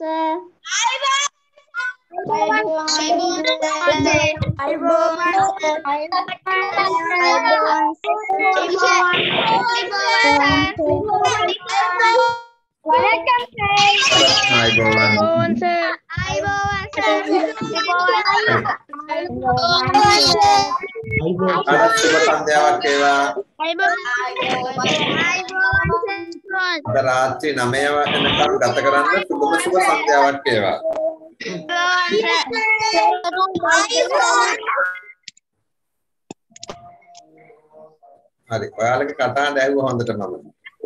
रात्रि 9 වෙනකම් ගත කරන්න සුබම සුබ සන්ධ්‍යාවක් වේවා. හරි. ඔයාලගේ කතාව දැවුවා හොඳට මම.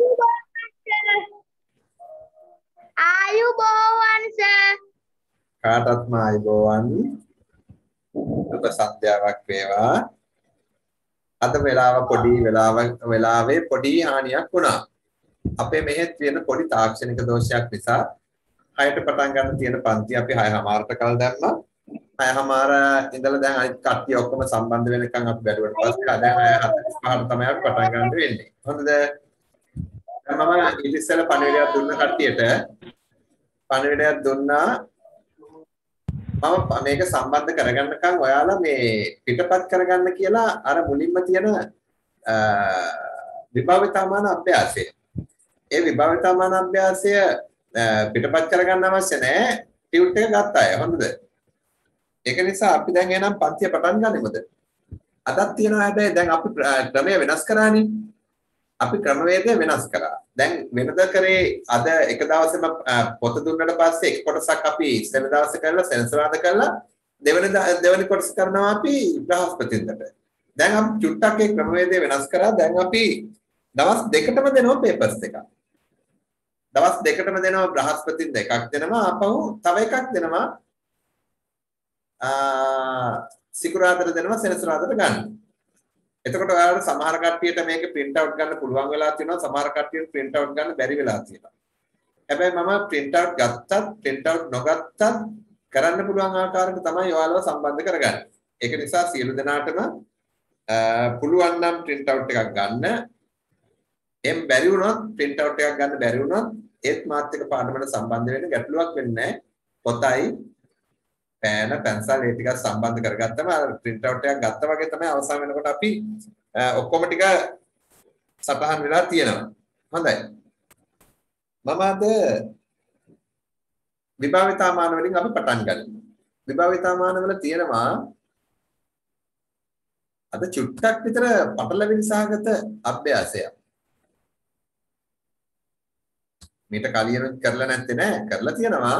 ආයුබෝවන් සර්. කාටත් ආයුබෝවන්. සුබ සන්ධ්‍යාවක් වේවා. අද වෙලාවේ පොඩි හානියක් වුණා. අපේ මෙහෙ තියෙන පොඩි තාක්ෂණික දෝෂයක් නිසා 6ට පටන් ගන්න තියෙන පන්ති අපි 6:00ට කල් දැම්මා. 6:00 ඉඳලා දැන් අනිත් කට්ටිය ඔක්කොම සම්බන්ධ වෙනකන් අපි බැලුවට පස්සේ දැන් 6:45ට තමයි අපි පටන් ගන්න වෙන්නේ. හොඳද? මම ඉතිසල පණිවිඩයක් දුන්න කට්ටියට පණිවිඩයක් දුන්නා. මම මේක සම්බන්ධ කරගන්නකම් ඔයාලා මේ පිටපත් කරගන්න කියලා අර මුලින්ම තියෙන විභාවිතාමාන අභ්‍යාසය. ඒ විභාවිතාමාන අභ්‍යාසය පිටපත් කරගන්න අවශ්‍ය නැහැ. ටියුට් එක ගත්ත අය. හොඳද? ඒක නිසා අපි දැන් එනම් පන්තිය පටන් ගන්නෙමුද? අදත් තියෙනවා හැබැයි දැන් අපි ක්‍රමය වෙනස් කරානේ. අපි ක්‍රමවේදය වෙනස් කරා. දැන් වෙනද කරේ අද එක දවසේම පොත දුන්නට පස්සේ එක කොටසක් අපි සෙනදාස කරලා සෙනසුරාද කරලා දෙවෙනි කොටස කරනවා අපි බ්‍රහස්පතින්දට. දැන් අපි චුට්ටක් ඒ ක්‍රමවේදය වෙනස් කරා. දැන් අපි දවස් දෙකටම දෙනවා පේපර්ස් එකක්. දවස් දෙකටම දෙනවා බ්‍රහස්පතින්ද එකක් දෙනවා. ආපහු තව එකක් දෙනවා සිකුරාදට දෙනවා සෙනසුරාදට ගන්න. එතකොට ඔයාලට සමහර කට්ටියට මේක print out ගන්න පුළුවන් වෙලා තියෙනවා. සමහර කට්ටියට print out ගන්න බැරි වෙලා තියෙනවා. හැබැයි මම print out ගත්තත් print out නොගත්තත් කරන්න පුළුවන් ආකාරයට තමයි ඔයාලව සම්බන්ධ කරගන්නේ. ඒක නිසා සියලු දෙනාටම පුළුවන් නම් print out එකක් ගන්න. එම් බැරි වුණොත් print out එකක් ගන්න බැරි වුණොත් ඒත් මාත් එක්ක පාඩමට සම්බන්ධ වෙන්න ගැටලුවක් වෙන්නේ නැහැ. පොතයි පෑන පැන්සල් ඒ ටික සම්බන්ධ කරගත්තම අර print out එකක් ගත්තා වගේ තමයි අවසන් වෙනකොට අපි ඔක්කොම ටික සටහන් වෙලා තියෙනවා. හොඳයි. මම අද විභාවිතාමාන වලින් අපි පටන් ගන්නවා. විභාවිතාමාන වල තියෙනවා අද චුට්ටක් විතර පටලැවිලි සහගත අභ්‍යාසයක්. මීට කලින් කරලා නැත්තේ නෑ කරලා තියෙනවා.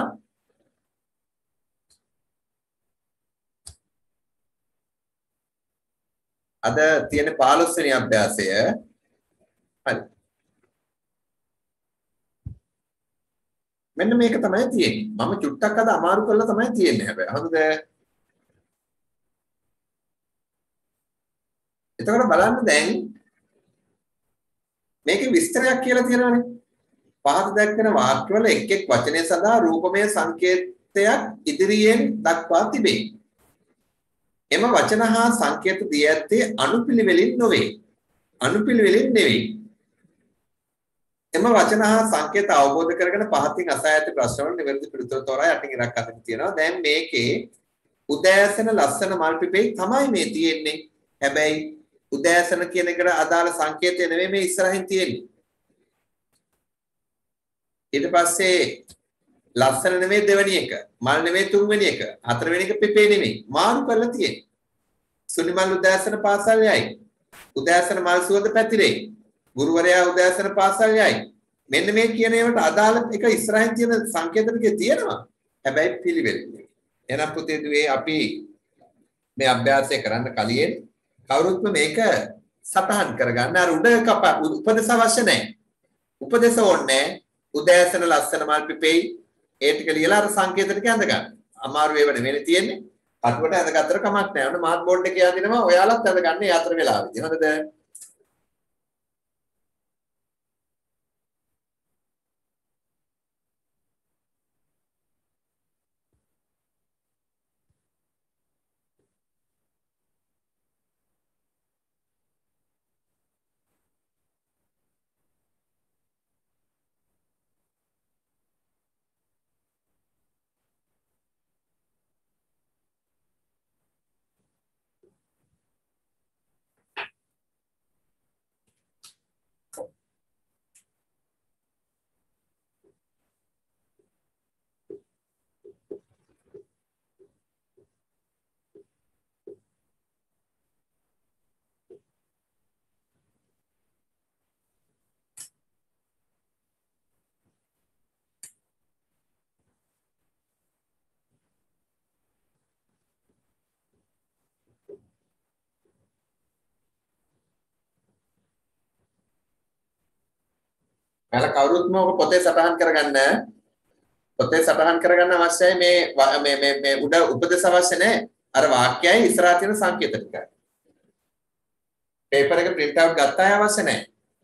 අද තියෙන 15 වෙනි අභ්‍යාසය. හරි. මෙන්න මේක තමයි තියෙන්නේ. මම චුට්ටක් අද අමාරු කරලා තමයි තියෙන්නේ හැබැයි. හරිද? එතකොට බලන්න දැන් මේකේ විස්තරයක් කියලා තියෙනවානේ. පහත දැක්වෙන වාක්‍යවල එක් එක් වචනය සඳහා රූපමය සංකේතයක් ඉදිරියෙන් දක්වා තිබේ. එම වචන හා සංකේත දී ඇත්තේ අනුපිළිවෙලින් නොවේ. අනුපිළිවෙලින් නෙවෙයි. එම වචන හා සංකේත අවබෝධ කරගෙන පහතින් අසා ඇති ප්‍රශ්න වල නිවැරදි පිළිතුර තෝරා යටින් ඉරක් අතට තියෙනවා. දැන් මේකේ උදෑසන ලස්සන මල් පිපෙයි තමයි මේ තියෙන්නේ. හැබැයි උදෑසන කියන එකට අදාළ සංකේතය නෙවෙයි මේ ඉස්සරහින් තියෙන්නේ. ඊට පස්සේ ලස්සන නෙමෙයි දෙවෙනි එක, මල් නෙමෙයි තුන්වෙනි එක, හතරවෙනි එක පිපේ නෙමෙයි. මාරු කරලා තියෙන්නේ. සුනිමල් උදෑසන පාසල් යයි. උදෑසන මල් සුවඳ පැතිරෙයි. ගුරුවරයා උදෑසන පාසල් යයි. මෙන්න මේ කියන ඒවාට අදාළ එක ඉස්සරහින් තියෙන සංකේත ටික තියෙනවා. හැබැයි පිළිවෙල නෙමෙයි. එහෙනම් පුතේ දුවේ අපි මේ අභ්‍යාසය කරන්න කලින් කවුරුත්ම මේක සටහන් කරගන්න. අර උඩ උපදේශ අවශ්‍ය නැහැ. උපදේශ ඕනේ නැහැ. උදෑසන ලස්සන මල් පිපෙයි. ඒ ටික ලියලා අර සංකේත ටික අඳ ගන්න. අමාරු ඒව නෙවෙයි තියෙන්නේ. අටුවට අඳගත්තට කමක් නැහැ. ඔන්න මාත් බෝඩ් එකේ යදිනවා. ඔයාලත් අඳ ගන්න ඒ අතර වෙලාවෙදී. හරිද? ඔයාලා කවුරුත්ම ඔක පොතේ සටහන් කරගන්න. පොතේ සටහන් කරගන්න අවශ්‍යයි මේ උඩ උපදේශ අවශ්‍ය නැහැ. අර වාක්‍යයයි ඉස්සරහා තියෙන සංකේත ටිකයි. පේපර් එක print out ගත්ත අය අවශ්‍ය නැහැ.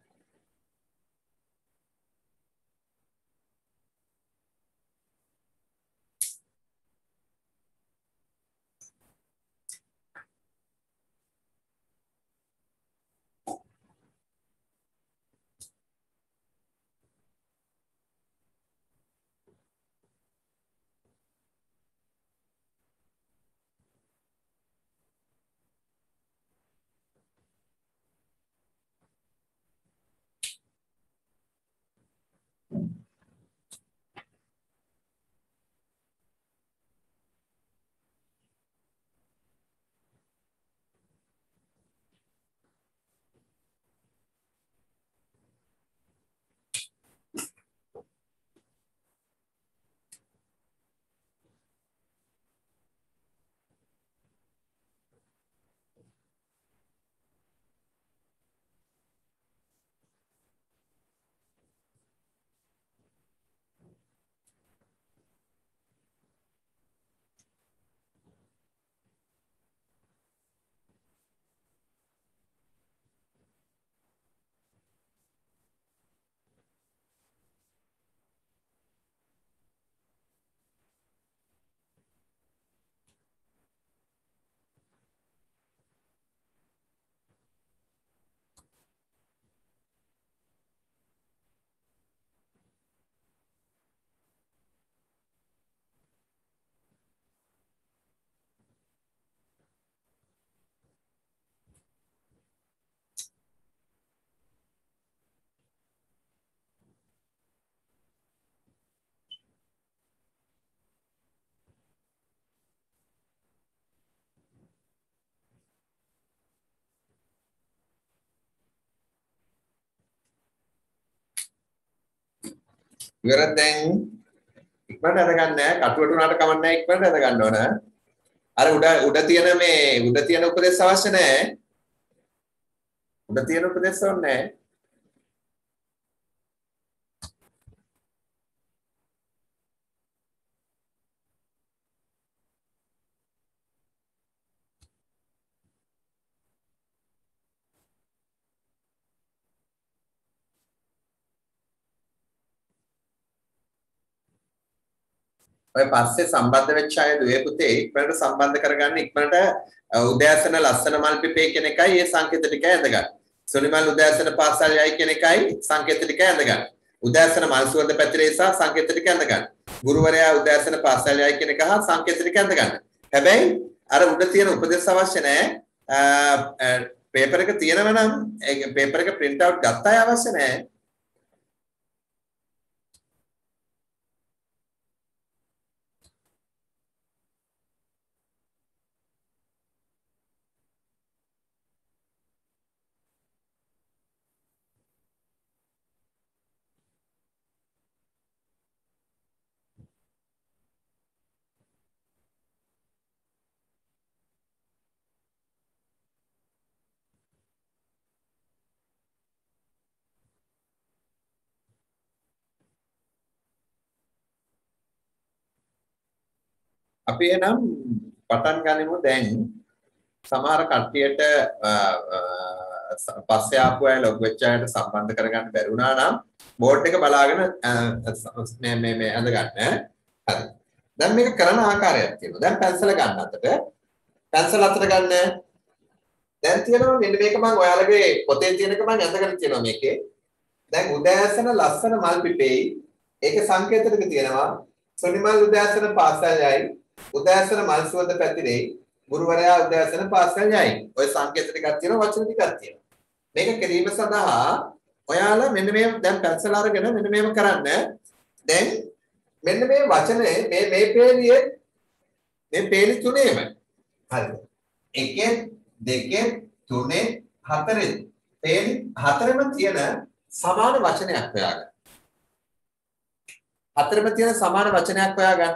ඉවරද දැන්? ඉක්මනට අද ගන්න නෑ. කටුවට උනාට කමක් නෑ. ඉක්මනට අද ගන්න ඕන. අර උඩ තියෙන උපදේශ අවශ්‍ය නෑ. උඩ තියෙන උපදේශ ඕනේ නෑ. ඔය පස්සේ සම්බන්ධ වෙච්ච අය දුවේ පුතේ ඉක්මනට සම්බන්ධ කරගන්න ඉක්මනට උදෑසන ලස්සන මල් පිපේ කියන එකයි ඒ සංකේත ටික ඇඳගන්න. සොලිමල් උදෑසන පාසල් යයි කියන එකයි සංකේත ටික ඇඳගන්න. උදෑසන මල් සුවඳ පැතිරේ සහ සංකේත ටික ඇඳගන්න. ගුරුවරයා උදෑසන පාසල් යයි කියන එක හා සංකේත ටික ඇඳගන්න. හැබැයි අර උඩ තියෙන උපදේශ අවශ්‍ය නැහැ. පේපර් එක තියෙනවා නම් ඒ පේපර් එක print out ගත්ත අය අවශ්‍ය නැහැ. අපි එනම් පටන් ගනිමු දැන් සමහර කට්ටියට පස්සේ ආපු අය ලොග් වෙච්ච අයට සම්බන්ධ කරගන්න බැරි වුණා නම් බෝඩ් එක බලාගෙන මේ අඳ ගන්න. හරි. දැන් මේක කරන ආකාරයක් තියෙනවා. දැන් පැන්සල ගන්න අතට පැන්සල අතට ගන්න. දැන් තියෙනවා මෙන්න මේක මම ඔයාලගේ පොතේ තියෙනක මම අඳගෙන තියෙනවා මේකේ. දැන් උදෑසන ලස්සන මල් පිපෙයි. ඒකේ සංකේත ටික තියෙනවා. සොනිමල් උදෑසන පාසල් යයි. උදෑසන මල් සුවඳ පැතිරෙයි. ගුරුවරයා උදෑසන පාසල් යයි. ඔය සංකේත ටිකක් තියෙනවා වචන ටිකක් තියෙනවා. මේක කිරීම සඳහා ඔයාලා මෙන්න මේ දැන් පැන්සල් අරගෙන මෙන්න මේව කරන්න. දැන් මෙන්න මේ වචනේ මේ පේලිය තුනේම හරිද? 1 2 3 4 පේලි හතරෙම තියෙන සමාන වචනයක් හොයාගන්න. හතරෙම තියෙන සමාන වචනයක් හොයාගන්න.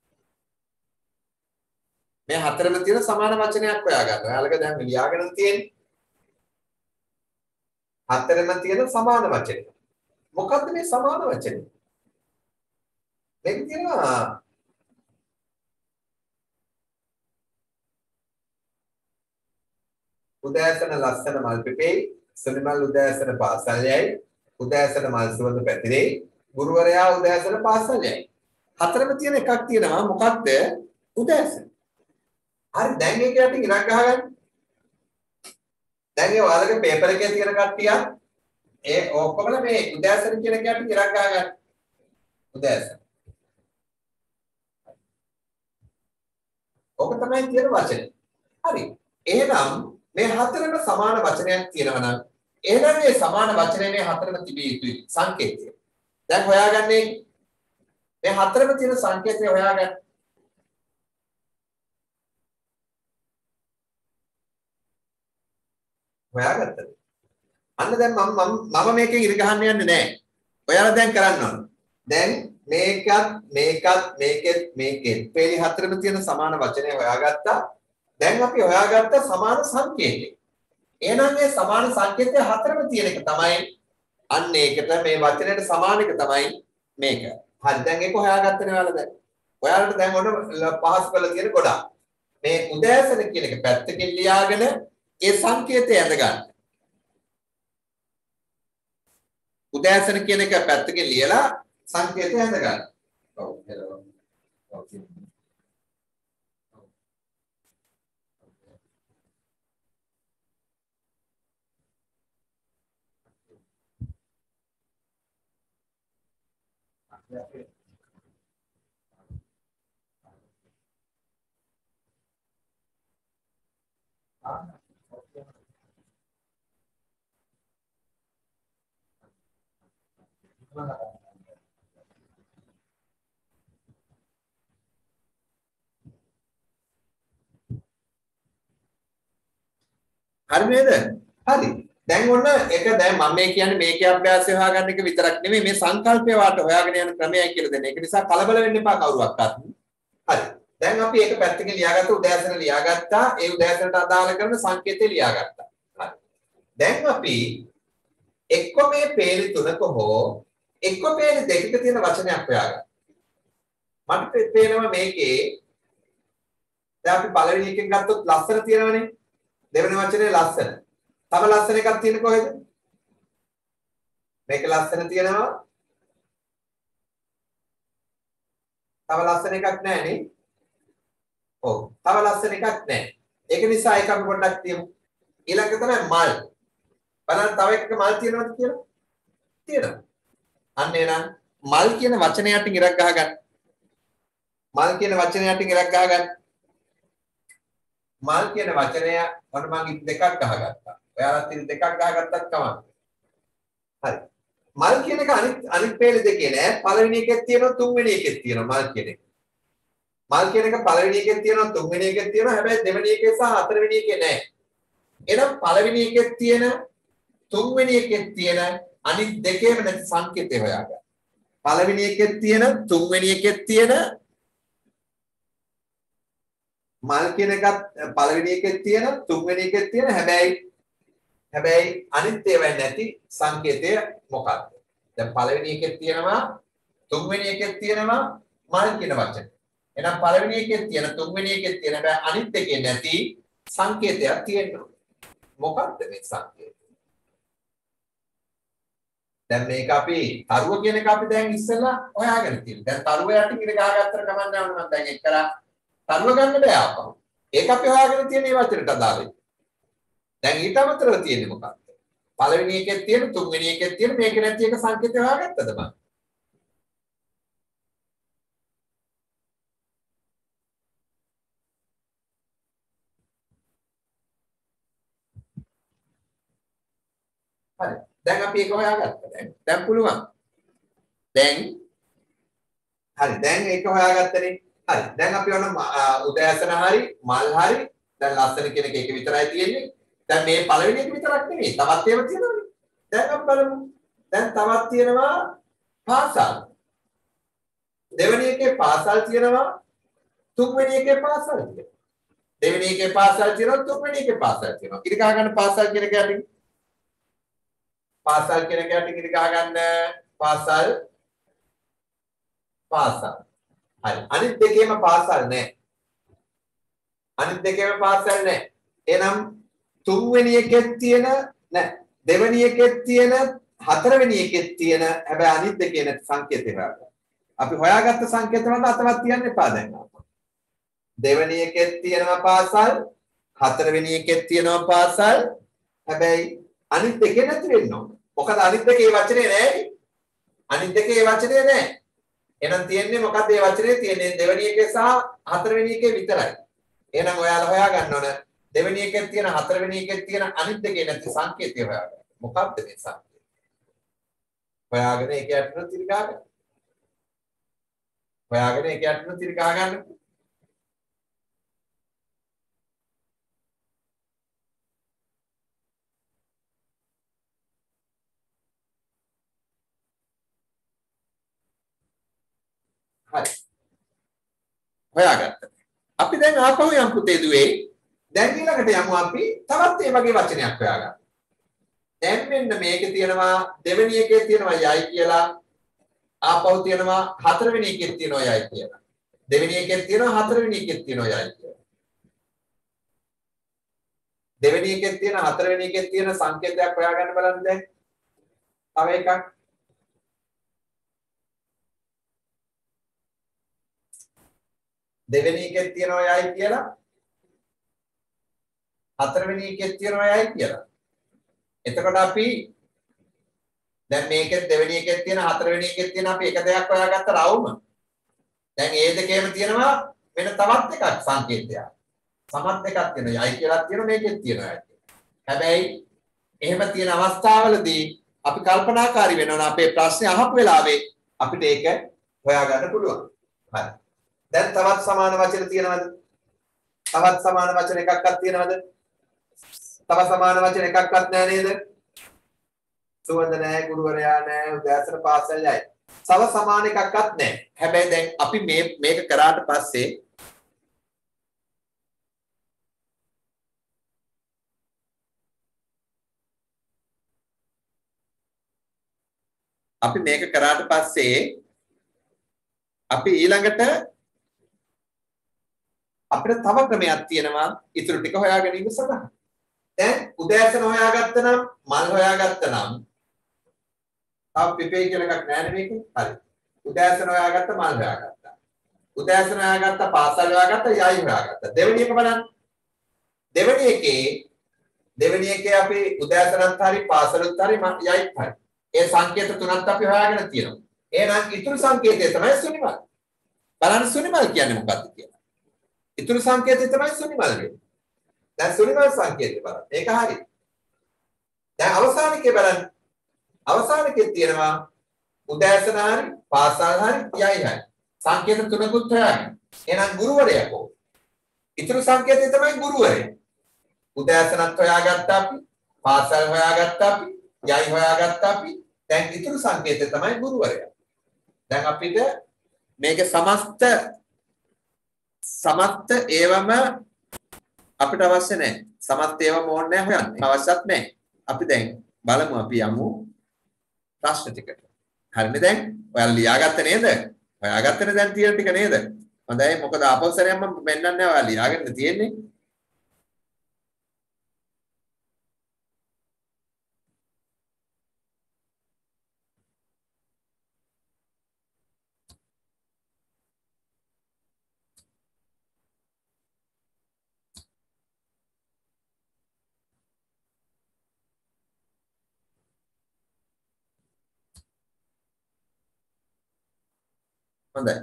මේ හතරෙම තියෙන සමාන වචනයක් හොයාගන්න. ඔයාලගේ දැන් ලියාගෙන තියෙන්නේ. හතරෙම තියෙන සමාන වචනය. මොකද්ද මේ සමාන වචනේ? මේක තියෙනවා උදෑසන ලස්සන මල් පිපෙයි, සුනිමල් උදෑසන පාසල් යයි, උදෑසන මල් සුවඳ පැතිරෙයි, ගුරුවරයා උදෑසන පාසල් යයි. හතරම තියෙන එකක් තියෙනවා මොකක්ද? උදෑසන. හරි දැන් ඒක යටින් ඉරක් ගහගන්න. දැන් ඒ ඔයාලගේ පේපර් එකේ තියෙන කට්ටිය ඒ ඔක්කොම මේ උදෑසන කියන එක යටින් ඉරක් ගහගන්න. උදෑසන. ඔක තමයි තියෙන වචනේ. හරි. එහෙනම් මේ හතරම සමාන වචනයක් තියෙනවා නම් එහෙනම් මේ සමාන වචනේ මේ හතරම තිබිය යුතුයි සංකේතය. දැන් හොයාගන්නේ මේ හතරම තියෙන සංකේතය හොයාගන්න. හොයාගත්තද? අන්න දැන් මම මේකෙන් ඉරි ගහන්න යන්නේ නැහැ. ඔයාලා දැන් කරන්න ඕන. දැන් මේකෙත් පේලි හතරම තියෙන සමාන වචනේ හොයාගත්තා. දැන් අපි හොයාගත්ත සමාන සංකේතය. එහෙනම් මේ සමාන සංකේතය හතරම තියෙන එක තමයි අන්න ඒකට මේ වචනයට සමාන එක තමයි මේක. හරි දැන් ඒක හොයාගත්තනේ ඔයාලා දැන්. ඔයාලට දැන් ඔන්න පහසු කරලා තියෙන ගොඩක්. මේ උදෑසන කියන එක පැත්තකින් ලියාගෙන ඒ සංකේතය ඇඳ ගන්න. උදෑසන කියන එක පැත්තකින් ලියලා සංකේතය ඇඳ ගන්න. ඔව් hello. ඔව්. හරි නේද? හරි. දැන් ඔන්න ඒක දැන් මම මේ කියන්නේ මේකේ අභ්‍යාසය හොයාගන්න එක විතරක් නෙමෙයි මේ සංකල්පය වාට හොයාගෙන යන ක්‍රමයයි කියලා දෙන. ඒක නිසා කලබල වෙන්න එපා කවුරුවක්වත්. හරි. දැන් අපි ඒක පැත්තකින් ලියාගත්ත උදෑසන ලියාගත්තා. ඒ උදෑසනට අදාළ කරන සංකේතය ලියාගත්තා. හරි. දැන් අපි එක්ක මේ පේලි තුනක හෝ එක්ක පේලි දෙකක තියෙන වචනයක් හොයාගන්න. මට පේනවා මේකේ දැන් අපි පළවෙනි එකෙන් ගත්තොත් ලස්සන තියෙනවනේ. දෙවෙනි වචනේ ලස්සන. තව ලස්සන එකක් තියෙන කොහෙද? මේක ලස්සන තියෙනවා. තව ලස්සන එකක් නැහැ නේ. ඔව්. තව ලස්සන එකක් නැහැ. ඒක නිසා ඒක අපි පොඩ්ඩක් තියමු. ඊළඟ තමයි මල්. බලන්න තව එකක මල් තියෙනවද කියලා? තියෙනවා. අන්න එහෙනම් මල් කියන වචනය යටින් ඉරක් ගහගන්න. මල් කියන වචනය යටින් ඉරක් ගහගන්න. මල් කියන වචනය ඔන්න මම ඉත් දෙකක් ගහගත්තා. ඔයාලත් ඉත් දෙකක් ගහගත්තත් කමක්. හරි. මල් කියන එක අනිත් පේලි දෙකේ නෑ. පළවෙනි එකෙත් තියෙනවා තුන්වෙනි එකෙත් තියෙනවා මල් කියන එක. මල් කියන එක පළවෙනි එකෙත් තියෙනවා තුන්වෙනි එකෙත් තියෙනවා. හැබැයි දෙවෙනි එකේ සහ හතරවෙනි එකේ නෑ. එහෙනම් පළවෙනි එකෙත් තියෙන තුන්වෙනි එකෙත් තියෙන අනිත් දෙකේම නැති සංකේතය හොයාගන්න. පළවෙනි එකෙත් තියෙන තුන්වෙනි එකෙත් තියෙන මල් කියන එකත් පළවෙනි එකෙත් තියෙන තුන්වෙනි එකෙත් තියෙන හැබැයි අනිත් ඒවා නැති සංකේතය මොකක්ද? දැන් පළවෙනි එකෙත් තියෙනවා තුන්වෙනි එකෙත් තියෙනවා මල් කියන වචනේ. එහෙනම් පළවෙනි එකෙත් තියෙන තුන්වෙනි එකෙත් තියෙන හැබැයි අනිත් එකේ නැති සංකේතයක් තියෙනවා. මොකක්ද මේ සංකේතය? දැන් මේක අපි තරුව කියන එක අපි දැන් ඉස්සෙල්ලා හොයාගෙන තියෙනවා. දැන් තරුව යටින් ඉර ගහගත්තට කමක් නැහැ මම දැන් ඒක කරා තරුව ගන්න බෑ ආපහු. ඒක අපි හොයාගෙන තියෙන මේ වචනට අදාළයි. දැන් ඊට අමතරව තියෙන්නේ මොකක්ද? පළවෙනි එකෙත් තියෙන තුන්වෙනි එකෙත් තියෙන මේක නැති එක සංකේතය හොයාගත්තද මම? හරි. දැන් අපි ඒක හොයාගත්තා. දැන් පුළුවන්. දැන් හරි. දැන් ඒක හොයාගත්තනේ. හරි. දැන් අපි ඔන්න උදෑසන හරි මල් හරි දැන් ලස්සන කියන එක විතරයි තියෙන්නේ. දැන් මේ පළවෙනි එක විතරක් නෙමෙයි. තවත් ඒවා තියෙනවානේ. දැන් අපි බලමු. දැන් තවත් තියෙනවා පාසල්. දෙවෙනි එකේ පාසල් තියෙනවා. තුන්වෙනි එකේ පාසල් තියෙනවා. දෙවෙනි එකේ පාසල් තියෙනවා තුන්වෙනි එකේ පාසල් තියෙනවා. ඉතින් ගහ ගන්න පාසල් කියන එක යටින් පාසල් කියන එක යටින් ඉතින් ගහ ගන්න පාසල් පාසල්. හරි. අනිත් දෙකේම පාසල් නැහැ. අනිත් දෙකේම පාසල් නැහැ. එහෙනම් තුන්වෙනි එකෙත් තියෙන නැහැ. දෙවෙනි එකෙත් තියෙන හතරවෙනි එකෙත් තියෙන හැබැයි අනිත් දෙකේ නැති සංකේතය හොයාගන්න. අපි හොයාගත්ත සංකේත වලට අතවත් තියන්න එපා දැන්. දෙවෙනි එකෙත් තියෙනවා පාසල්, හතරවෙනි එකෙත් තියෙනවා පාසල්. හැබැයි අනිත් දෙකේ නැති වෙන්න ඕන. මොකද අනිත් දෙකේ වචනේ නැහැ. අනිත් දෙකේ වචනේ නැහැ. එහෙනම් තියෙන්නේ මොකක්ද මේ වචනේ තියෙන්නේ දෙවෙනි එකේ සහ හතරවෙනි එකේ විතරයි. එහෙනම් ඔයාලා හොයාගන්න ඕන දෙවෙනි එකේ තියෙන හතරවෙනි එකේ තියෙන අනිත් දෙකේ නැති සංකේතය හොයාගන්න. මොකක්ද මේ සංකේතය? හොයාගෙන ඒක යටට තිරගා ගන්න. හොයාගෙන ඒක යටට තිරගා ගන්න. හරි. හොයාගත්තා. අපි දැන් ආපහු යම් පුතේ දුවේ. දැන් ඊළඟට යමු අපි තවත් මේ වගේ වචනයක් හොයාගන්න. දැන් මෙන්න මේකේ තියෙනවා දෙවෙනි එකේ තියෙනවා යයි කියලා. ආපහු තියෙනවා හතරවෙනි එකේ තියෙනවා යයි කියලා. දෙවෙනි එකේ තියෙනවා හතරවෙනි එකේ තියෙනවා යයි කියලා. දෙවෙනි එකේ තියෙන හතරවෙනි එකේ තියෙන සංකේතයක් හොයාගන්න බලන්න දැන්. තව එකක්. දෙවෙනි එකේ තියෙනවා යයි කියලා. හතරවෙනි එකේ තියෙනවා යයි කියලා. එතකොට අපි දැන් මේකේ දෙවෙනි එකේ තියෙන හතරවෙනි එකේ තියෙන අපි එක දෙයක් හොයාගත්ත රවුම. දැන් ඒ දෙකේම තියෙනවා වෙන තවත් එකක් සංකේතයක්. සමත් එකක් තියෙනවා යයි කියලා තියෙනවා මේකෙත් තියෙනවා යයි. හැබැයි එහෙම තියෙන අවස්ථාවලදී අපි කල්පනාකාරී වෙනවා අපේ ප්‍රශ්නේ අහපු වෙලාවේ අපිට ඒක හොයාගන්න පුළුවන්. හරි. දැන් තවත් සමාන වචන තියෙනවද? තවත් සමාන වචන එකක්වත් තියෙනවද? තව සමාන වචන එකක්වත් නැහැ නේද? සුවඳ නැහැ, ගුරුවරයා නැහැ, උදෑසන පාසල් යයි. තව සමාන එකක්වත් නැහැ. හැබැයි දැන් අපි මේක කරාට පස්සේ අපි ඊළඟට අපිට තව ක්‍රමයක් තියෙනවා ඉතුරු ටික හොයා ගැනීම සඳහා. දැන් උදෑසන හොයාගත්ත නම් මල් හොයාගත්ත නම් තාම පිපේ කියලා එකක් නැහැ නේ මේකේ. හරි. උදෑසන හොයාගත්ත මල් හොයාගත්තා. උදෑසන හොයාගත්ත පාසල් හොයාගත්ත යයි හොයාගත්තා. දෙවෙනි එක බලන්න. දෙවෙනි එකේ අපි උදෑසනත් හරි පාසලුත් හරි යයිත් හරි. ඒ සංකේත තුනක් අපි හොයාගෙන තියෙනවා. එහෙනම් ඉතුරු සංකේතය තමයි සුනිමල්. බලන්න සුනිමල් කියන්නේ මොකක්ද කියලා. ඉතුරු සංකේතය තමයි සුනිමල් වෙන්නේ. දැන් සුනිමල් සංකේතය බලන්න. ඒක හරි. දැන් අවසානකේ බලන්න. අවසානකේ තියෙනවා උදෑසන හරි පාසල් හරි යයි හරි. සංකේත තුනකුත් හොයාගන්න. එහෙනම් ගුරුවරයා කො. ඉතුරු සංකේතය තමයි ගුරුවරයා. උදෑසනත් හොයාගත්තා අපි, පාසල් හොයාගත්තා අපි, යයි හොයාගත්තා අපි. දැන් ඉතුරු සංකේතය තමයි ගුරුවරයා. දැන් අපිට මේක සමස්ත ඒවම අපිට අවශ්‍ය නැහැ. සමස්ත ඒවම ඕනේ නැහැ හොයන්න. අවශ්‍යත් නැහැ. අපි දැන් බලමු අපි යමු ප්‍රශ්න ටිකට. හරිනේ දැන්? ඔයාලා ලියාගත්ත නේද? හොයාගත්තනේ දැන් තියෙන ටික නේද? හොඳයි මොකද ආපස්සරයක් මම පෙන්නන්නේ නැහැ ඔයාලා ලියාගෙන තියෙන්නේ. හොඳයි.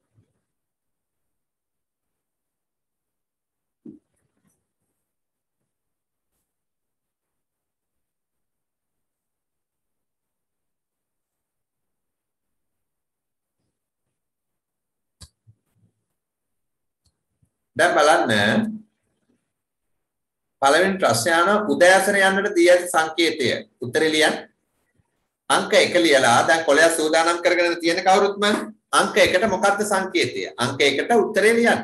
දැන් බලන්න පළවෙනි ප්‍රශ්නය අහන උදෑසන යන්නට දී ඇති සංකේතය උත්තරේ ලියන්න. අංක 1 ලියලා දැන් කොළයක් සූදානම් කරගෙන තියෙන කවුරුත්ම අංක 1ට මොකක්ද සංකේතය? අංක 1ට උත්තරේ ලියන්න.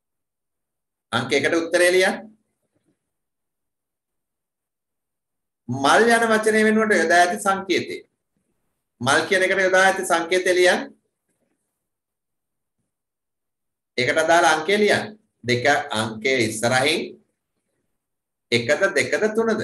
අංක 1ට උත්තරේ ලියන්න. මල් යන වචනේ වෙනුවට යොදා ඇති සංකේතය. මල් කියන එකට යොදා ඇති සංකේතය ලියන්න. ඒකට අදාළ අංකය ලියන්න. දෙක අංකයේ ඉස්සරහින් එකද දෙකද තුනද?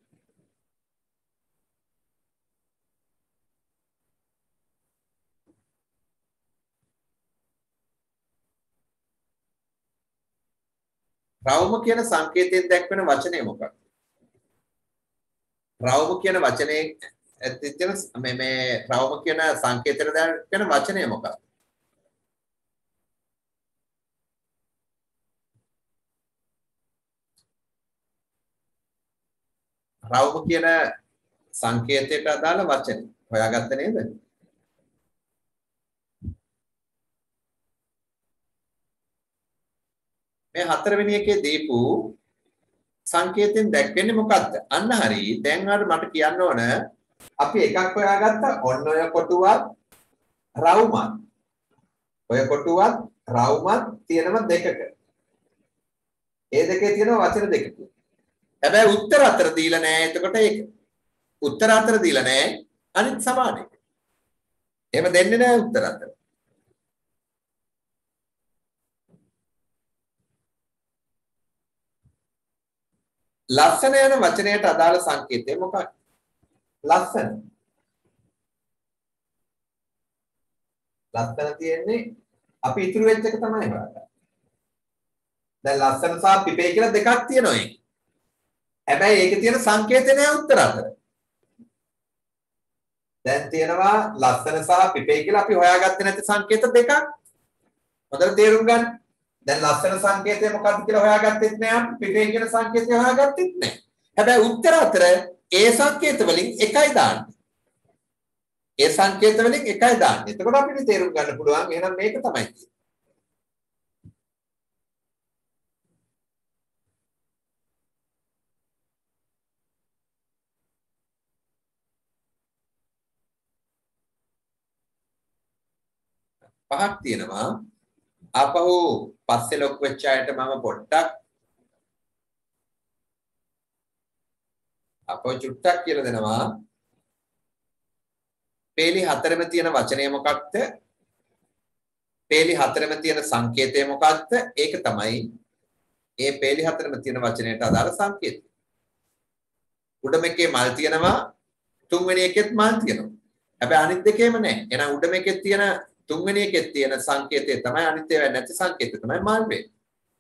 රවුම කියන සංකේතයෙන් දැක්වෙන වචනය මොකක්ද? රවුම කියන වචනේ ඇත්තටම මේ රවුම කියන සංකේතයට දැක්වෙන වචනය මොකක්ද? රවුම කියන සංකේතයට අදාළ වචන හොයාගත්ත නේද? මේ හතරවෙනි එකේ දීපු සංකේතයෙන් දැක්වෙන්නේ මොකක්ද? අන්න හරි. දැන් මට කියන්න ඕන අපි එකක් හොයාගත්තා. ඔන්න ඔය කොටුවත් රවුමත්. ඔය කොටුවත් රවුමත් තියෙනවා දෙකක. ඒ දෙකේ තියෙනවා වචන දෙකක. හැබැයි උත්තර අතර දීලා නැහැ. එතකොට ඒක උත්තර අතර දීලා නැහැ. අනිත් සමානයි. එහෙම දෙන්නේ නැහැ උත්තර අතර. ලස්සන යන වචනයට අදාළ සංකේතය මොකක්ද? ලස්සන. ලස්සන තියෙන්නේ අපි ඉතුරු වෙච්ච එක තමයි හොයාගන්නේ. දැන් ලස්සන සහ පිපේ කියලා දෙකක් තියෙනවා ඒක. හැබැයි ඒකේ තියෙන සංකේතය නෑ උත්තර අතර. දැන් තියෙනවා ලස්සන සහ පිපේ කියලා අපි හොයාගත්තේ නැති සංකේත දෙකක්. හොඳට තේරුම් ගන්න. දැන් ලස්සන සංකේතය මොකක්ද කියලා හොයාගත්තෙත් නෑ අපි පිපේ කියන සංකේතය හොයාගත්තෙත් නෑ. හැබැයි උත්තර අතර ඒ සංකේත වලින් එකයි දාන්නේ. ඒ සංකේත වලින් එකයි දාන්නේ. එතකොට අපිට තේරුම් ගන්න පුළුවන් එහෙනම් මේක තමයි. පහක් තියෙනවා. ආපහු පස්සේ ලොක් වෙච්ච අයට මම පොඩ්ඩක් අපෝ චුට්ටක් කියලා දෙනවා. පේලි හතරෙම තියෙන වචනය මොකක්ද? පේලි හතරෙම තියෙන සංකේතය මොකක්ද? ඒක තමයි ඒ පේලි හතරෙම තියෙන වචනයට අදාළ සංකේතය. උඩම එකේ මල් තියෙනවා, තුන්වෙනි එකෙත් මල් තියෙනවා. හැබැයි අනිත් දෙකේම නැහැ. එහෙනම් උඩම එකේ තියෙන තුන්වෙනි එකේ තියෙන සංකේතය තමයි අනිත් ඒවා නැති සංකේතය තමයි මල් වෙන්නේ.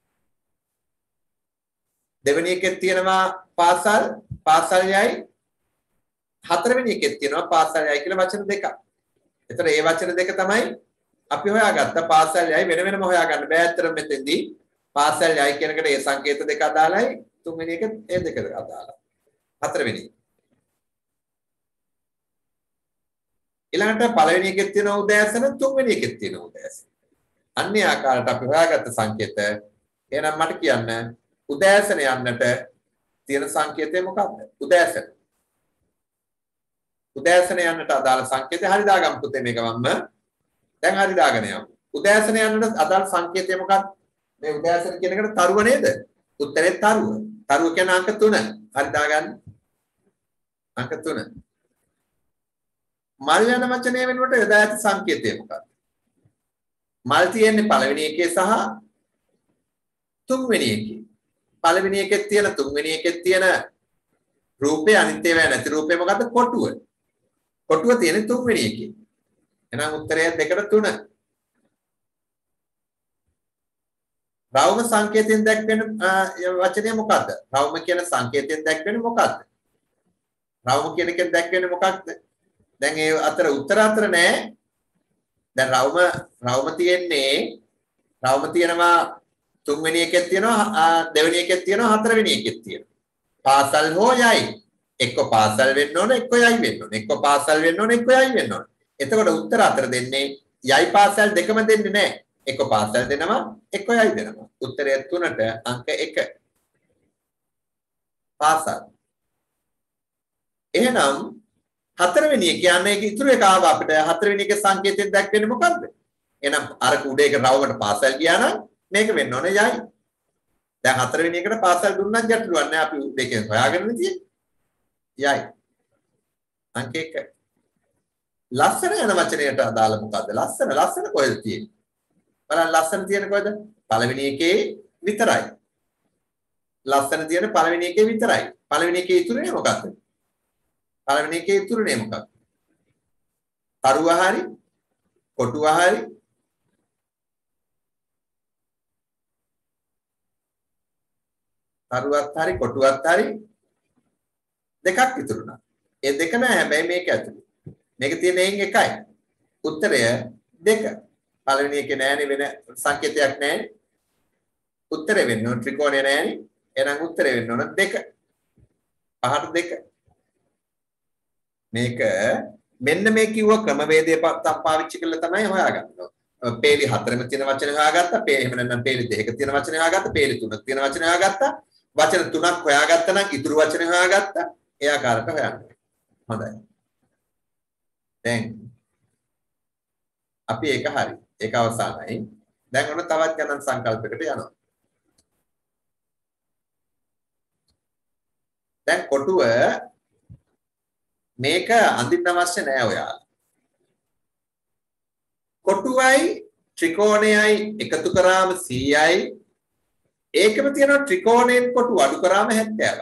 දෙවෙනි එකේ තියෙනවා පාසල් යයි, හතරවෙනි එකේ තියෙනවා පාසල් යයි කියලා වචන දෙකක්. ඒතර ඒ වචන දෙක තමයි අපි හොයාගත්ත. පාසල් යයි වෙන වෙනම හොයාගන්න බෑ. ඇත්තටම මෙතෙන්දී පාසල් යයි කියන එකට ඒ සංකේත දෙක අදාළයි, තුන්වෙනි එක ඒ දෙක අදාළයි. හතරවෙනි ඊළඟට පළවෙනි එකේ තියෙන උදෑසන, තුන්වෙනි එකේ තියෙන උදෑසන. අන්නේ ආකාරයට අපි හොයාගත්ත සංකේත. එහෙනම් මට කියන්න උදෑසන යන්නට තියෙන සංකේතය මොකක්ද? උදෑසන. උදෑසන යන්නට අදාළ සංකේතය හරි දාගමු පුතේ මේක මම. දැන් හරි දාගෙන යමු. උදෑසන යන්නට අදාළ සංකේතය මොකක්ද? මේ උදෑසන කියන එකට තරුව නේද? උත්තරේ තරුව. තරුව කියන අංක 3. හරි දාගන්න. අංක 3. මල් යන වචනය වෙනුවට යොදා ඇති සංකේතය මොකක්ද? මල් තියෙන්නේ පළවෙනි එකේ සහ තුන්වෙනි එකේ. පළවෙනි එකේ තියෙන තුන්වෙනි එකේ තියෙන රූපේ අනිත් ඒවා නැති රූපේ මොකද්ද? කොටුව. කොටුව තියෙන්නේ තුන්වෙනි එකේ. එහෙනම් උත්තරය 2ට 3. රවුම සංකේතයෙන් දැක්වෙන වචනය මොකද්ද? රවුම කියන සංකේතයෙන් දැක්වෙන්නේ මොකද්ද? රවුම කියන එකෙන් දැක්වෙන්නේ මොකක්ද? දැන් ඒ අතර උත්තර අතර නෑ. දැන් රවුම තියෙනවා තුන්වෙනි එකෙත් තියෙනවා, දෙවෙනි එකෙත් තියෙනවා, හතරවෙනි එකෙත් තියෙනවා. පාසල් හෝ යයි. එක්ක පාසල් වෙන්න ඕන, එක්ක යයි වෙන්න ඕන. එක්ක පාසල් වෙන්න ඕන, එක්ක යයි වෙන්න ඕන. එතකොට උත්තර අතර දෙන්නේ යයි පාසල් දෙකම දෙන්නේ නෑ. එක්ක පාසල් දෙනවා, එක්ක යයි දෙනවා. උත්තරය 3ට අංක 1. පාසල්. එහෙනම් හතරවෙනි එක කියන්නේ ඒක ඉතුරු එක ආව අපිට හතරවෙනි එකේ සංකේතයෙන් දැක්වෙන්නේ මොකද්ද? එහෙනම් අර කුඩේක රවුමට පාසල් ගියා නම් මේක වෙන්න ඕනේ යයි. දැන් හතරවෙනි එකට පාසල් දුන්නත් ගැටලුවක් නැහැ. අපි දෙකෙන් හොයාගෙන තියෙන්නේ. යයි. අංක 1. ලස්සන යන වචනයට අදාළ මොකද්ද? ලස්සන කොහෙද තියෙන්නේ? බලන්න ලස්සන තියෙන කොහෙද? පළවෙනි එකේ විතරයි. ලස්සන තියෙන පළවෙනි එකේ විතරයි. පළවෙනි එකේ ඉතුරුනේ මොකක්ද? පළවෙනි එකේ ඉතුරුනේ මොකක්ද? තරුව හරි, කොටුව හරි, තරුවත් හරි, කොටුවත් හරි දෙකක් ඉතුරුනා. ඒ දෙක නෑ හැබැයි මේක ඇතුලේ. මේක තියෙන එයින් එකයි. උත්තරය 2. පළවෙනි එකේ නෑනේ වෙන සංකේතයක් නෑනේ. උත්තරේ වෙන්න ඕන ත්‍රිකෝණය නෑනේ. එහෙනම් උත්තරේ වෙන්න ඕන 2. 5ට 2. මේක මෙන්න මේ කිව්ව ක්‍රමවේදය පාවිච්චි කරලා තමයි හොයාගන්නේ. පේලි 4ෙම තියෙන වචන හොයාගත්තා. එහෙම නැත්නම් පේලි 2ක තියෙන වචන හොයාගත්තා. පේලි 3ක තියෙන වචන හොයාගත්තා. වචන 3ක් හොයාගත්තා නම් ඉතුරු වචන හොයාගත්තා. ඒ ආකාරයට හොයන්න. හොඳයි. දැන් අපි ඒක හරි. ඒක අවසానයි. දැන් ඔන්න තවත් ගණන් සංකල්පයකට යනවා. දැන් කොටුව මේක අඳින්න අවශ්‍ය නෑ ඔයාලා. කොටුවයි ත්‍රිකෝණයයි එකතු කරාම 100යි. ඒකම තියෙනවා ත්‍රිකෝණයෙන් කොටුව අඩු කරාම 70යි.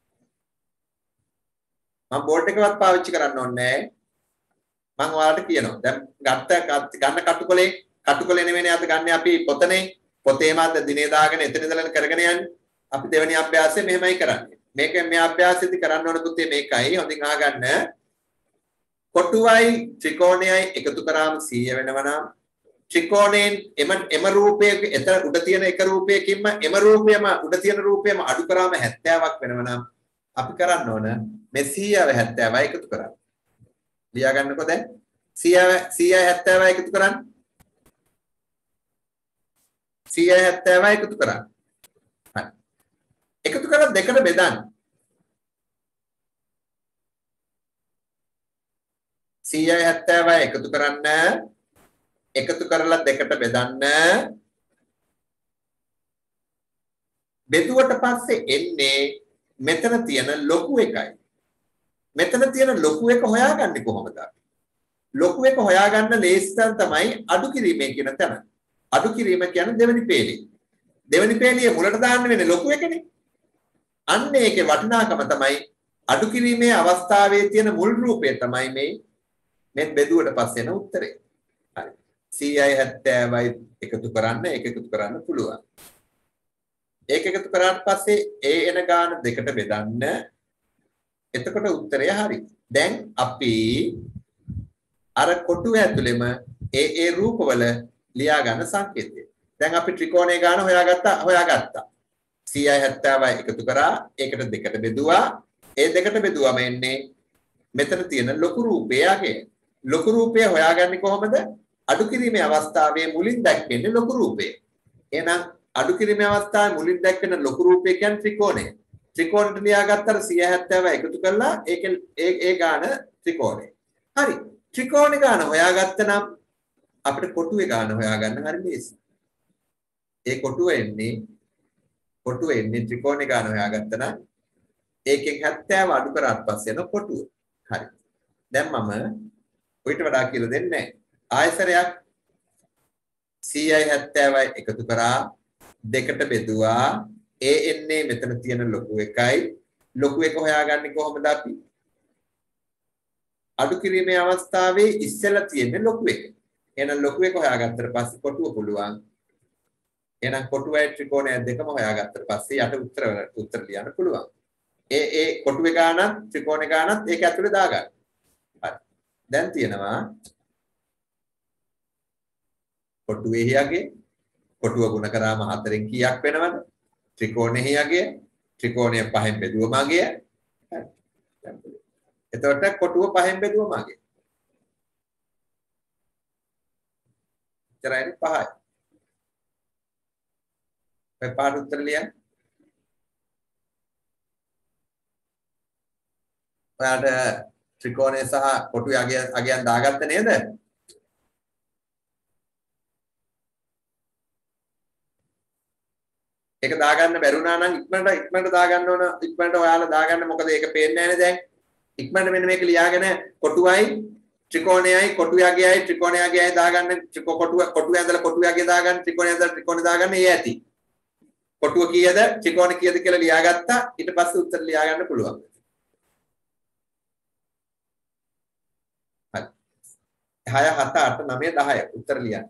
මම බෝඩ් එකවත් පාවිච්චි කරන්න ඕනේ නෑ. මම ඔයාලට කියනවා. දැන් ගන්න කටුකොලේ නෙවෙයි අද ගන්න අපි පොතනේ. පොතේම අද දිනේ දාගෙන එතන ඉඳලා කරගෙන යන්නේ. අපි දෙවෙනි අභ්‍යාසය මෙහෙමයි කරන්නේ. මේක මේ අභ්‍යාසෙදි කරන්න ඕන පුතේ මේකයි. හොඳින් අහගන්න. කොටුවයි ත්‍රිකෝණයයි එකතු කරාම 100 වෙනවා නම් ත්‍රිකෝණයෙන් එම රූපයේ එතන උඩ තියෙන එක රූපයකින්ම එම රූපයම උඩ තියෙන රූපයම අඩු කරාම 70ක් වෙනවා නම් අපි කරන්න ඕන මේ 100ව 70යි එකතු කරන්න. ලියා ගන්නකො දැන් 100යි 70යි එකතු කරන්න. 100යි 70යි එකතු කරන්න. හරි. එකතු කරලා දෙකට බෙදන්න. 100යි 70යි එකතු කරන්න. එකතු කරලා දෙකට බෙදන්න. බෙදුවට පස්සේ එන්නේ මෙතන තියෙන ලොකු එකයි. මෙතන තියෙන ලොකු එක හොයාගන්නේ කොහොමද? ලොකු එක හොයාගන්න ලේසියෙන් තමයි අඩු කිරීමේ කියන තැන. අඩු කිරීම කියන්නේ දෙවෙනි පේළිය. දෙවෙනි පේළියේ මුලට දාන්න වෙන්නේ ලොකු එකනේ. අන්න ඒකේ වටිනාකම තමයි අඩු කිරීමේ අවස්ථාවේ තියෙන මුල් රූපය තමයි මේ බෙදුවට පස්සේ එන උත්තරේ. හරි. 100යි 70යි එකතු කරන්න ඒක එකතු කරන්න පුළුවන්. ඒක එකතු කරාට පස්සේ ඒ එන ගාන දෙකට බෙදන්න. එතකොට උත්තරය හරි. දැන් අපි අර කොටුව ඇතුළෙම ඒ රූපවල ලියා ගන්න සංකේතය. දැන් අපි ත්‍රිකෝණයේ ගාන හොයාගත්තා. 100යි 70යි එකතු කරා. ඒකට දෙකට බෙදුවා. ඒ දෙකට බෙදුවම එන්නේ මෙතන තියෙන ලොකු රූපයගේ. ලොකු රූපය හොයාගන්නේ කොහොමද? අඩු කිරීමේ අවස්ථාවේ මුලින් දැක්වෙන්නේ ලොකු රූපය. එහෙනම් අඩු කිරීමේ අවස්ථාවේ මුලින් දැක්වෙන ලොකු රූපය කියන්නේ ත්‍රිකෝණය. ත්‍රිකෝණයට ලියාගත්තට 170 එකතු කළා ඒ ගාන ත්‍රිකෝණය. හරි. ත්‍රිකෝණේ ගාන හොයාගත්ත නම් අපිට කොටුවේ ගාන හොයාගන්න හරි ලේසි. ඒ කොටුව එන්නේ ත්‍රිකෝණේ ගාන හොයාගත්ත නම් ඒකෙන් 70 අඩු කරාට පස්සේ එන කොටුව. හරි. දැන් මම ඔයිට වඩා කියලා දෙන්නේ නැහැ. ආයතරයක් 100යි 70යි එකතු කරා දෙකට බෙදුවා. ඒ එන්නේ මෙතන තියෙන ලොකු එකයි. ලොකු එක හොයාගන්නේ කොහොමද අපි? අඩු කිරීමේ අවස්ථාවේ ඉස්සෙල්ලා තියෙන ලොකු එක. එහෙනම් ලොකු එක හොයාගත්තට පස්සේ කොටුව පුළුවන්. එහෙනම් කොටුවයි ත්‍රිකෝණය දෙකම හොයාගත්තට පස්සේ යට උත්තර ලියන්න පුළුවන්. ඒ කොටුවේ ගානත් ත්‍රිකෝණේ ගානත් ඒක ඇතුලේ දාගන්න. හරි. දැන් තියෙනවා කොටුවේ යගේ කොටුව ගුණ කරාම 4න් කීයක් වෙනවද? ත්‍රිකෝණෙහි යගේ ත්‍රිකෝණය 5න් බෙදුවම අගය. හරි. එතකොට කොටුව 5න් බෙදුවම අගය. ඉතරයි 5යි. මේ පාඩු උත්තර ලියන්න. ඔයාලට ත්‍රිකෝණය සහ කොටුවේ අගයන් දාගත්ත නේද? ඒක දාගන්න බැරුණා නම් ඉක්මනට දාගන්න ඕන. ඉක්මනට ඔයාලා දාගන්න. මොකද ඒක පේන්නේ නැහැනේ දැන්. ඉක්මනට මෙන්න මේක ලියාගෙන කොටුවයි ත්‍රිකෝණයයි කොටුවයගේයි ත්‍රිකෝණයගේයි දාගන්න කොටුව ඇඳලා කොටුවයගේ දාගන්න ත්‍රිකෝණය ඇඳලා ත්‍රිකෝණය දාගන්න ඒ ඇති. කොටුව කීයද ත්‍රිකෝණ කීයද කියලා ලියාගත්තා. ඊට පස්සේ උත්තර ලියා ගන්න පුළුවන්. හරි. 6 7 8 9 10 උත්තර ලියන්න.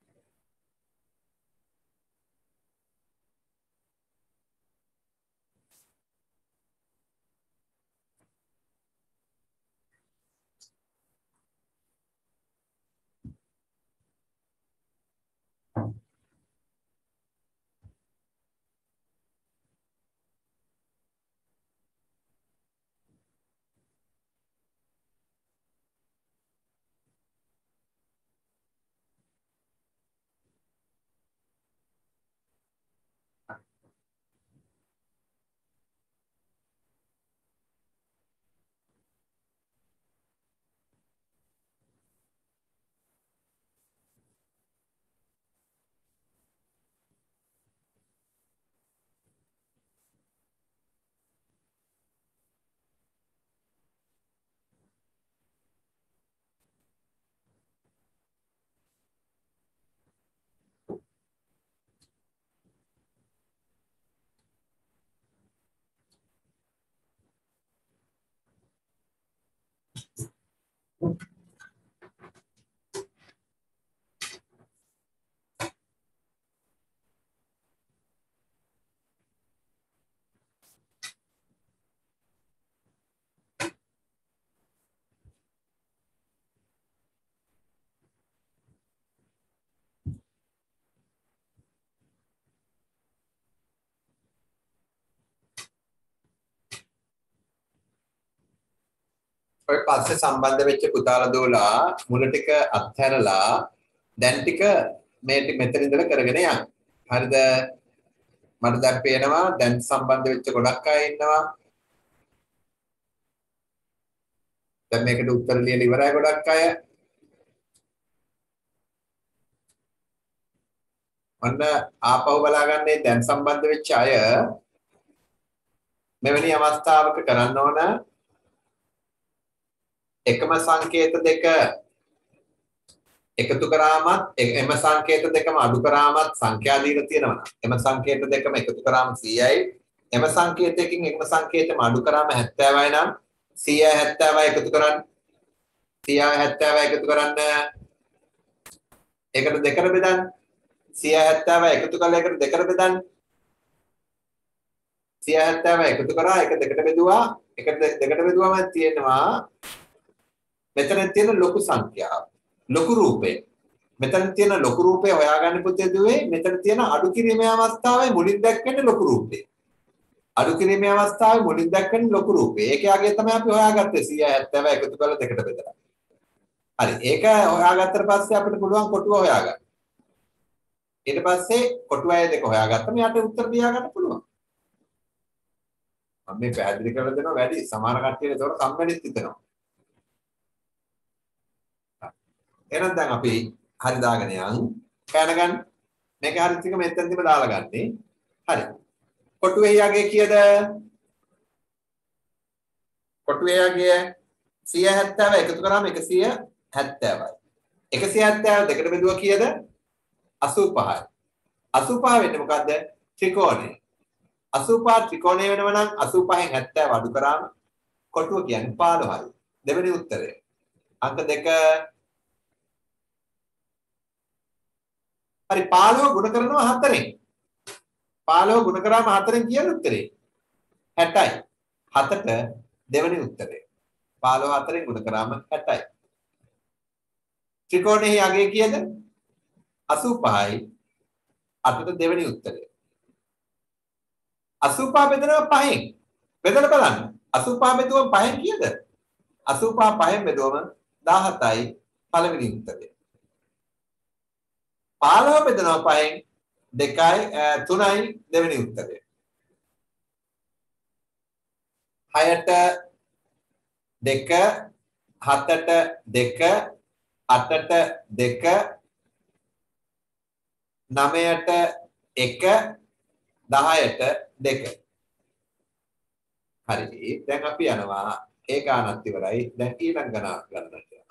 ඔය පස්සේ සම්බන්ධ වෙච්ච පුතාලා දෝලා මුල ටික අත්හැරලා දැන් ටික මේ මෙතන ඉඳලා කරගෙන යන්න. හරිද? මට දැන් පේනවා දැන් සම්බන්ධ වෙච්ච ගොඩක් අය ඉන්නවා. දැන් මේකට උත්තර ලියලා ඉවරයි ගොඩක් අය. අන්න ආපහු බලාගන්නේ දැන් සම්බන්ධ වෙච්ච අය මෙවැනි අවස්ථාවක කරන්න ඕන එකම සංකේත දෙක එකතු කරාමත් එම සංකේත දෙකම අඩු කරාමත් සංඛ්‍යා දීලා තියෙනවා. එම සංකේත දෙකම එකතු කරාම 100යි. එම සංකේතයකින් එකම සංකේතෙම අඩු කරාම 70යි නම් 100 70 එකතු කරන්න 100 70 එකතු කරන්න ඒකට දෙකට බෙදන්න 100 70 එකතු කරලා ඒකට දෙකට බෙදන්න 100 70 එකතු කරා එක දෙකට බෙදුවා එකට දෙකට බෙදුවම තියෙනවා මෙතන තියෙන ලොකු සංඛ්‍යාව ලොකු රූපේ මෙතන තියෙන ලොකු රූපේ හොයාගන්න පුතේ දුවේ මෙතන තියෙන අඩු කිරීමේ අවස්ථාවේ මුලින් දැක්වෙන්නේ ලොකු රූපේ අඩු කිරීමේ අවස්ථාවේ මුලින් දැක්වෙන්නේ ලොකු රූපේ ඒකයාගේ තමයි අපි හොයාගත්තේ 170 එකතු කරලා දෙකට බෙදලා හරි ඒක හොයාගත්තට පස්සේ අපිට පුළුවන් කොටුව හොයාගන්න ඊට පස්සේ කොටුව අය දෙක හොයාගත්තම යාට උත්තර දියා ගන්න පුළුවන් මම මේ පැහැදිලි කරලා දෙනවා වැඩි සමහර කට්ටියට ඒතකොට කම්මැලිත් හිතෙනවා එහෙනම් දැන් අපි හරි දාගෙන යන් කෑන ගන්න මේක හරි ටික මෙතෙන්දිම දාලා ගන්නේ හරි කොටුවේ යගේ කීයද කොටුවේ යගේ 170 එකතු කරාම 170යි 170 දෙකට බෙදුවා කීයද 85යි 85 වෙන්නේ මොකද්ද ත්‍රිකෝණය 85 ත්‍රිකෝණය වෙනව නම් 85න් 70 අඩු කරාම කොටුව කියන්නේ 15යි දෙවෙනි උත්තරය අංක 2 හරි 15 ගුණ කරනවා 4ෙන් 15 ගුණ කරාම 4ෙන් කියන උත්තරේ 60යි 7ට දෙවෙනි උත්තරේ 15 4ෙන් ගුණ කරාම 60යි ත්‍රිකෝණයේ යගේ කීයද 85යි 8ට දෙවෙනි උත්තරේ 85 බෙදනවා 5න් බෙදලා බලන්න 85 බෙදුවම 5න් කීයද 85 5න් බෙදුවම 17යි පළවෙනි උත්තරේ 15 බෙදනවා 5න් 2යි 3යි දෙවෙනි උත්තරේ 6ට 2 7ට 2 8ට 2 9ට 1 10ට 2 හරි දැන් අපි යනවා ඒ ගානත් ඉවරයි. දැන් ඊළඟ ගණන් ගන්නට යනවා.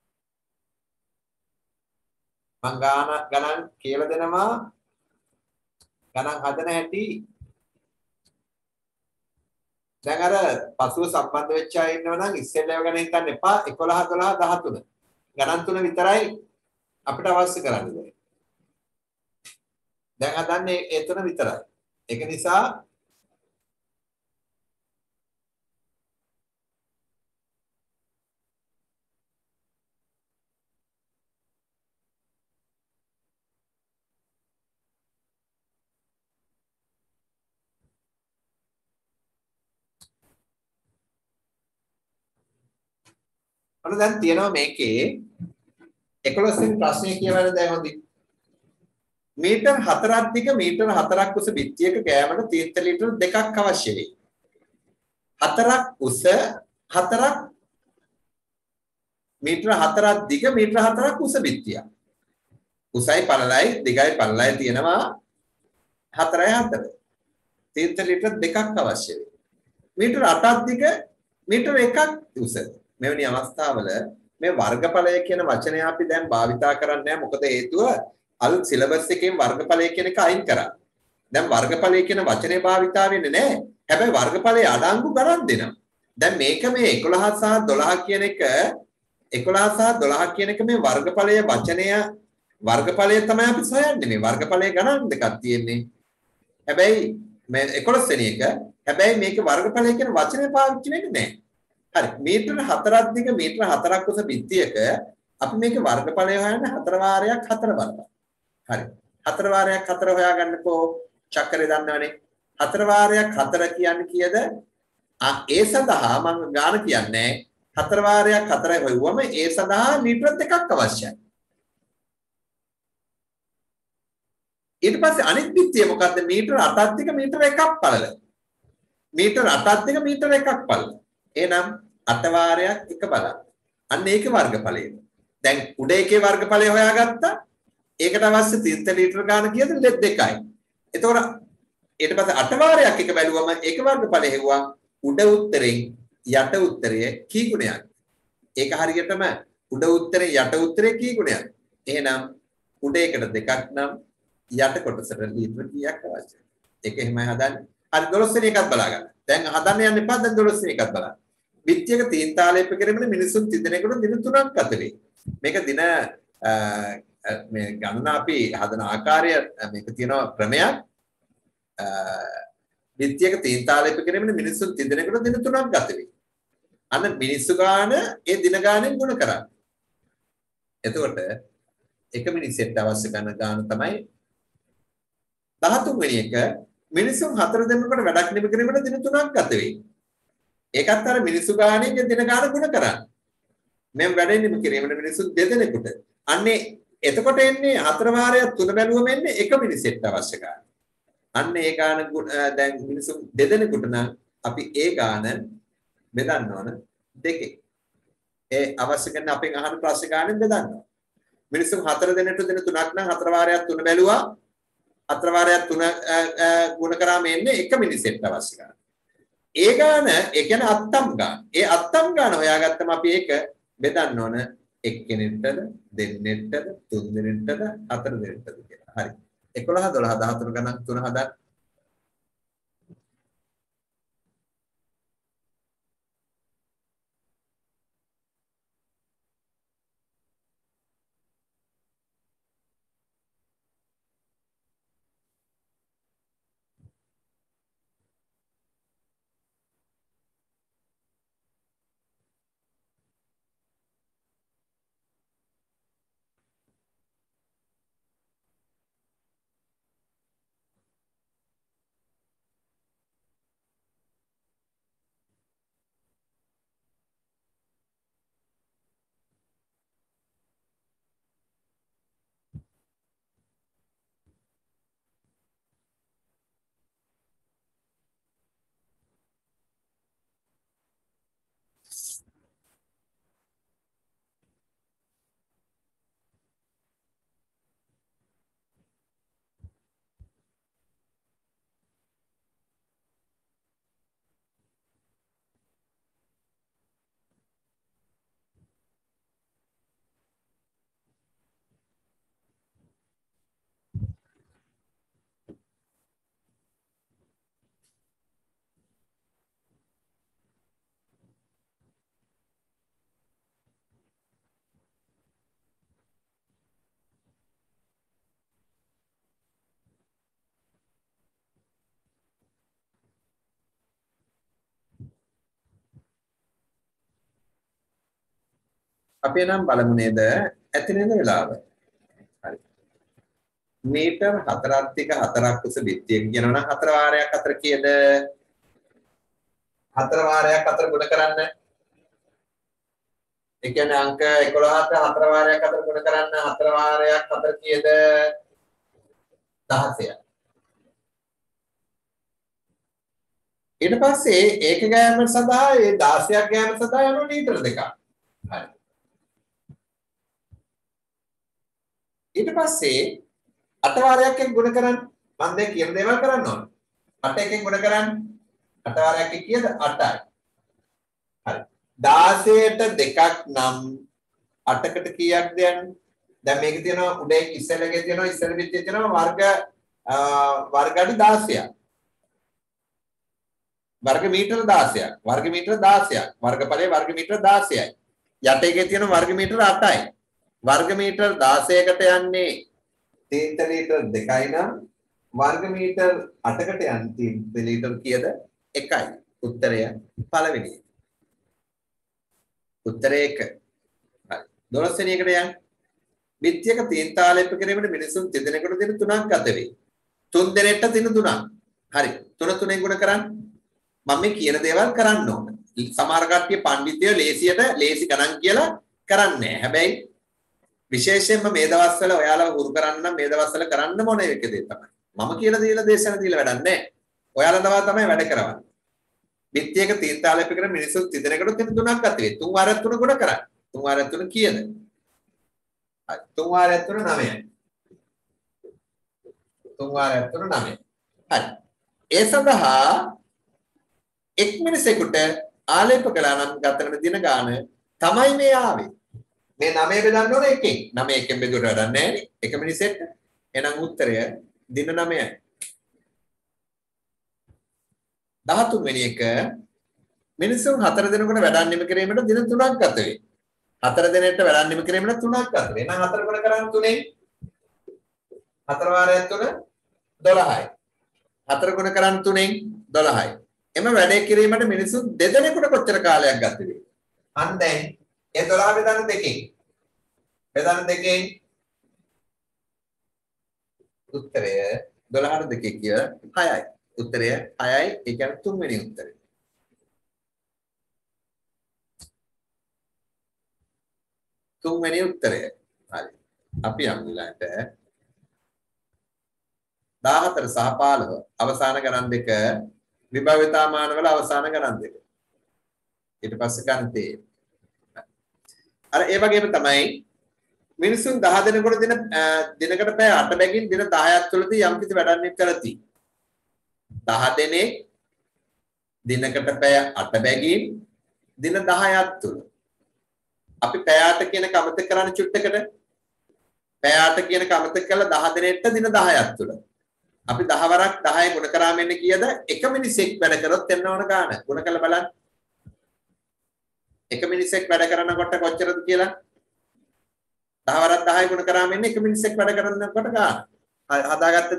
මම ගණන් කියලා දෙනවා. ගණන් හදන හැටි දැන් අර පසුව සම්බන්ධ වෙච්ච අය ඉන්නවා නම් ඉස්සෙල්ලා ගැන හිතන්න එපා. 11 12 13 ගණන් තුන විතරයි අපිට අවශ්‍ය කරන්නේ. දැන් හදන්නේ ඒ තුන විතරයි. ඒක නිසා ඔන්න දැන් තියෙනවා මේකේ 11 වෙනි ප්‍රශ්නේ කියවන දැන් හොඳයි. මීටර් 4ක් දිග මීටර් 4ක් උස බිත්තියක ගෑමට තීර්ථ ලීටර් 2ක් අවශ්‍ය වෙයි. 4ක් උස 4ක් මීටර් 4ක් දිග මීටර් 4ක් උස බිත්තියක්. උසයි පළලයි දිගයි පළලයි තියෙනවා 4යි 4. තීර්ථ ලීටර් 2ක් අවශ්‍ය වෙයි. මීටර් 8ක් දිග මීටර් 1ක් උස. මෙවැනි අවස්ථාවල මේ වර්ගඵලය කියන වචනය අපි දැන් භාවිතා කරන්නේ නැහැ. මොකද හේතුව අලුත් සිලබස් එකෙන් වර්ගඵලය කියන එක අයින් කරා. දැන් වර්ගඵලය කියන වචනේ භාවිතා වෙන්නේ නැහැ. හැබැයි වර්ගඵලයේ අඩංගු ගණන් දෙනවා. දැන් මේක මේ 11 සහ 12 කියන එක 11 සහ 12 කියන එක මේ වර්ගඵලයේ වචනය වර්ගඵලය තමයි අපි සොයන්නේ. මේ වර්ගඵලයේ ගණන් දෙකක් තියෙන්නේ. හැබැයි මේ 11 වෙනි එක හැබැයි මේක වර්ගඵලය කියන වචනේ පාවිච්චි වෙන්නේ නැහැ. හරි මීටර 4ක් දිග මීටර 4ක් උස බිත්තියක අපි මේකේ වර්ගඵලය හොයන්නේ 4 වාරයක් 4 බලන්න. හරි 4 වාරයක් 4 හොයාගන්නකෝ චක්‍රය දන්නවනේ 4 වාරයක් 4 කියන්නේ කීයද? ඒ සඳහා මම ගාන කියන්නේ 4 වාරයක් 4 හොයුවම ඒ සඳහා ලීටර 2ක් අවශ්‍යයි. ඊට පස්සේ අනිත් බිත්තිය මොකද්ද? මීටර 8ක් දිග මීටර 1ක් පළල. මීටර 8ක් දිග මීටර 1ක් පළල. එහෙනම් 8 වාරයක් 1 බලන්න. අන්න ඒකේ වර්ගඵලය. දැන් උඩ එකේ වර්ගඵලය හොයාගත්තා. ඒකට අවශ්‍ය තීර්ථ ලීටර ගාන කීයද? 2යි. එතකොට ඊට පස්සේ 8 වාරයක් 1 බැලුවම ඒක වර්ගඵලය හෙව්වා. උඩ උත්තරෙන් යට උත්තරය කී ගුණයක්ද? ඒක හරියටම උඩ උත්තරේ යට උත්තරේ කී ගුණයක්ද? එහෙනම් උඩ එකට 2ක් නම් යට කොටසට ලීටර කීයක් අවශ්‍යද? ඒක එහෙමයි හදන්නේ. හරි 12 වෙනි එකත් බලා ගන්න. දැන් හදන්න යන්න එපා. දැන් 12 වෙනි එකත් බලන්න. විත්‍යක තීන්තාලේප කිරීමේ මිනිසුන් තිදෙනෙකුට දින 3ක් ගත වේ. මේක දින මේ ගණන අපි හදන ආකාරය මේක තියෙනවා ක්‍රමයක්. විත්‍යක තීන්තාලේප කිරීමේ මිනිසුන් තිදෙනෙකුට දින 3ක් ගත වේ. අන්න මිනිස්සු ගාන ඒ දින ගානෙන් ගුණ කරන්නේ. එතකොට එක මිනිසෙක්ට අවශ්‍ය කරන ගාන තමයි 13 වෙනි එක මිනිසුන් 4 දෙනෙකුට වැඩක් නිම කිරීමට දින 3ක් ගත වේ. ඒකත් අර මිනිස්සු ගානේ දින ගාන ගුණ කරන්නේ. මම වැඩ නිම කිරීමට මිනිස්සු දෙදෙනෙකුට. අන්නේ එතකොට එන්නේ 4 වාරයක් 3 බැලුවම එන්නේ එක මිනිසෙක්ට අවශ්‍ය ගාන. අන්න ඒ ගාන දැන් මිනිස්සු දෙදෙනෙකුට නම් අපි ඒ ගාන බෙදන්න ඕන දෙකේ. ඒ අවශ්‍ය කරන අපෙන් අහන ප්‍රශ්න ගානෙන් බෙදන්න. මිනිස්සු 4 දෙනෙකුට දින 3ක් නම් 4 වාරයක් 3 බැලුවා 4 වාරයක් 3 ගුණ කරාම එන්නේ එක මිනිසෙක්ට අවශ්‍ය ගාන. ඒ ගාන ඒ කියන්නේ අත්තම් ගාන. ඒ අත්තම් ගාන හොයාගත්තම අපි ඒක බෙදන්න ඕන එක්කෙනෙක්ටද දෙන්නෙක්ටද තුන් දෙනෙක්ටද හතර දෙනෙක්ටද කියලා. හරි. 11 12 13 ගණන් 3 හදන්න. අපි නම් බලමු නේද ඇති නේද වෙලාව. හරි. මීටර් 4ක් තික 4ක් උස බිත්තියක කියනවා නම් 4 වාරයක් 4 කීයද? 4 වාරයක් 4 ගුණ කරන්න. ඒ කියන්නේ අංක 11ට 4 වාරයක් 4 ගුණ කරන්න 4 වාරයක් 4 කීයද? 16ක්. ඊට පස්සේ ඒක ගෑම සඳහා ඒ 16ක් ගෑම සඳහා යන ලීටර දෙකක්. හරි. ඊට පස්සේ 8 වාරයක් එක්ක ගුණ කරන්න. මම දැන් කියන දේවල් කරන්න ඕන. 8 එකෙන් ගුණ කරන්න. 8 වාරයක් එක්ක කීයද? 8යි. හරි. 16ට දෙකක් නම් 8කට කීයක්ද යන්නේ? දැන් මේක තියෙනවා උඩේ ඉස්සෙල්ලගේ තියෙනවා ඉස්සෙල්ල පිටියේ තියෙනවා වර්ග අඩි 16ක්. वर्ग मीटर 16ක් वर्ग मीटर 16ක් वर्गඵලයේ वर्ग मीटर 16යි යට එකේ තියෙන वर्ग मीटर 8යි वर्ग मीटर 16කට යන්නේ තීන්ත ලීටර් 2යි නම් वर्ग मीटर 8කට යන්නේ තීන්ත ලීටර් කීයද 1යි උත්තරය පළවෙනි උත්තරය 1 හරි 12 වෙනි එකට යන්න විත්‍යක තීන්තාලේප කිරීමට මිනිසුන් දෙදෙනෙකුට දින 3ක් ගත වේ 3 දෙනෙක්ට දින 3ක් හරි 3 3ෙන් ගුණ කරන්න මම මේ කියන දේවල් කරන්න ඕන. සමහර කට්ටිය පඬිතුයෝ ලේසි ගණන් කියලා කරන්නේ නැහැ. හැබැයි විශේෂයෙන්ම මේ දවස්වල ඔයාලා හුරු කරන්න නම් මේ දවස්වල කරන්න ඕන එක දේ තමයි. මම කියලා දීලා දේශන දීලා වැඩක් නැහැ. ඔයාලා තමයි වැඩ කරවන්නේ. විත්‍යයක තීන්තාලයක කරන මිනිස්සු තිදෙනෙකුට තින් තුනක් ගත වේ. 3 වාරයක් 3 ගුණ කරන්න. 3 වාරයක් 3 කීයද? හරි. 3 වාරයක් 3 9යි. 3 වාරයක් 3 9යි. හරි. ඒ සඳහා එක් මිනිසෙකුට ආලේප කළා නම් ගත වෙන දින ගාන තමයි මේ ආවේ. මේ 9 බෙදන්න ඕනේ එකෙන්. 9 එකෙන් බෙදුවට වැඩක් නැහැ නේ. එක මිනිසෙක්ට. එහෙනම් උත්තරය දින 9යි. 13 වෙනි එක මිනිසුන් 4 දිනකට වැඩක් නිම කිරීමට දින 3ක් ගත වේ. 4 දිනකට වැඩක් නිම කිරීමට 3ක් ගත වේ. එහෙනම් 4 ගුණ කරන් 3ෙන් 4 වාරයක් 3 12යි. 4 ගුණ කරන් 3ෙන් 12යි. එම වැඩේ කිරීමට මිනිසු දෙදෙනෙකුට කොච්චර කාලයක් ගත වේ? අන්න දැන් ඒ 12 බෙදන්න දෙකෙන්. බෙදන්න දෙකෙන් උත්තරය 12ට දෙකේ කිය 6යි. උත්තරය 6යි. ඒ කියන්නේ තුන්වෙනි උත්තරය. තුන්වෙනි උත්තරය. හරි. අපි යමු ඊළඟට 14 සහ 15 අවසාන ගණන් දෙක විභාවිතා මානවල අවසාන ගණන් දෙක. ඊට පස්සේ ගණිතේ. අර ඒ වගේම තමයි මිනිසුන් 10 දිනකට දිනකට පැය 8 බැගින් දින 10ක් තුළදී යම් කිසි වැඩක් කරති. 10 දිනේ දිනකට පැය 8 බැගින් දින 10ක් තුළ. අපි පැය 8 කියන කමත කරන්න චුට්ටකට. පැය 8 කියන කමත කළා 10 දිනෙට දින 10ක් තුළ. අපි 10 වරක් 10 ගුණ කරාම එන්නේ කීයද? එක මිනිසෙක් වැඩ කරොත් එන්න ඕන ගාන. ගුණ කරලා බලන්න. එක මිනිසෙක් වැඩ කරනකොට කොච්චරද කියලා? 10 වරක් 10 ගුණ කරාම එන්නේ එක මිනිසෙක් වැඩ කරනකොට ගාන. හදාගත්තද?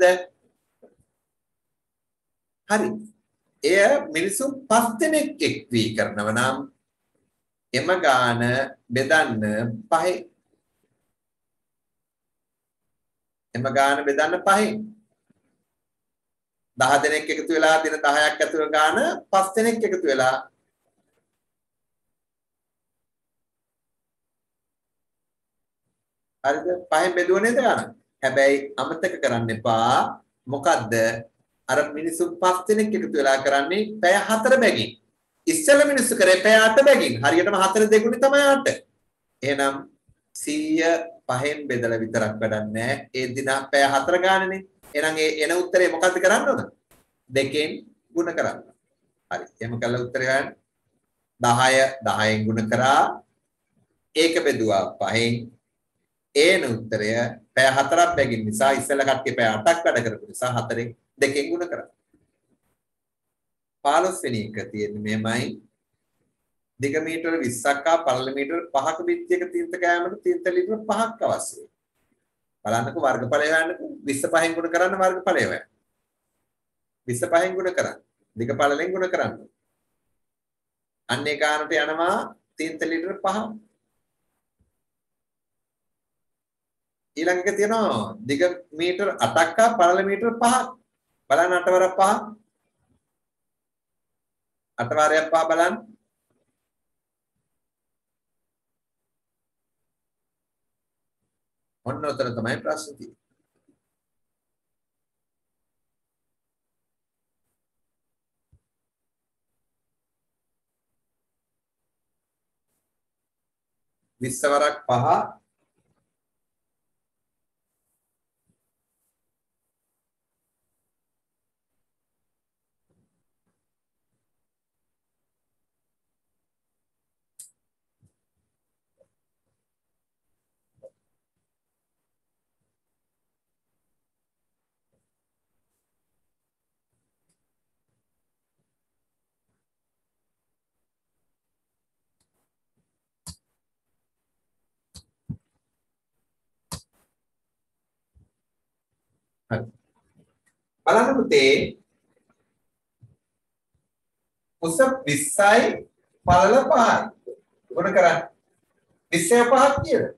හරි. එය මිනිසු 5 දෙනෙක් එක් වී කරනව නම් එම ගාන බෙදන්න 5. එම ගාන බෙදන්න 5. 10 දෙනෙක් එකතු වෙලා දින 10ක් ඇතුළත ගාන 5 දෙනෙක් එකතු වෙලා හරිද 5න් බෙදුව නේද ගාන හැබැයි අමතක කරන්න එපා මොකද්ද අර මිනිස්සු 5 දෙනෙක් එකතු වෙලා කරන්නේ පැය 4 බැගින් ඉස්සෙල්ල මිනිස්සු කරේ පැය 8 බැගින් හරියටම 4 දෙගුණේ තමයි 8 එහෙනම් 100 5න් බෙදලා විතරක් වැඩක් නැහැ ඒ දින පැය 4 ගානනේ එහෙනම් ඒ එන උත්තරේ මොකක්ද කරන්න ඕන? දෙකෙන් ගුණ කරන්න. හරි. එහෙම කළා උත්තරය ගන්න. 10 10න් ගුණ කරා ඒක බෙදුවා 5න්. ඒන උත්තරය පැය 4ක් බැගින් නිසා ඉස්සෙල්ලා කට්ටිය පැය 8ක් වැඩ කරපු නිසා 4න් දෙකෙන් ගුණ කරා. 15 වෙනි එක තියෙන්නේ මෙහෙමයි. දිග මීටර 20ක් හා පළල මීටර 5ක විත්‍යක තීන්ත කෑමට තීන්ත ලීටර 5ක් අවශ්‍ය වෙයි. බලන්නකො වර්ගඵලය හොයන්නකො 25න් ගුණ කරන්න වර්ගඵලය හොයන්න 25න් ගුණ කරන්න දිග පළලෙන් ගුණ කරන්න අන්න ඒ ගානට යනවා තීන්ත ලීටර 5 ඊළඟ එක තියෙනවා දිග මීටර 8ක් හා පළල මීටර 5ක්. බලන්න 8 වරක් 5. 8 වාරයක් 5 බලන්න. ඔන්න උතන තමයි ප්‍රශ්නේ තියෙන්නේ. විස්සවරක් 5 හරි. බලන්න පුතේ උස 20යි පළල 5යි. ගුණ කරන්න. 20 5ක් කියලා.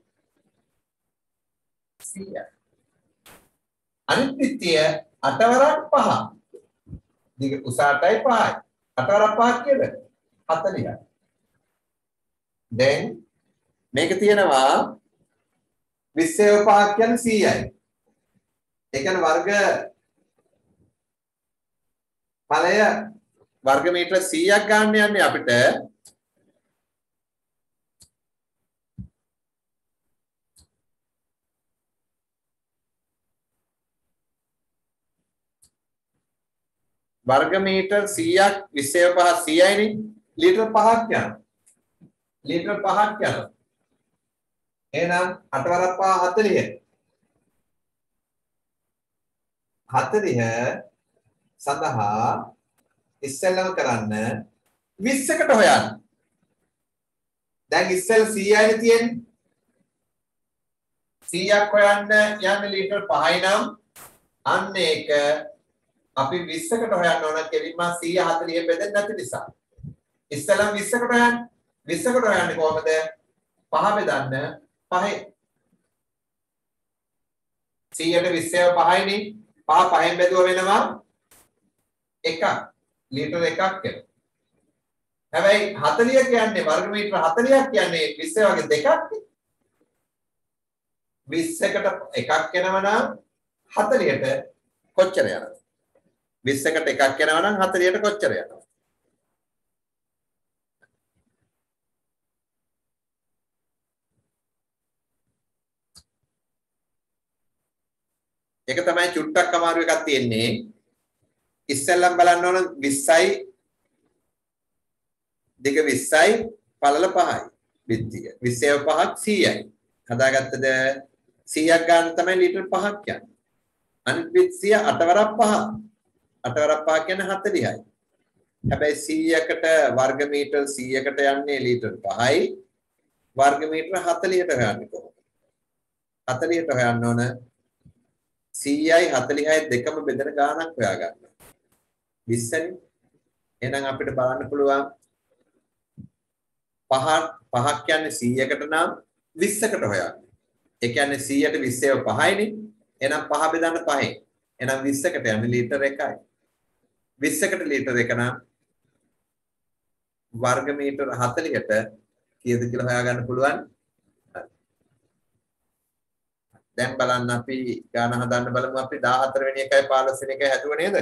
100යි. අනිත් පිටිය 8 වරක් 5. දිග උස 8යි 5යි. 8 වරක් 5ක් කියලා 40යි. දැන් මේක තියෙනවා 20 5ක් කියන්නේ 100යි. ඒ කියන්නේ වර්ග ඵලය වර්ග මීටර 100ක් ගන්න යන්නේ අපිට වර්ග මීටර 100ක් 20 5 100යිනේ ලීටර 5ක් යනවා. ලීටර 5ක් යනවා. එහෙනම් 8 වරක් 5 40. 40 සඳහා ඉස්සෙල්ලම කරන්න 20කට හොයන්න. දැන් ඉස්සෙල් 100යිනේ තියෙන්නේ. 100ක් හොයන්න යන්නේ ලීටර 5යි නම් අන්න ඒක අපි 20කට හොයන්න ඕන කෙලින්ම 140 බෙදෙන්නේ නැති නිසා. ඉස්සෙල්ලම 20කට හොයන්න. 20කට හොයන්නේ කොහමද? 5 බෙදන්න 5. 100ට 20 5යිනේ. 5 5ෙන් බෙදුව වෙනවා 1ක්. ලීටර 1ක් වෙනවා. හැබැයි 40 කියන්නේ වර්ග මීටර 40ක් කියන්නේ 20 වගේ දෙකක් නේ. 20කට එකක් වෙනවා නම් 40ට කොච්චර යනවද? 20කට එකක් වෙනවා නම් 40ට කොච්චර යනවද? ඒක තමයි චුට්ටක් අමාරු එකක් තියෙන්නේ. ඉස්සෙල්ලම බලන්න ඕන 20යි දිග 20යි පළල 5යි බිත්තිය. 20 5ක් 100යි. හදාගත්තද 100ක් ගන්න තමයි ලීටර් 5ක් යන්නේ. අනිත් බිත්තිය 8 වරක් 5. 8 වරක් 5 කියන්නේ 40යි. හැබැයි 100කට වර්ග මීටර 100කට යන්නේ ලීටර් 5යි. වර්ග මීටර 40ට හොයන්නේ කොහොමද? 40ට හොයන්න ඕන 100යි 40යි දෙකම බෙදෙන ගාණක් හොයාගන්න. 20නේ. එහෙනම් අපිට බලන්න පුළුවන් 5ක් කියන්නේ 100කට නම් 20කට හොයන්න. ඒ කියන්නේ 100ට 20 5යිනේ. එහෙනම් 5 බෙදන්න 5යි. එහෙනම් 20කට යන්නේ ලීටර් 1යි. 20කට ලීටර් 1 නම් වර්ග මීටර 40ට කීයද කියලා හොයාගන්න පුළුවන්. දැන් බලන්න අපි ගාන හදන්න බලමු. අපි 14 වෙනි එකයි 15 වෙනි එකයි හැදුව නේද?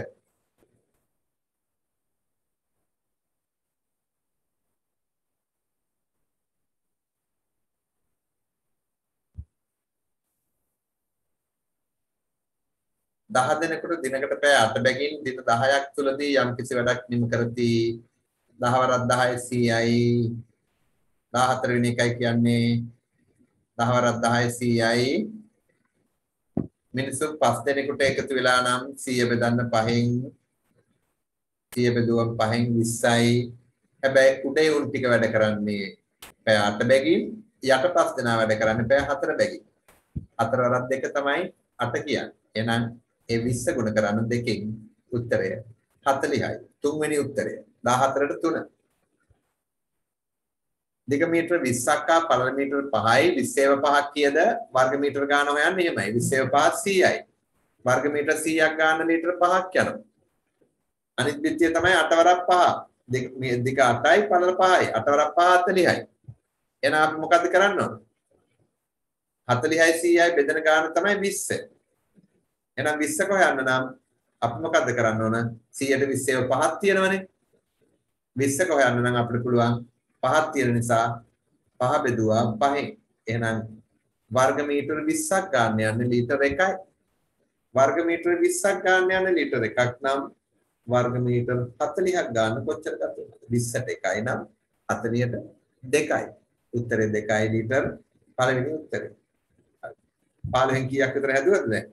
දහ දිනකට දිනකට පැය 8 බැගින් දින 10ක් තුලදී යම් කිසි වැඩක් නිම කරති 10 වරක් 10 100යි 14 වෙනි එකයි කියන්නේ 10 වරක් 10 100යි මිනිස්සු 5 දෙනෙකුට එකතු වෙලා නම් 100 බෙදන්න 5න් 100 බෙදුවම 5න් 20යි හැබැයි උඩේ උන් ටික වැඩ කරන්නේ පැය 8 බැගින් යට 5 දෙනා වැඩ කරන්නේ පැය 4 බැගින් 4 වරක් 2 තමයි 8 කියන්නේ එහෙනම් ඒ 20 ගුණ කරන්න දෙකෙන් උත්තරය 40යි. තුන්වෙනි උත්තරය 14ට 3. දිග මීටර 20ක් ආ පළල මීටර 5යි 20 5ක් කියද වර්ග මීටර ගාන හොයන්නේ එහෙමයි 20 5 100යි වර්ග මීටර 100ක් ගන්න ලීටර 5ක් යනවා අනිත් බිත්තිය තමයි 8 වරක් 5 දිග 8යි පළල 5යි 8 වරක් 5 40යි එහෙනම් අපි මොකද්ද කරන්න ඕන 40යි 100යි බෙදෙන ගාන තමයි 20 එහෙනම් 20 කොහොයන්න නම් අපි මොකද්ද කරන්න ඕන 100ට 20 5ක් තියෙනවනේ 20 කොහොයන්න නම් අපිට පුළුවන් 5ක් තියෙන නිසා 5 බෙදුවා 5න් එහෙනම් වර්ග මීටර 20ක් ගන්න යන්නේ ලීටර 1යි වර්ග මීටර 20ක් ගන්න යන්නේ ලීටර 1ක් නම් වර්ග මීටර 40ක් ගන්න කොච්චර ගත්තද 20ට 1යි නම් 40ට 2යි උත්තරේ 2යි ලීටර පළවෙනි උත්තරේ 15න් කීයක් විතර හැදුවද දැන්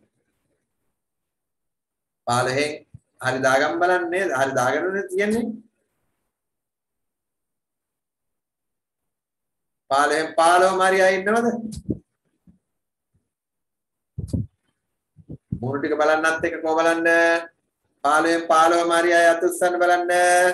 15න් හරි දාගන්න බලන්න නේද හරි දාගන්නනේ තියෙන්නේ 15න් 15 මාරියා ඉන්නවද මොන ටික බලන්නත් එක කො බලන්න 15න් 15 මාරියා යත් උස්සන්න බලන්න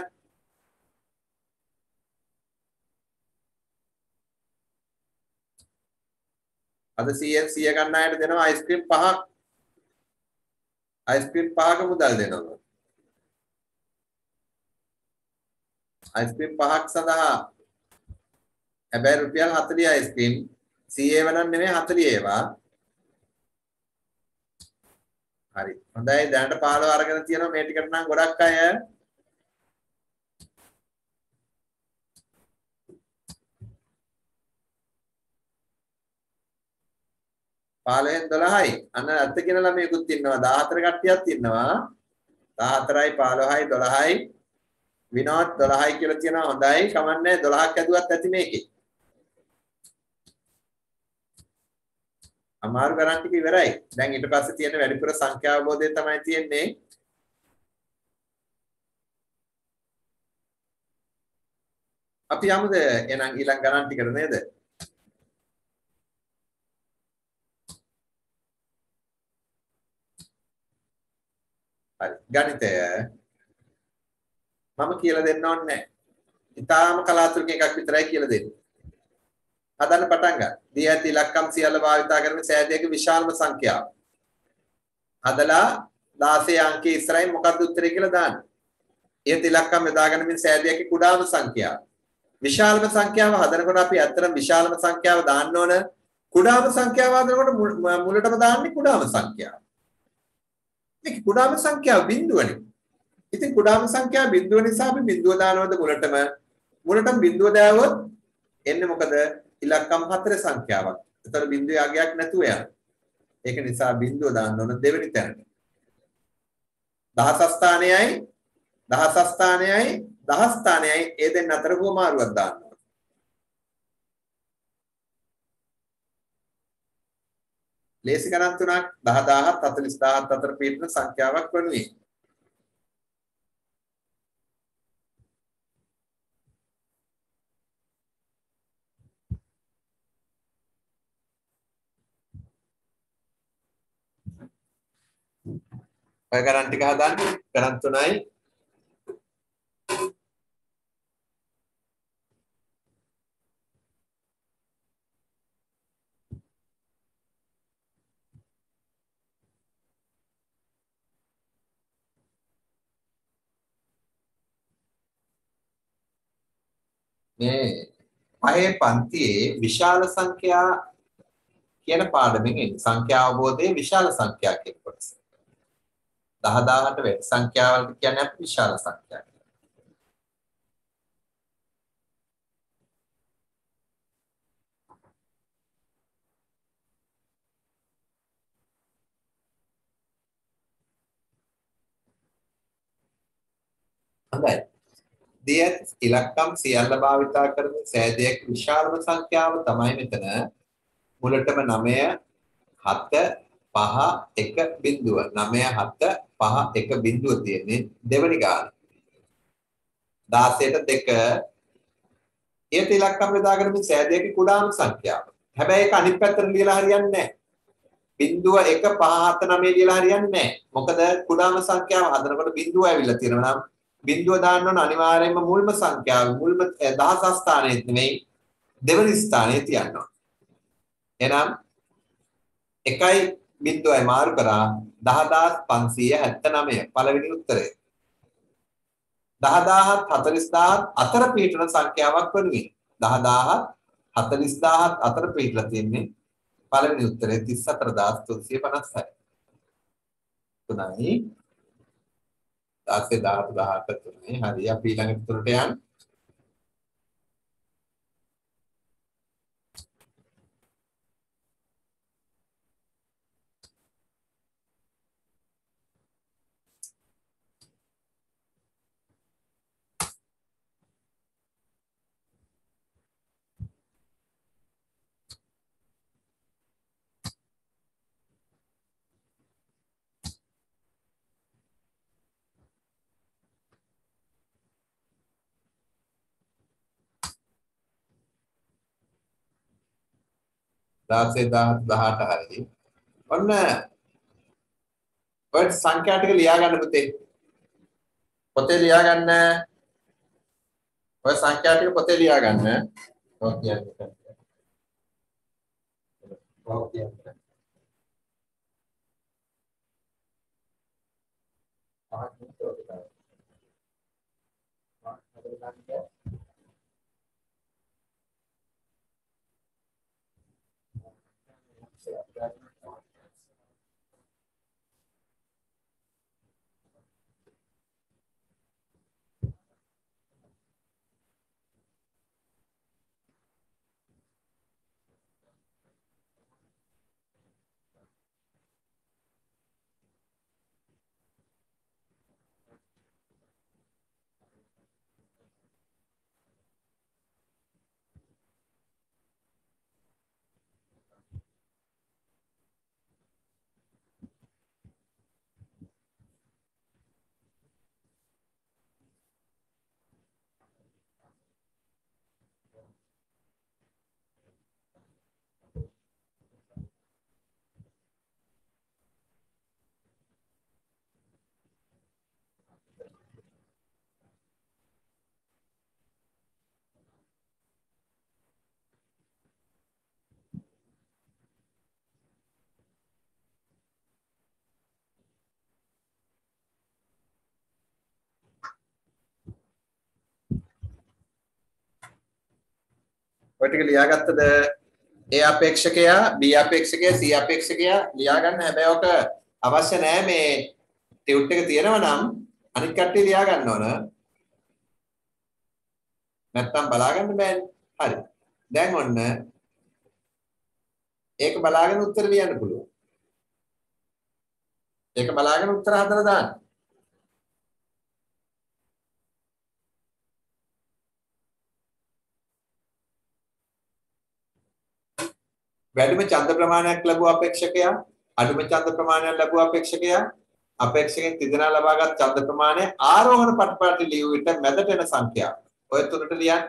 අද 100න් 100 ගන්න අයට දෙනවා අයිස්ක්‍රීම් 5ක් අයිස්ක්‍රීම් 5ක මුදල් දෙනවා අයිස්ක්‍රීම් 5ක් සඳහා හැබැයි රුපියල් 40 අයිස්ක්‍රීම් 100 ඒවා නම් නෙමෙයි 40 ඒවා හරි හොඳයි දැනට 15 අරගෙන තියෙනවා මේ ටිකට නම් ගොඩක් අය 15න් 12යි අන්න අත්ත කියන ළමයෙකුත් ඉන්නවා 14 කට්ටියක් ඉන්නවා 14යි 15යි 12යි විනෝත් 12යි කියලා තියෙනවා හොඳයි කමන්නේ 12ක් ඇදුවත් ඇති මේකේ අමාරු ගණන් ටික ඉවරයි දැන් ඊට පස්සේ තියෙන වැඩිපුර සංඛ්‍යා අවබෝධය තමයි තියෙන්නේ අපි යමුද එහෙනම් ඊළඟ ගණන් ටිකට නේද හරි ගණිතය මම කියලා දෙන්න ඕනේ නැහැ. ඊටාම කලාතුරකින් එකක් විතරයි කියලා දෙන්නේ. හදන්න පටන් ගන්න. දී ඇති ඉලක්කම් සියල්ල භාවිතා කරන සෑදයක විශාලම සංඛ්‍යාව. හදලා 16 අංකයේ ඉස්සරහින් මොකක්ද උත්තරේ කියලා දාන්න. ඊට ඉලක්කම් යොදාගෙන මේ සෑදයක කුඩාම සංඛ්‍යාව. විශාලම සංඛ්‍යාව හදනකොට අපි අතරම විශාලම සංඛ්‍යාව දාන්න ඕන. කුඩාම සංඛ්‍යාව හදනකොට මුලටම දාන්නේ කුඩාම සංඛ්‍යාව. මේක කුඩාම සංඛ්‍යාව බිඳුවනේ. ඉතින් කුඩාම සංඛ්‍යාව බිඳුව නිසා අපි බිඳුව දානවද මුලටම බිඳුව දාවොත් එන්නේ මොකද ඉලක්කම් 4 සංඛ්‍යාවක්. ඒතර බිඳුවේ අගයක් නැතුව යනවා. ඒක නිසා බිඳුව දාන්න ඕන දෙවෙනි තැනට. දහස් ස්ථානයයි ඒ දෙන්න අතර හුවමාරුවක් දාන්න ඕන. ලේසි ගණන් තුනක් 10000ත් 40000ත් අතර පිටින සංඛ්‍යාවක් වනුයේ. ඔය ගණන් ටික හදන්න ගණන් තුනයි මේ පහේ පන්තියේ විශාල සංඛ්‍යා කියන පාඩමෙන් එන්නේ සංඛ්‍යා අවබෝධයේ විශාල සංඛ්‍යා කියන කොටස 10000ට වැඩි සංඛ්‍යාවලට කියන්නේ අපි විශාල සංඛ්‍යා කියලා. හොඳයි. දියත් ඉලක්කම් සියල්ල භාවිතා කරන සෑදයක විශාලම සංඛ්‍යාව තමයි මෙතන මුලටම 9 7 5 1 බිඳුව 9 7 5 1 බිඳුව තියෙන්නේ දෙවෙනි ගාන 16ට 2 ඊට ඉලක්කම් බෙදාගෙන මේ සෑදයක කුඩාම සංඛ්‍යාව. හැබැයි ඒක අනිත් පැත්තට ලියලා හරියන්නේ නැහැ. බිඳුව 1 5 7 9 ලියලා හරියන්නේ නැහැ. මොකද කුඩාම සංඛ්‍යාව හදනකොට බිඳුව ඇවිල්ලා තියෙනවා නම් බිඳුව දාන්න ඕන අනිවාර්යයෙන්ම මුල්ම සංඛ්‍යාව මුල්ම දහස් ස්ථානයේ නෙමෙයි දෙවනි ස්ථානයේ තියන්න ඕන. එහෙනම් 1.0යි මාරු කරා 10579 පළවෙනි උත්තරය. 10000ත් 40000ත් අතර පිටන සංඛ්‍යාවක් වෙනුවෙන් 10000ත් 40000ත් අතර පිටලා තියෙන්නේ පළවෙනි උත්තරේ 34356. තුනයි 16 17 18 තුනේ. හරි අපි ඊළඟ උත්තරට යන්න. දාසේ 18 හරි. ඔන්න ඔය සංඛ්‍යා ටික ලියා ගන්න පුතේ. පොතේ ලියා ගන්න. ඔය සංඛ්‍යා ටික පොතේ ලියා ගන්න. ඔව් කියන්නේ. ඔව් කියන්නේ. ඔය ටික ලියාගත්තද? A අපේක්ෂකයා, B අපේක්ෂකයා, C අපේක්ෂකයා ලියා ගන්න. හැබැයි ඔක අවශ්‍ය නැහැ මේ ටියුට් එක තියෙනවා නම් අනිත් කට්ටිය ලියා ගන්න ඕන. නැත්තම් බලා ගන්න බෑනේ. හරි. දැන් ඔන්න ඒක බලාගෙන උත්තර ලියන්න පුළුවන්. ඒක බලාගෙන උත්තර හදලා දාන්න. වැඩිම ඡන්ද ප්‍රමාණයක් ලැබුව අපේක්ෂකයා, අඩුම ඡන්ද ප්‍රමාණයක් ලැබුව අපේක්ෂකයා, අපේක්ෂකෙන් තිදෙනා ලබාගත් ඡන්ද ප්‍රමාණය ආරෝහණ පට්පාටි ලියු විට මැදට එන සංඛ්‍යාව. ඔය තුනට ලියන්න.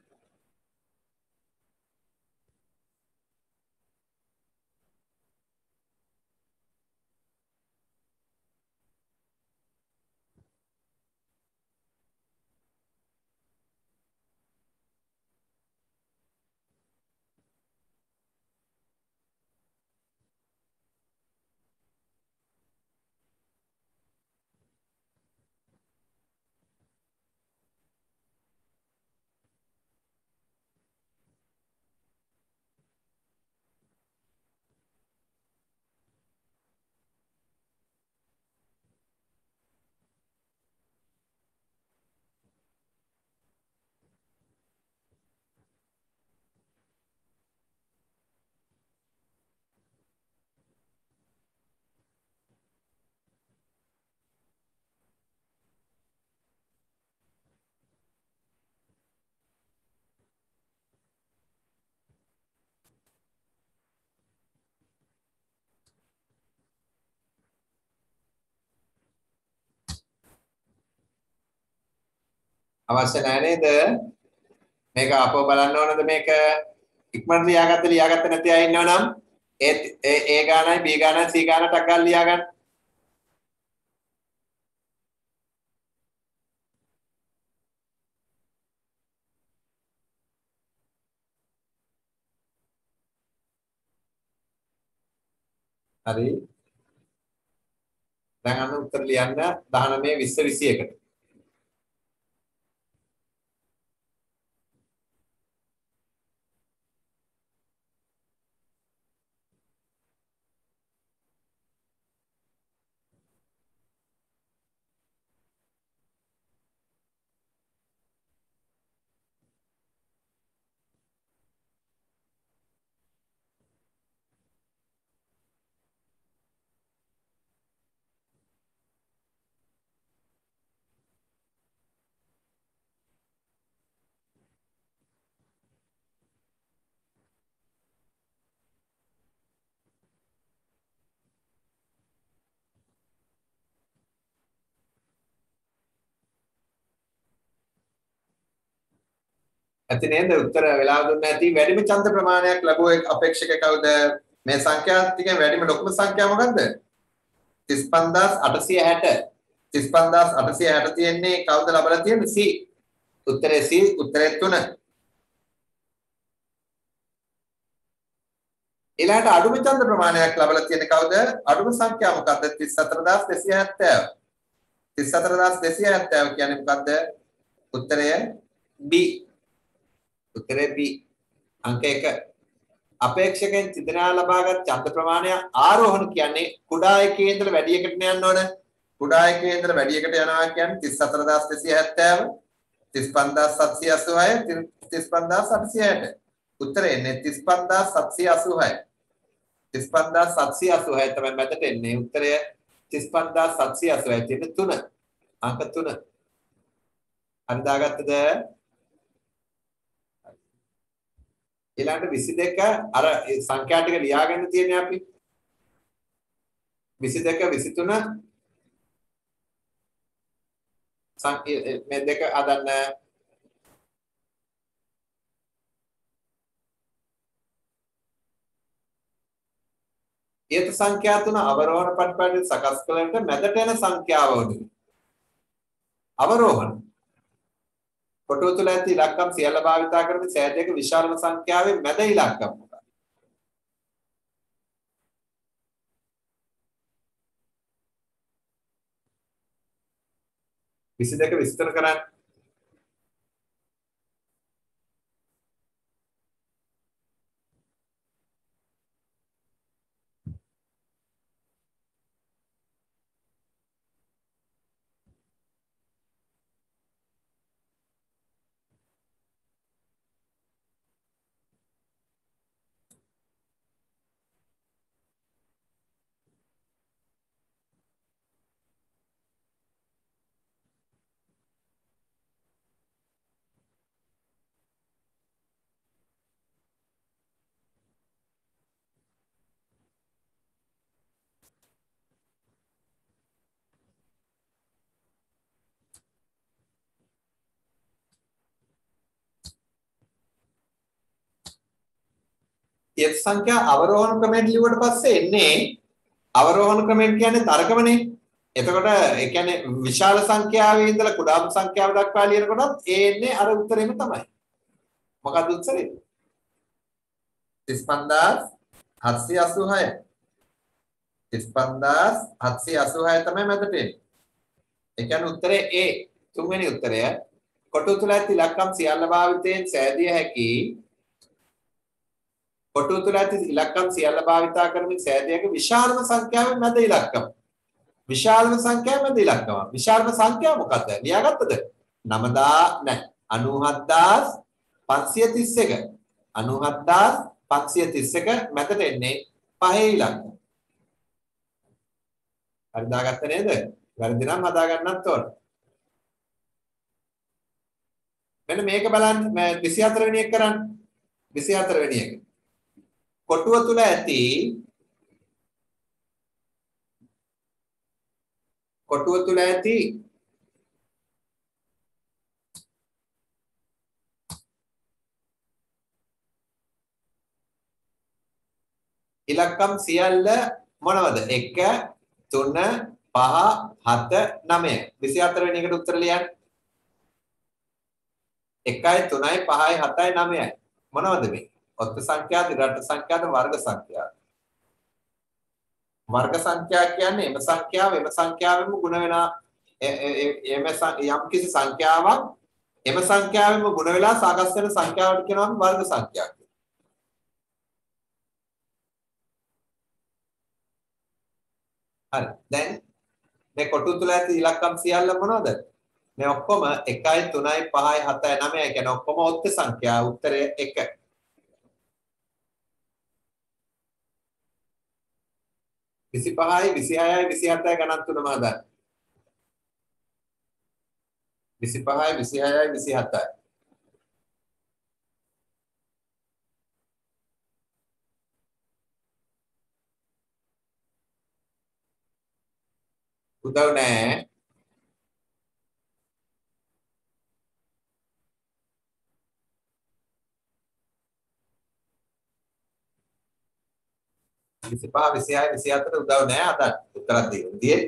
අවශ්‍ය නැහැ නේද? මේක අපෝ බලන්න ඕනද මේක? ඉක්මනට ලියාගත්ත නැති අය ඉන්නවනම් ඒ ගානයි B ගානයි C ගානට අගල් ලියා ගන්න. හරි. දැන් අන්න උත්තර ලියන්න 19 20 21ට. ඇති නේද? උත්තර වෙලාව දුන්න ඇති වැඩිම ඡන්ද ප්‍රමාණයක් ලැබුව අපේක්ෂක කවුද? මේ සංඛ්‍යා ටිකෙන් වැඩිම ලොකුම සංඛ්‍යාව මොකද්ද? 35860. 35860 තියෙන්නේ කවුද ලබලා තියෙන්නේ? C. උත්තරේ C. උත්තරේ 3. ඊළඟට අඩුම ඡන්ද ප්‍රමාණයක් ලබලා තියෙන්නේ කවුද? අඩුම සංඛ්‍යාව මොකද්ද? 34270. 34270 කියන්නේ මොකද්ද? උත්තරය B. උත්තරේ B. අංක 1. අපේක්ෂකෙන් තිදෙනා ලබාගත් ඡන්ද ප්‍රමාණය ආරෝහණ කියන්නේ කුඩා එකේ ඉඳලා වැඩි එකට යන්න ඕන. කුඩා එකේ ඉඳලා වැඩි එකට යනවා කියන්නේ 34270, 35786, 35860. උත්තරේ එන්නේ 35786. 35786 තමයි මැදට එන්නේ. උත්තරය 35786 තියෙන 3. අංක 3. හරි දාගත්තද? ඊළඟට 22 අර සංඛ්‍යා ටික ලියාගන්න තියෙන්නේ අපි 22 23 මේ දෙක හදන්න ඊට සංඛ්‍යා තුන අවරෝහණ පට්ටපටි සකස් කළාට මැදට එන සංඛ්‍යාව වුණේ අවරෝහණ කොටුව තුළ ඇති ඉලක්කම් සියල්ල භාවිතා කරමින් සෑදයක විශාලම සංඛ්‍යාවේ මැද ඉලක්කම් මොකක්ද? 22 විස්තර කරන්න. ඊට සංඛ්‍යා අවරෝහණ ක්‍රමයට ලියුවට පස්සේ එන්නේ අවරෝහණ ක්‍රමයෙන් කියන්නේ තර්කමනේ. එතකොට ඒ කියන්නේ විශාල සංඛ්‍යාවේ ඉඳලා කුඩාම සංඛ්‍යාව දක්වා ලියනකොටත් ඒ එන්නේ අර උත්තරෙම තමයි. මොකක්ද උත්තරේ? 35786. 35786 තමයි මැදට එන්නේ. ඒ කියන්නේ උත්තරේ A. තුන්වෙනි උත්තරය. කොටු තුල ඇති ඉලක්කම් සියල්ල භාවිතයෙන් සෑදිය හැකි කොටුව තුළ ඇති ඉලක්කම් සියල්ල භාවිතා කරමින් සෑදයක විශාලම සංඛ්‍යාවෙන් මැද ඉලක්කම. විශාලම සංඛ්‍යාව මැද ඉලක්කම. විශාලම සංඛ්‍යාව මොකක්ද? ලියාගත්තද? 97531. 97531 මැදට එන්නේ පහේ ඉලක්කම. හරි දාගත්ත නේද? වැරදි නම් හදා ගන්නත් ඕන. මෙන්න මේක බලන්න 24 වෙනි එක කරන්න. 24 වෙනි එක. කොටුව තුල ඇති ඉලක්කම් සියල්ල මොනවද? 1 3 5 7 9. 24 වෙනි එකට උත්තර ලියන්න. 1යි 3යි 5යි 7යි 9යි. මොනවද මේ? ඔත්තු සංඛ්‍යාද, ඉරට්ට සංඛ්‍යාද, වර්ග සංඛ්‍යාද? වර්ග සංඛ්‍යා කියන්නේ එම සංඛ්‍යාවෙම ගුණ වෙන යම් කිසි සංඛ්‍යාවක් එම සංඛ්‍යාවෙම ගුණ වෙලා සාකස් වෙන සංඛ්‍යාවට කියනවා වර්ග සංඛ්‍යා කියලා. හරි. දැන් මේ කොටු තුල ඇති ඉලක්කම් සියල්ල මොනවද? මේ ඔක්කොම 1යි 3යි 5යි 7යි 9යි කියන ඔක්කොම ඔත්ත සංඛ්‍යා. උත්තරය 1. 25යි 26යි 27යි ගණන් තුනම හදන්න. 25යි 26යි 27යි. උදව් නැහැ. විසිපහ 26 24 උදව් නැහැ අදත් උත්තරක් දෙන්නේ.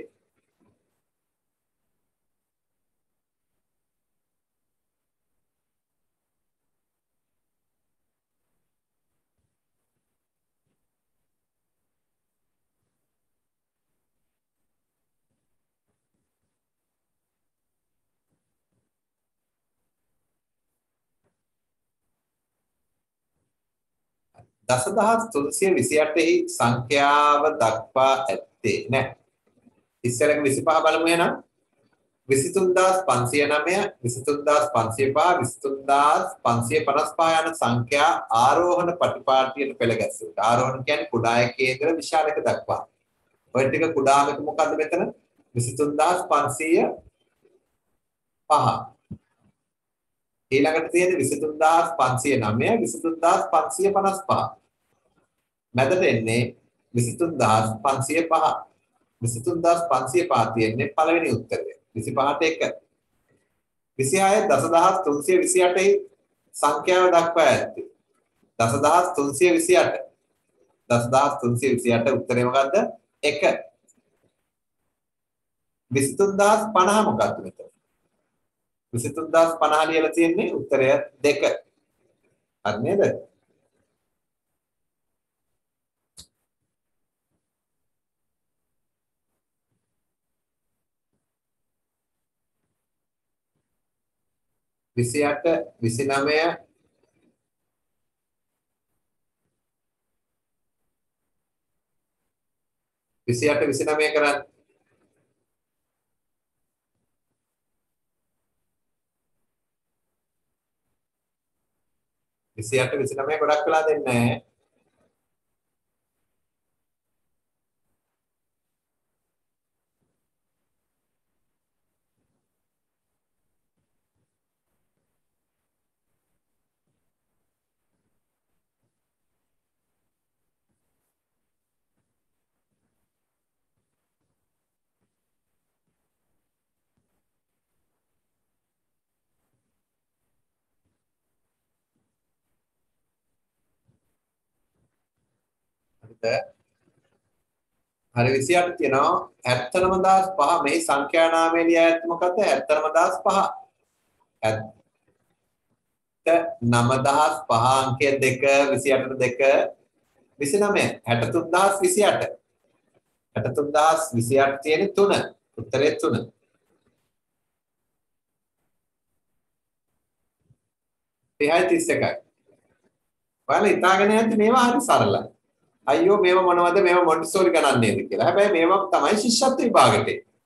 දසදහස් 328හි සංඛ්‍යාව දක්වා ඇත්තේ නැහැ. ඉස්සරක 25 බලමු එහෙනම්. 23509 23505 23555 යන සංඛ්‍යා ආරෝහණ පටිපාටියට පෙළ ගැස්වුවා. ආරෝහණ කියන්නේ කුඩා එකේ ඉඳලා විශාල එක දක්වා. ඔය ටික කුඩාම එක මොකද්ද මෙතන? 23505. ඊළඟට තියෙන්නේ 23509 23555. මැදට එන්නේ 23505. 23505 තියෙන්නේ පළවෙනි උත්තරය. 25ට 1. 26 10328 සංඛ්‍යාව දක්වා ඇත්තේ. 10328. 10328 උත්තරේ මොකද්ද? 1. 23050 මොකක්ද මෙතන? 23050 ලියලා තියෙන්නේ උත්තරය 2. හරි නේද? විසියට 29 28 29 කරන්න. විසියට 29 ගොඩක් වෙලා දෙන්නේ නැහැ. හරි 28 තියෙනවා 79005 මේ සංඛ්‍යා නාමයේ ලියා ඇත්ත මොකද්ද 79005 79005 අංකය 2 28ට 2 29 63028 63028 තියෙන්නේ 3 උත්තරේ 3 30 31යි ඔයාලා හිතාගෙන යද්දි මේවා හරි සරලයි අයියෝ මේව මොනවද මේව මොන්ටිසෝරි ගණන් නේද කියලා. හැබැයි මේවා තමයි ශිෂ්‍යත්ව විභාගෙට.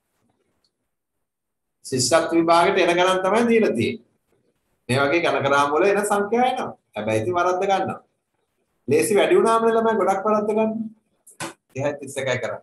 ශිෂ්‍යත්ව විභාගෙට එන ගණන් තමයි දීලා තියෙන්නේ. මේ වගේ ගණකරාම වල එන සංඛ්‍යා එනවා. හැබැයි ඉතින් වරද්ද ගන්නවා. ලේසි වැඩි වුණාම ළමයි ගොඩක් වරද්ද ගන්න. 30 31යි කරන්නේ.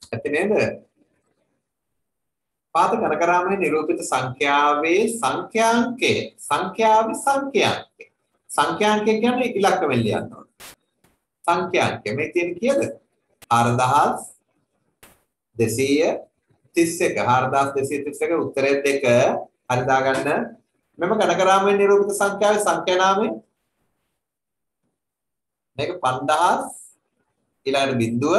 ඇති නේද? පාද ඝනකාරාමයේ නිරූපිත සංඛ්‍යාවේ සංඛ්‍යාංකය සංඛ්‍යාංකය කියන්නේ ඉලක්ක වෙන්න යනවා. සංඛ්‍යාංකය මේ තියෙන කීයද? 4231 4231 උත්තරය 2 හරි දාගන්න. මෙම ඝනකාරාමයේ නිරූපිත සංඛ්‍යාවේ සංඛ්‍යා නාමය මේක 5000 ඊළඟට බිඳුව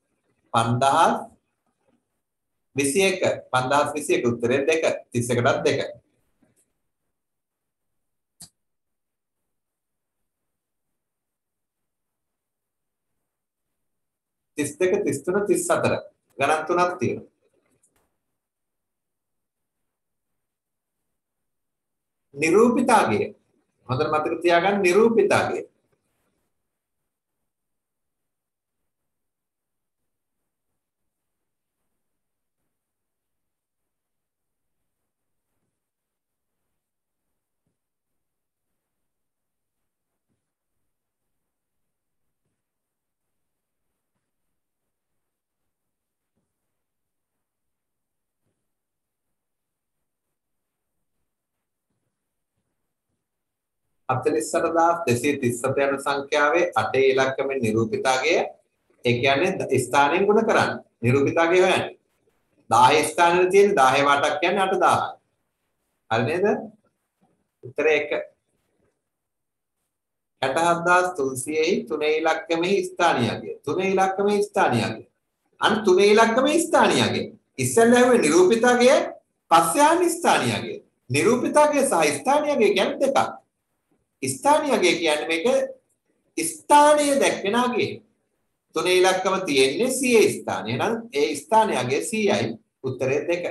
5021 උත්තරේ 2 31ටත් 2 32 33 34 ගණන් තුනක් තියෙනවා. නිරූපිතාගය හොඳට මතක තියාගන්න නිරූපිතාගය අතලිස්සරදාස් 237 යන සංඛ්‍යාවේ 8 ඉලක්කමෙන් නිරූපිතාගය ඒ කියන්නේ ස්ථානයෙන් ගුණ කරන්නේ නිරූපිතාගය හොයන්නේ 10 ස්ථානෙට තියෙන 10 වටක් කියන්නේ 8000 හරි නේද උත්තරේ 1 67300යි 3 ඉලක්කමෙහි ස්ථානියගේ 3 ඉලක්කමෙහි ස්ථානියගේ අන් 3 ඉලක්කමෙහි ස්ථානියගේ ඉස්සෙල්ලා ඇහුවේ නිරූපිතාගය පස්සේ ආන්නේ ස්ථානියගේ නිරූපිතාගය සහ ස්ථානියගේ කියන්නේ දෙකක් ස්ථානියගේ කියන්නේ මේක ස්ථානීය දැක්වෙන අගය. තුනේ ඉලක්කම තියෙන්නේ 100 ස්ථානය. එහෙනම් ඒ ස්ථානයගේ 100යි උත්තරේ 2.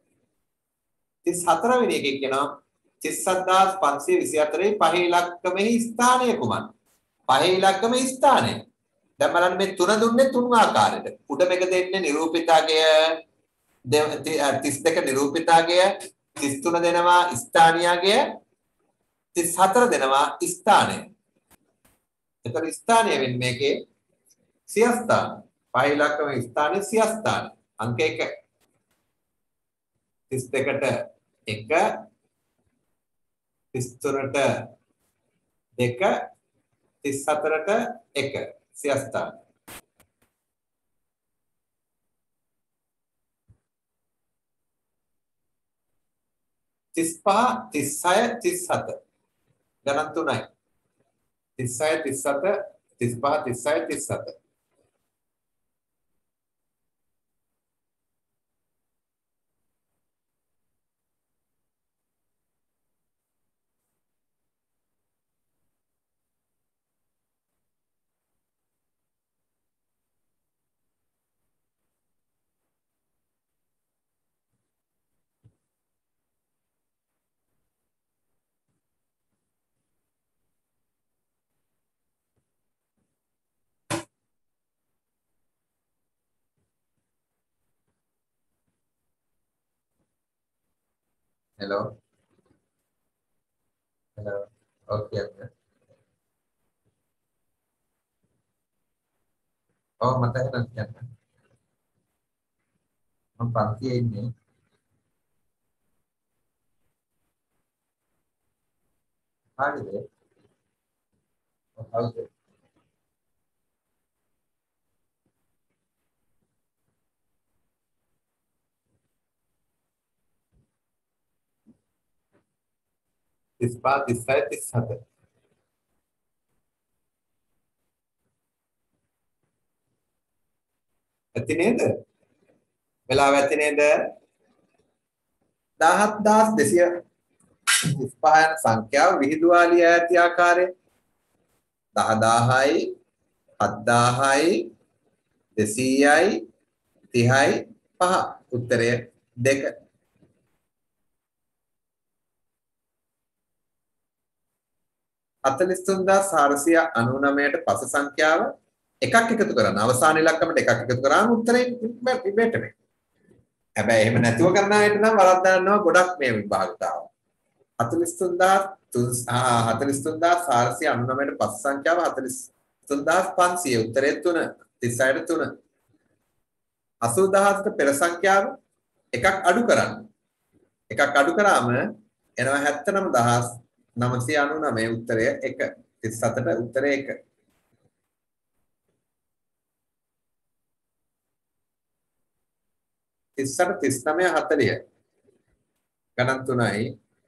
34 වෙනි එකේ කියනවා 37524 පහ ඉලක්කමෙහි ස්ථානය කුමක්ද? පහ ඉලක්කමෙහි ස්ථානය. දැන් බලන්න මේ තුන දුන්නේ තුන් ආකාරයට. උඩ මේක දෙන්නේ නිරූපිතාගය 32 නිරූපිතාගය 33 දෙනවා ස්ථානියගය 34 දෙනවා ස්ථානය. එතන ස්ථානය වෙන්නේ මේකේ සියස්ථාන. පහ ඉලක්කම ස්ථානයේ සියස්ථාන. අංක 1. 32ට 1 33ට 2 34ට 1 සියස්ථාන. තිස්පහ 36 37 ගණන් තුනයි 36 37 35 36 37 hello okay oh මට එහෙනම් කියන්න මම පන්තියේ ඉන්නේ හරිද හවුද 35 36 37 ඇති නේද වෙලාව ඇති නේද 17235 යන සංඛ්‍යාව විහිදුවාලිය ඇති ආකාරය 10000යි 7000යි 200යි 30යි 5 උත්තරය 2 43499ට පස සංඛ්‍යාව එකක් එකතු කරන්න අවසාන ඉලක්කමට එකක් එකතු කරාම උත්තරේ ඉබේට මේ. හැබැයි එහෙම නැතුව කරන අයට නම් වරද්දනවා ගොඩක් මේ විභාගයට ආවා. 43499ට පස සංඛ්‍යාව 43500 උත්තරේ 3 36ට 3. 80000ට පෙර සංඛ්‍යාව එකක් අඩු කරන්න. එකක් අඩු කරාම එනවා 79999 උත්තරය 1. 37ට උත්තරය 1. 38 39 40 ගණන් තුනයි.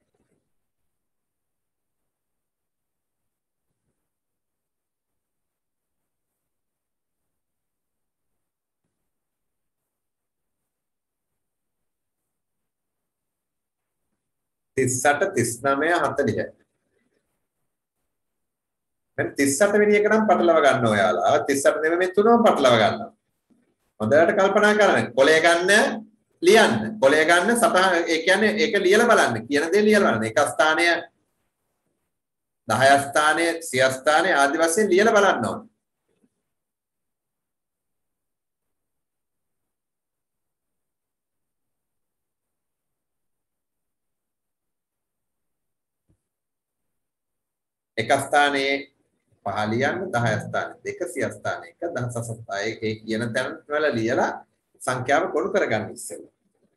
තිස්සට 39 40. දැන් 38 වෙනි එක නම් පටලව ගන්න ඔයාලා. 38 නෙමෙයි මේ තුනම පටලව ගන්නවා. හොඳට කල්පනා කරන්න. කොලය ගන්න ලියන්න. කොලය ගන්න සතහ ඒ කියන්නේ ඒක ලියලා බලන්න. කියන දේ ලියලා බලන්න. එක ස්ථානය 10 ස්ථානය 30 ස්ථානය ආදි වශයෙන් ලියලා බලන්න ඕනේ. එක ස්ථානයේ 5 ලියන්න 10 ස්ථානයේ 200 ස්ථානයක 10 ස්ථානයක ඒ කියන තැන වල ලියලා සංඛ්‍යාව ගොනු කරගන්න ඉස්සෙල්ලා.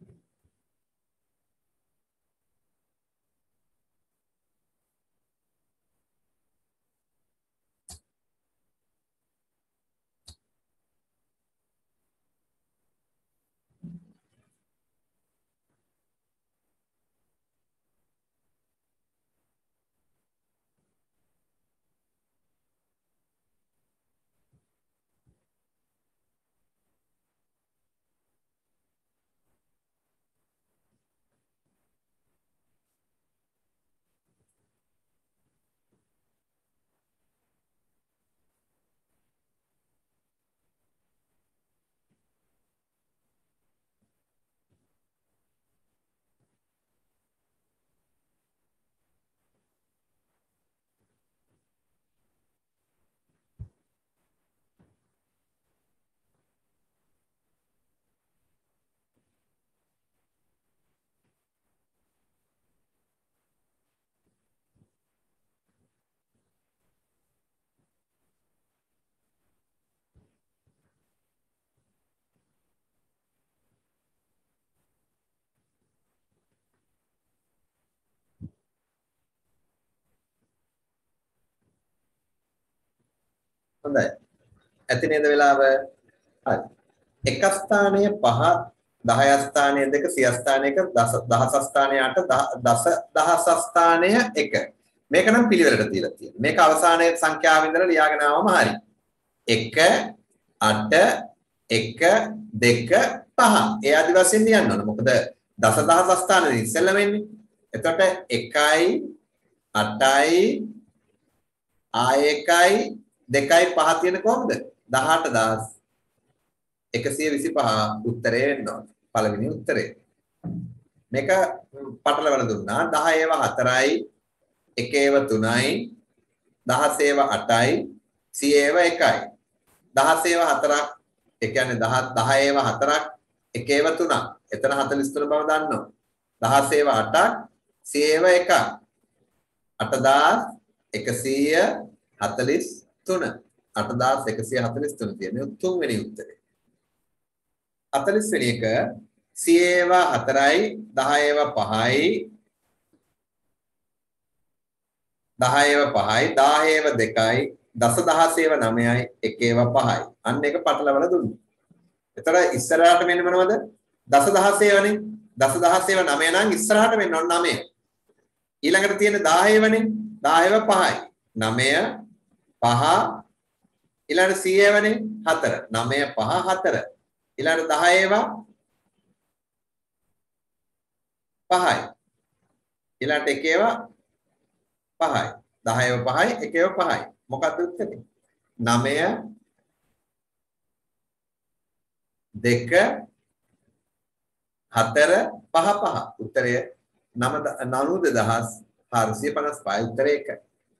හොඳයි. ඇති නේද වෙලාව? හරි. එක ස්ථානයේ 5 10 ස්ථානයේ 2 100 ස්ථානයක 10 ස්ථානයේ 8 10 ස්ථානය 1. මේක නම් පිළිවෙලට තියලා තියෙනවා. මේක අවසානයේ සංඛ්‍යාවෙන් ඉඳලා ලියාගෙන ආවම හරි. 1 8 1 2 5. ඒ ආදි වශයෙන් ලියන්න ඕන. මොකද දස ස්ථානෙ ඉස්සෙල්ලා වෙන්නේ. එතකොට 1යි 8යි ආයකයි 2යි 5 තියෙන කොහොමද? 18125 උත්තරේ වෙන්න ඕන. පළවෙනි උත්තරේ. මේක පටලවලා දුන්නා. 10 ඒවා 4යි, 1 ඒවා 3යි, 10 ඒවා 8යි, 100 ඒවා 1යි. 10 ඒවා 4ක්, ඒ කියන්නේ 10 ඒවා 4ක්, 1 ඒවා 3ක්. එතන 43 බව දන්නවා. 10 ඒවා 8ක්, 100 ඒවා 1ක්. 8143 8143 තියෙන්නේ තුන්වෙනි උත්තරේ. 40 වෙනි එක 100 ඒවා 4යි 10 ඒවා 5යි 10 ඒවා 5යි 10 ඒවා 2යි දස දහස ඒවා 9යි 1 ඒවා 5යි. අන්න එක පටලවලා දුන්නා. එතකොට ඉස්සරහට මෙන්න මොනවද? දස දහස ඒවානේ. දස දහස ඒවා 9 නම් ඉස්සරහට මෙන්න ඔන්න 9. ඊළඟට තියෙන 10 ඒවානේ. 10 ඒවා 5යි. 9 5 ඊළඟට 100 ඒවානේ 4. 9 5 4. ඊළඟට 10 ඒවා 5යි. ඊළඟට 1 ඒවා 5යි. 10 ඒවා 5යි 1 ඒවා 5යි. මොකක්ද උත්තරේ? 9 2 4 5 5. උත්තරය 92455 උත්තරේ 1.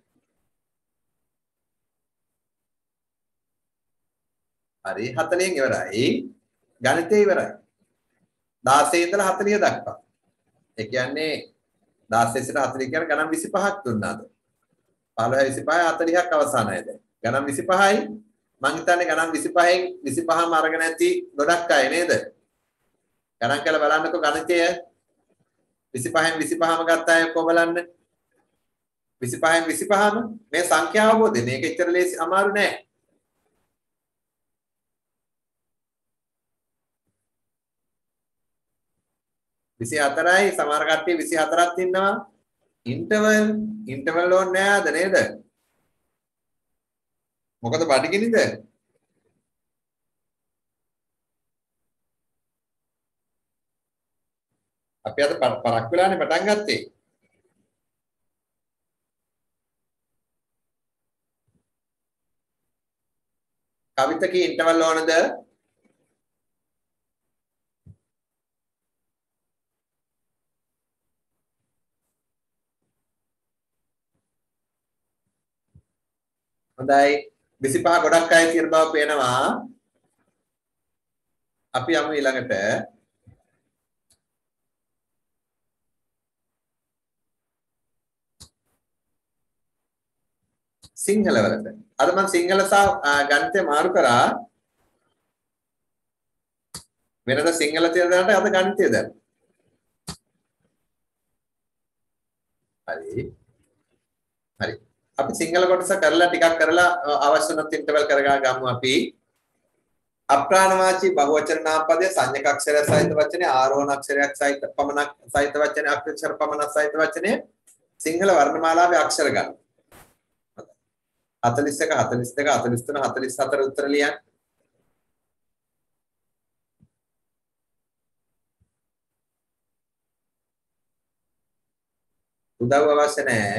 හරි 40න් ඉවරයි. ගණිතය ඉවරයි. 16 ඉඳලා 40 දක්වා. ඒ කියන්නේ 16 සිට 40 කියන ගණන් 25ක් දුන්නාද? 15 25 40ක් අවසానයි දැන්. ගණන් 25යි මං හිතන්නේ ගණන් 25න් 25ම අරගෙන ඇති ගොඩක් අය නේද? ගණන් කරලා බලන්නකෝ ගණිතය 25න් 25ම ගත්ත අය කො බලන්න 25න් 25ම මේ සංඛ්‍යාව අවබෝධ මේක එච්චර ලේසි අමාරු නෑ. 24යි සමහර කට්ටිය 24ක් ඉන්නවා ඉන්ටර්වල් ඕනේ නෑද නේද? මොකද බඩගිනිද? අපි අද පරක් වෙලානේ පටන් ගත්තේ. කවිතකේ ඉන්ටර්වල් ඕනද? හොඳයි 25 ගොඩක් අය තියෙන බව පේනවා. අපි යමු ඊළඟට සිංහල වලට. අද මම සිංහල සහ ගණිතය මාරු කරා. වෙනද සිංහල තියෙන දාට අද ගණිතය දැන්. හරි. හරි. අපි සිංහල කොටස කරලා ටිකක් කරලා අවශ්‍ය නැත් ඉන්ටර්වල් කරගා ගමු අපි. අප්‍රාණවාචී බහුවචන නාමපදයේ සංඥක අක්ෂරය සහිත වචනේ ආරෝහණ අක්ෂරයක් සහිත පමණක් සහිත වචනේ අක්ෂර පමණක් සහිත වචනේ සිංහල වර්ණමාලාවේ අක්ෂර ගන්න. 41 42 43 44 උත්තර ලියන්න. උදව් අවශ්‍ය නැහැ.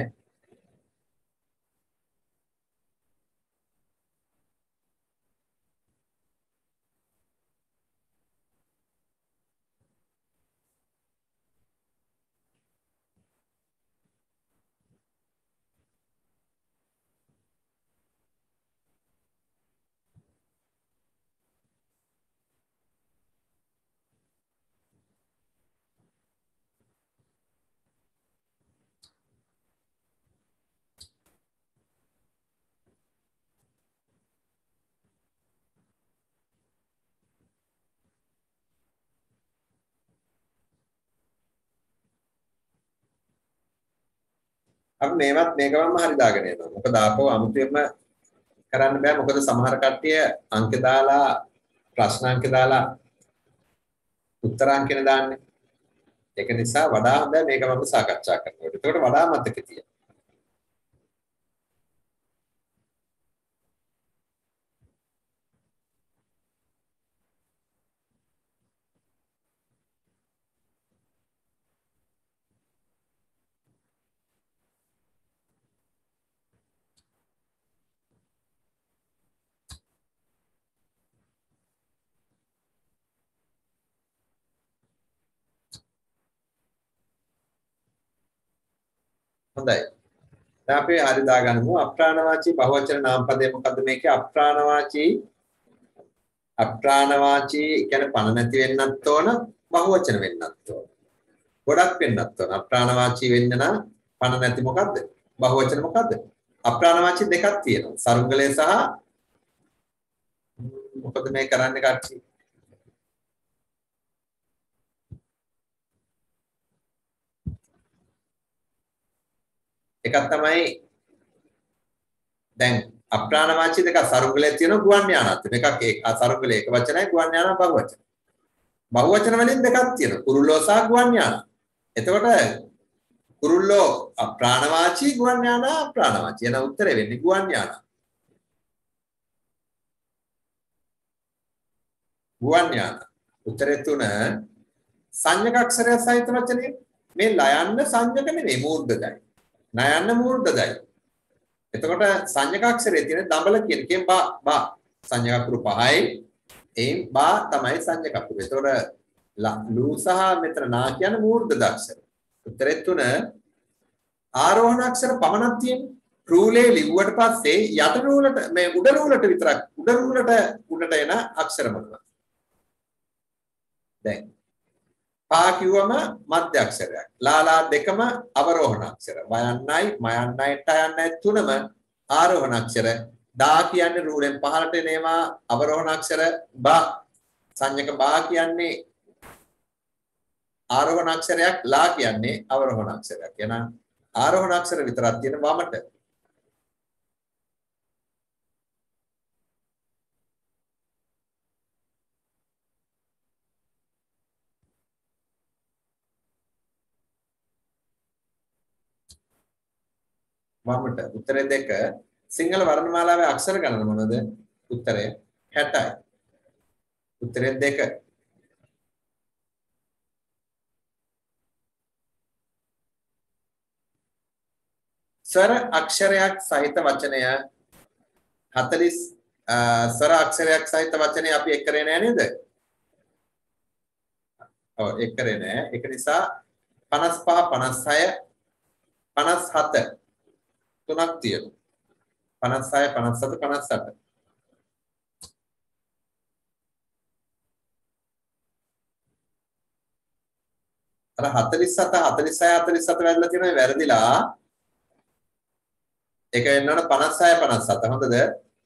අපි මේවත් මේකවම හරි දාගෙන යනවා. මොකද ආපහු අමුතුවෙන්ම කරන්න බෑ. මොකද සමහර කට්ටිය අංක දාලා ප්‍රශ්න අංක දාලා උත්තර අංකන දාන්නේ. ඒක නිසා වඩා හොඳයි මේකවම සාකච්ඡා කරනකොට. ඒකට වඩා මතක තියෙනවා. හොඳයි. දැන් අපි හරි දාගන්නමු අප්‍රාණවාචී බහුවචන නාමපදයේ මොකද්ද මේකේ අප්‍රාණවාචී කියන්නේ පණ නැති වෙන්නත් ඕන බහුවචන වෙන්නත් ඕන. ගොඩක් වෙන්නත් ඕන. අප්‍රාණවාචී වෙන්න නම් පණ නැති මොකද්ද? බහුවචන මොකද්ද? අප්‍රාණවාචී දෙකක් තියෙනවා. සරුංගලය සහ මොකද මේ කරන්නේ කට්ටිය? එකක් තමයි දැන් අප්‍රාණවාචී දෙක සරුංගලයේ තියෙන ගුවන් යානත් එකක් ඒක සරුංගලයේ එක වචනයි ගුවන් යාන බහුවචන. බහුවචන වලින් දෙකක් තියෙනවා. කුරුල්ලෝ සහ ගුවන් යාන. එතකොට කුරුල්ලෝ අප්‍රාණවාචී ගුවන් යාන අප්‍රාණවාචී. එන උත්තරේ වෙන්නේ ගුවන් යාන. ගුවන් යාන. උත්තරේ තුන සංඥක අක්ෂරය සහිත වචනේ මේ ලයන්න සංඥක නෙවෙයි මූර්ධදයි. නයන්න මූර්ධදයි. එතකොට සංඥක අක්ෂරයේ තියෙන දඹල කියන එකෙන් බා සංඥක අකුරු 5යි එයින් බා තමයි සංඥක අකුරු. එතකොට ලු සහ මෙතන නා කියන මූර්ධ අක්ෂර. උත්තරේ තුන ආරෝහණ අක්ෂර පමණක් තියෙන්නේ. රූලේ ලිව්වට පස්සේ යට රූලට මේ උඩ රූලට විතරක් උඩට එන අක්ෂර මොනවද? දැන් පා කිව්වම මධ්‍ය අක්ෂරයක්. ලාලා දෙකම අවරෝහණ අක්ෂර. වයන්නයි මයන්නයි ටයන්නයි තුනම ආරෝහණ අක්ෂර. දා කියන්නේ රූලෙන් පහළට එනවා අවරෝහණ අක්ෂර බා සංඥක බා කියන්නේ ආරෝහණ අක්ෂරයක් ලා කියන්නේ අවරෝහණ අක්ෂරයක්. එහෙනම් ආරෝහණ අක්ෂර විතරක් තියෙන වමට. වමට උත්තරේ 2 සිංහල වර්ණමාලාවේ අක්ෂර ගණන මොනවද? උත්තරය 60යි. උත්තරේ 2 ස්වර අක්ෂරයක් සහිත වචනය 40 ස්වර අක්ෂරයක් සහිත වචනේ අපි එක් කරේ නෑ නේද? ඔව් එක් කරේ නෑ. ඒක නිසා 55 56 57 තුනක් තියෙනවා. 56 57 58. අර 47 46 47 වැදලා තියෙනවා වැරදිලා. ඒක වෙන්න ඕන 56 57 හොඳද?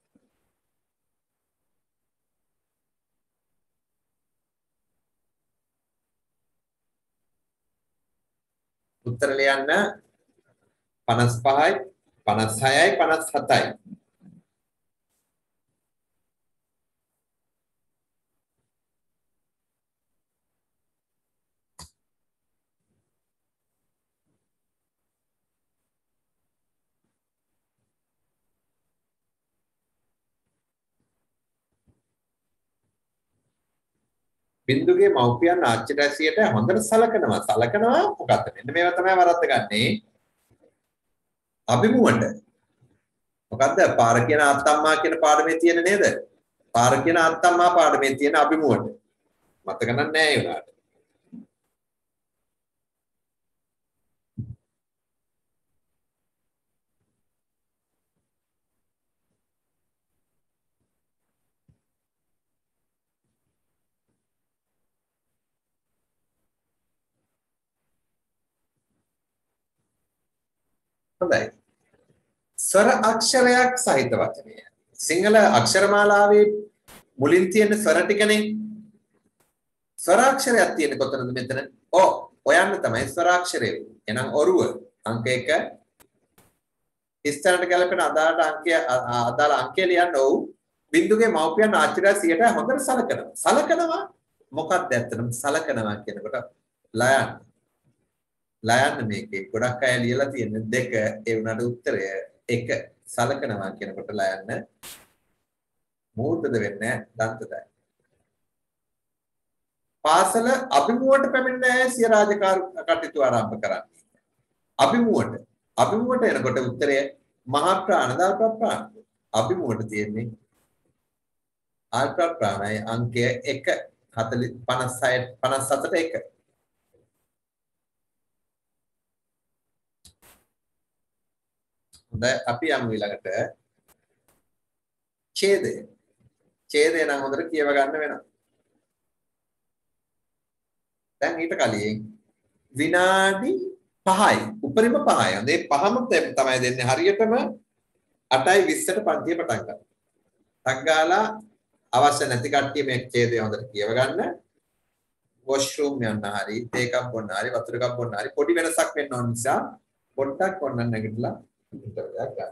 උත්තර ලියන්න 55යි 56යි 57යි. බින්දුගේ මව්පියන් ආච්චිට හොඳට සලකනවා. සලකනවා මොකක්ද? මෙන්න මේවා තමයි වරද්ද ගන්නේ. අභිමුවට. මොකද්ද? පාර කියන අත්තම්මා කියන පාඩමේ තියෙන නේද? පාර කියන අත්තම්මා පාඩමේ තියෙන අභිමුවට. මතක නැහැ ඒ උනාට. හොඳයි. ස්වර අක්ෂරයක් සහිත වචනය. සිංහල අක්ෂරමාලාවේ මුලින් තියෙන ස්වර ටිකනේ. ස්වරාක්ෂරයක් තියෙන කොතනද මෙතන? ඔයන්න තමයි ස්වරාක්ෂරය. එහෙනම් ඔරුව අංක 1 ඉස්තරට ගැලපෙන අදාළ අංකය ලියන්න ඕ. බින්දුගේ මව්පියන් ආච්චිලා 100ට හොඳට සලකනවා. සලකනවා මොකක්ද ඇත්තටම සලකනවා කියනකොට ලයන්. ලයන් මේකේ ගොඩක් අය ලියලා තියෙන 2 ඒ වුණාට උත්තරය 1 සලකනවා කියනකොට ලයන්න මූර්තද වෙන්නේ දන්තදයි. පාසල අභිමුවට පැමිණෙන සිය රාජකාරී කටයුතු ආරම්භ කරන්නේ. අභිමුවට එනකොට උත්තරය මහා ප්‍රාණ දා ප්‍රාණ. අභිමුවට තියෙන්නේ ආල්ප්‍රා ප්‍රාණයි අංකය 1 40 56 57ට 1. හොඳයි අපි යමු ඊළඟට ඡේදය. ඡේදය නම් හොඳට කියව ගන්න වෙනවා. දැන් ඊට කලින් විනාඩි 5යි උපරිම 5යි. මේ පහම තමයි දෙන්නේ හරියටම 8යි 20ට පන්තිය පටන් ගන්න. ටක් ගාලා අවශ්‍ය නැති කට්ටිය මේ ඡේදය හොඳට කියව ගන්න. වොෂ්රූම් යන්න හරි, තේ එකක් බොන්න හරි, වතුර එකක් බොන්න හරි පොඩි වෙනසක් වෙන්න ඕන නිසා පොඩ්ඩක් ඔන්න නැගිටලා උත්තරයක් ගන්න.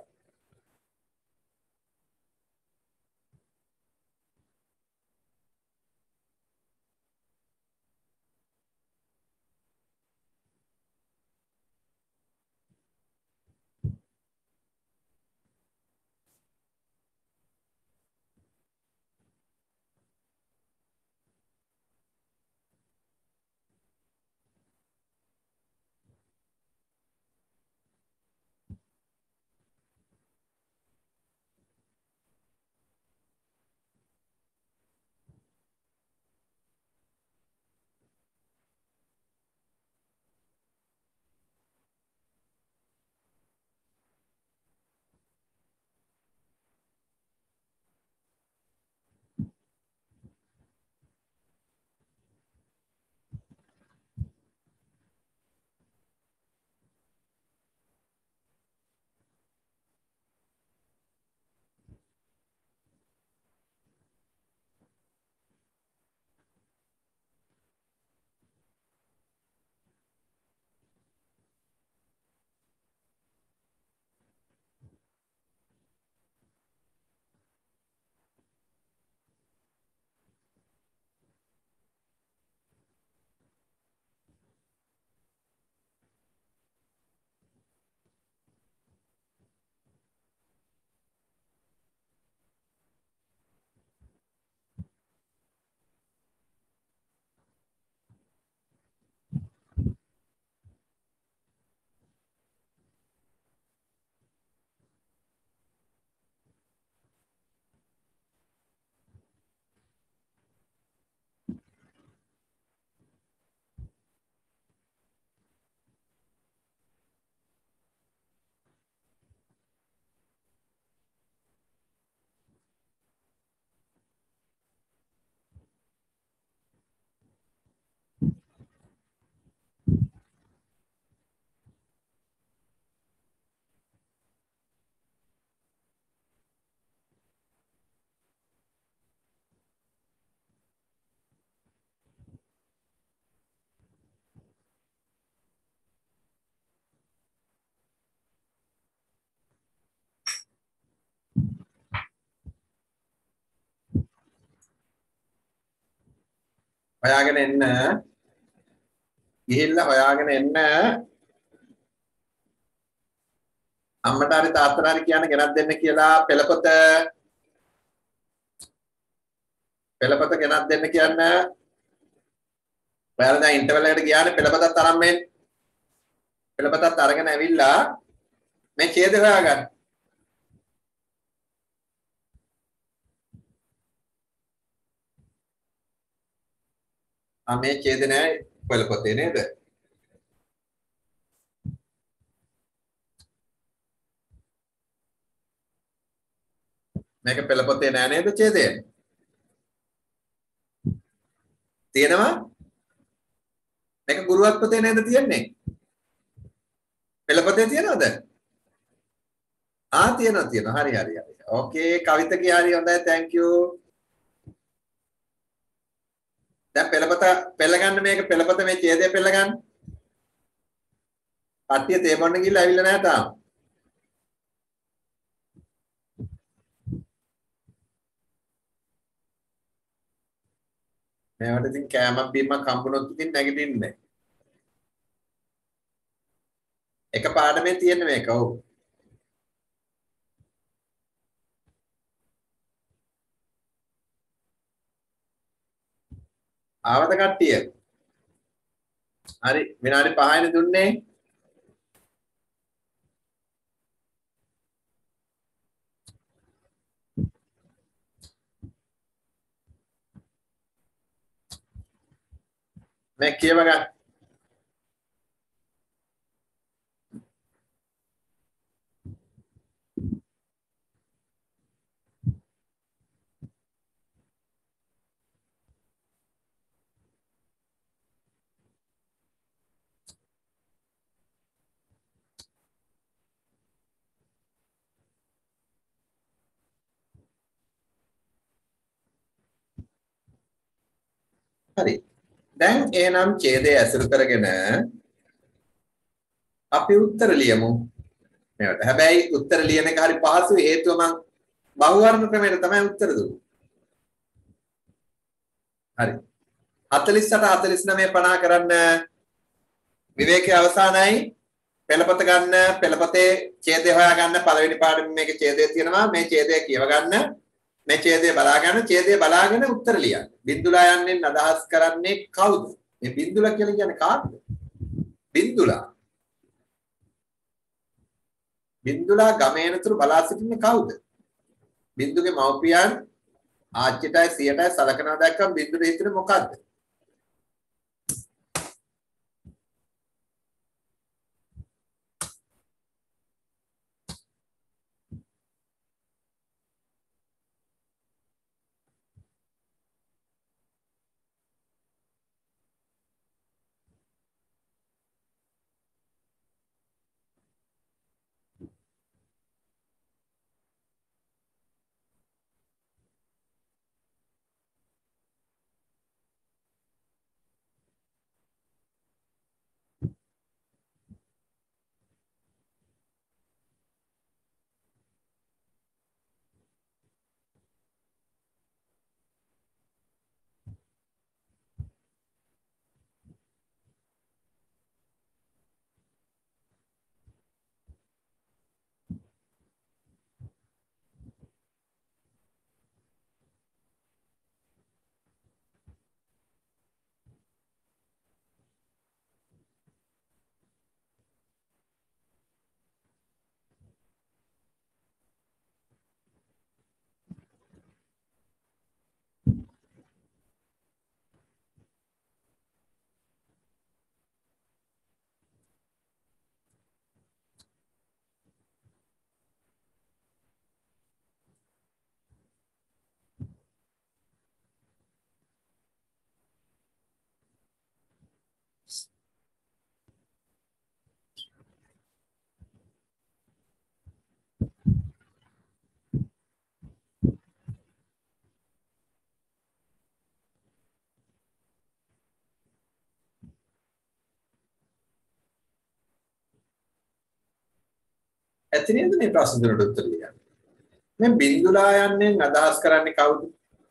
හොයාගෙන එන්න. ගිහිල්ලා හොයාගෙන එන්න. අම්මට හරි තාත්තට හරි කියන්න ගෙනත් දෙන්න කියලා පෙළපොත ගෙනත් දෙන්න කියන්න. ඔයාලා දැන් ඉන්ටර්වල් එකට ගියානේ පෙළපතත් අරන් මෙන්න. පෙළපතත් අරගෙන ඇවිල්ලා මේ ඡේද හොයාගන්න. මේ ඡේද නෑ පෙළපතේ නේද? මේක පෙළපතේ නෑ නේද ඡේදය? තියෙනවා? මේක ගුරුවත් පොතේ නේද තියෙන්නේ? පෙළපතේ තියෙනවද? තියෙනවා. හරි. ඕකේ කවිතකේ හරි හොඳයි thank you. දැන් පෙළපත පෙළ ගන්න මේක පෙළපත මේ ඡේදය පෙළ ගන්න. කට්ටිය තේ බොන්න ගිහලා ඇවිල්ලා නැහැ තාම. මේවට ඉතින් කෑමක් බීමක් හම්බුනොත් ඉතින් නැගිටින්නේ නැහැ. එක පාඩමේ තියෙන මේක. ඔව්. ආවද කට්ටිය? හරි විනාඩි 5යිනේ දුන්නේ. මේ කියව ගන්න. හරි. දැන් එහෙනම් ඡේදය ඇසුරු කරගෙන අපි උත්තර ලියමු. මේකට. හැබැයි උත්තර ලියන එක හරි පහසුයි හේතුව මම බහුවර්ණ ක්‍රමයට තමයි උත්තර දුන්නේ. හරි. 48 49 50 කරන්න විවේකයේ අවසానයි. පෙළපත ගන්න පෙළපතේ ඡේදය හොයාගන්න පළවෙනි පාඩමේ මේකේ ඡේදය තියෙනවා. මේ ඡේදය කියව ගන්න. මේ ඡේදය බලා ගන්න. ඡේදය බලාගෙන උත්තර ලියන්න. බින්දුලා යන්නේ අදහස් කරන්නේ කවුද? මේ බින්දුලා කියලා කියන්නේ කාටද? බින්දුලා ගමේනතුරු බලා සිටින්නේ කවුද? බින්දුගේ මව්පියන් ආච්චිටයි සියටයි සලකනවා දැක්කම බින්දුට හිතෙන්නේ මොකද්ද? ඇත්ත නේද මේ ප්‍රශ්න වලට උත්තර ලියන්න. මේ බින්දුලා යන්නේ අදහස් කරන්නේ කවුද?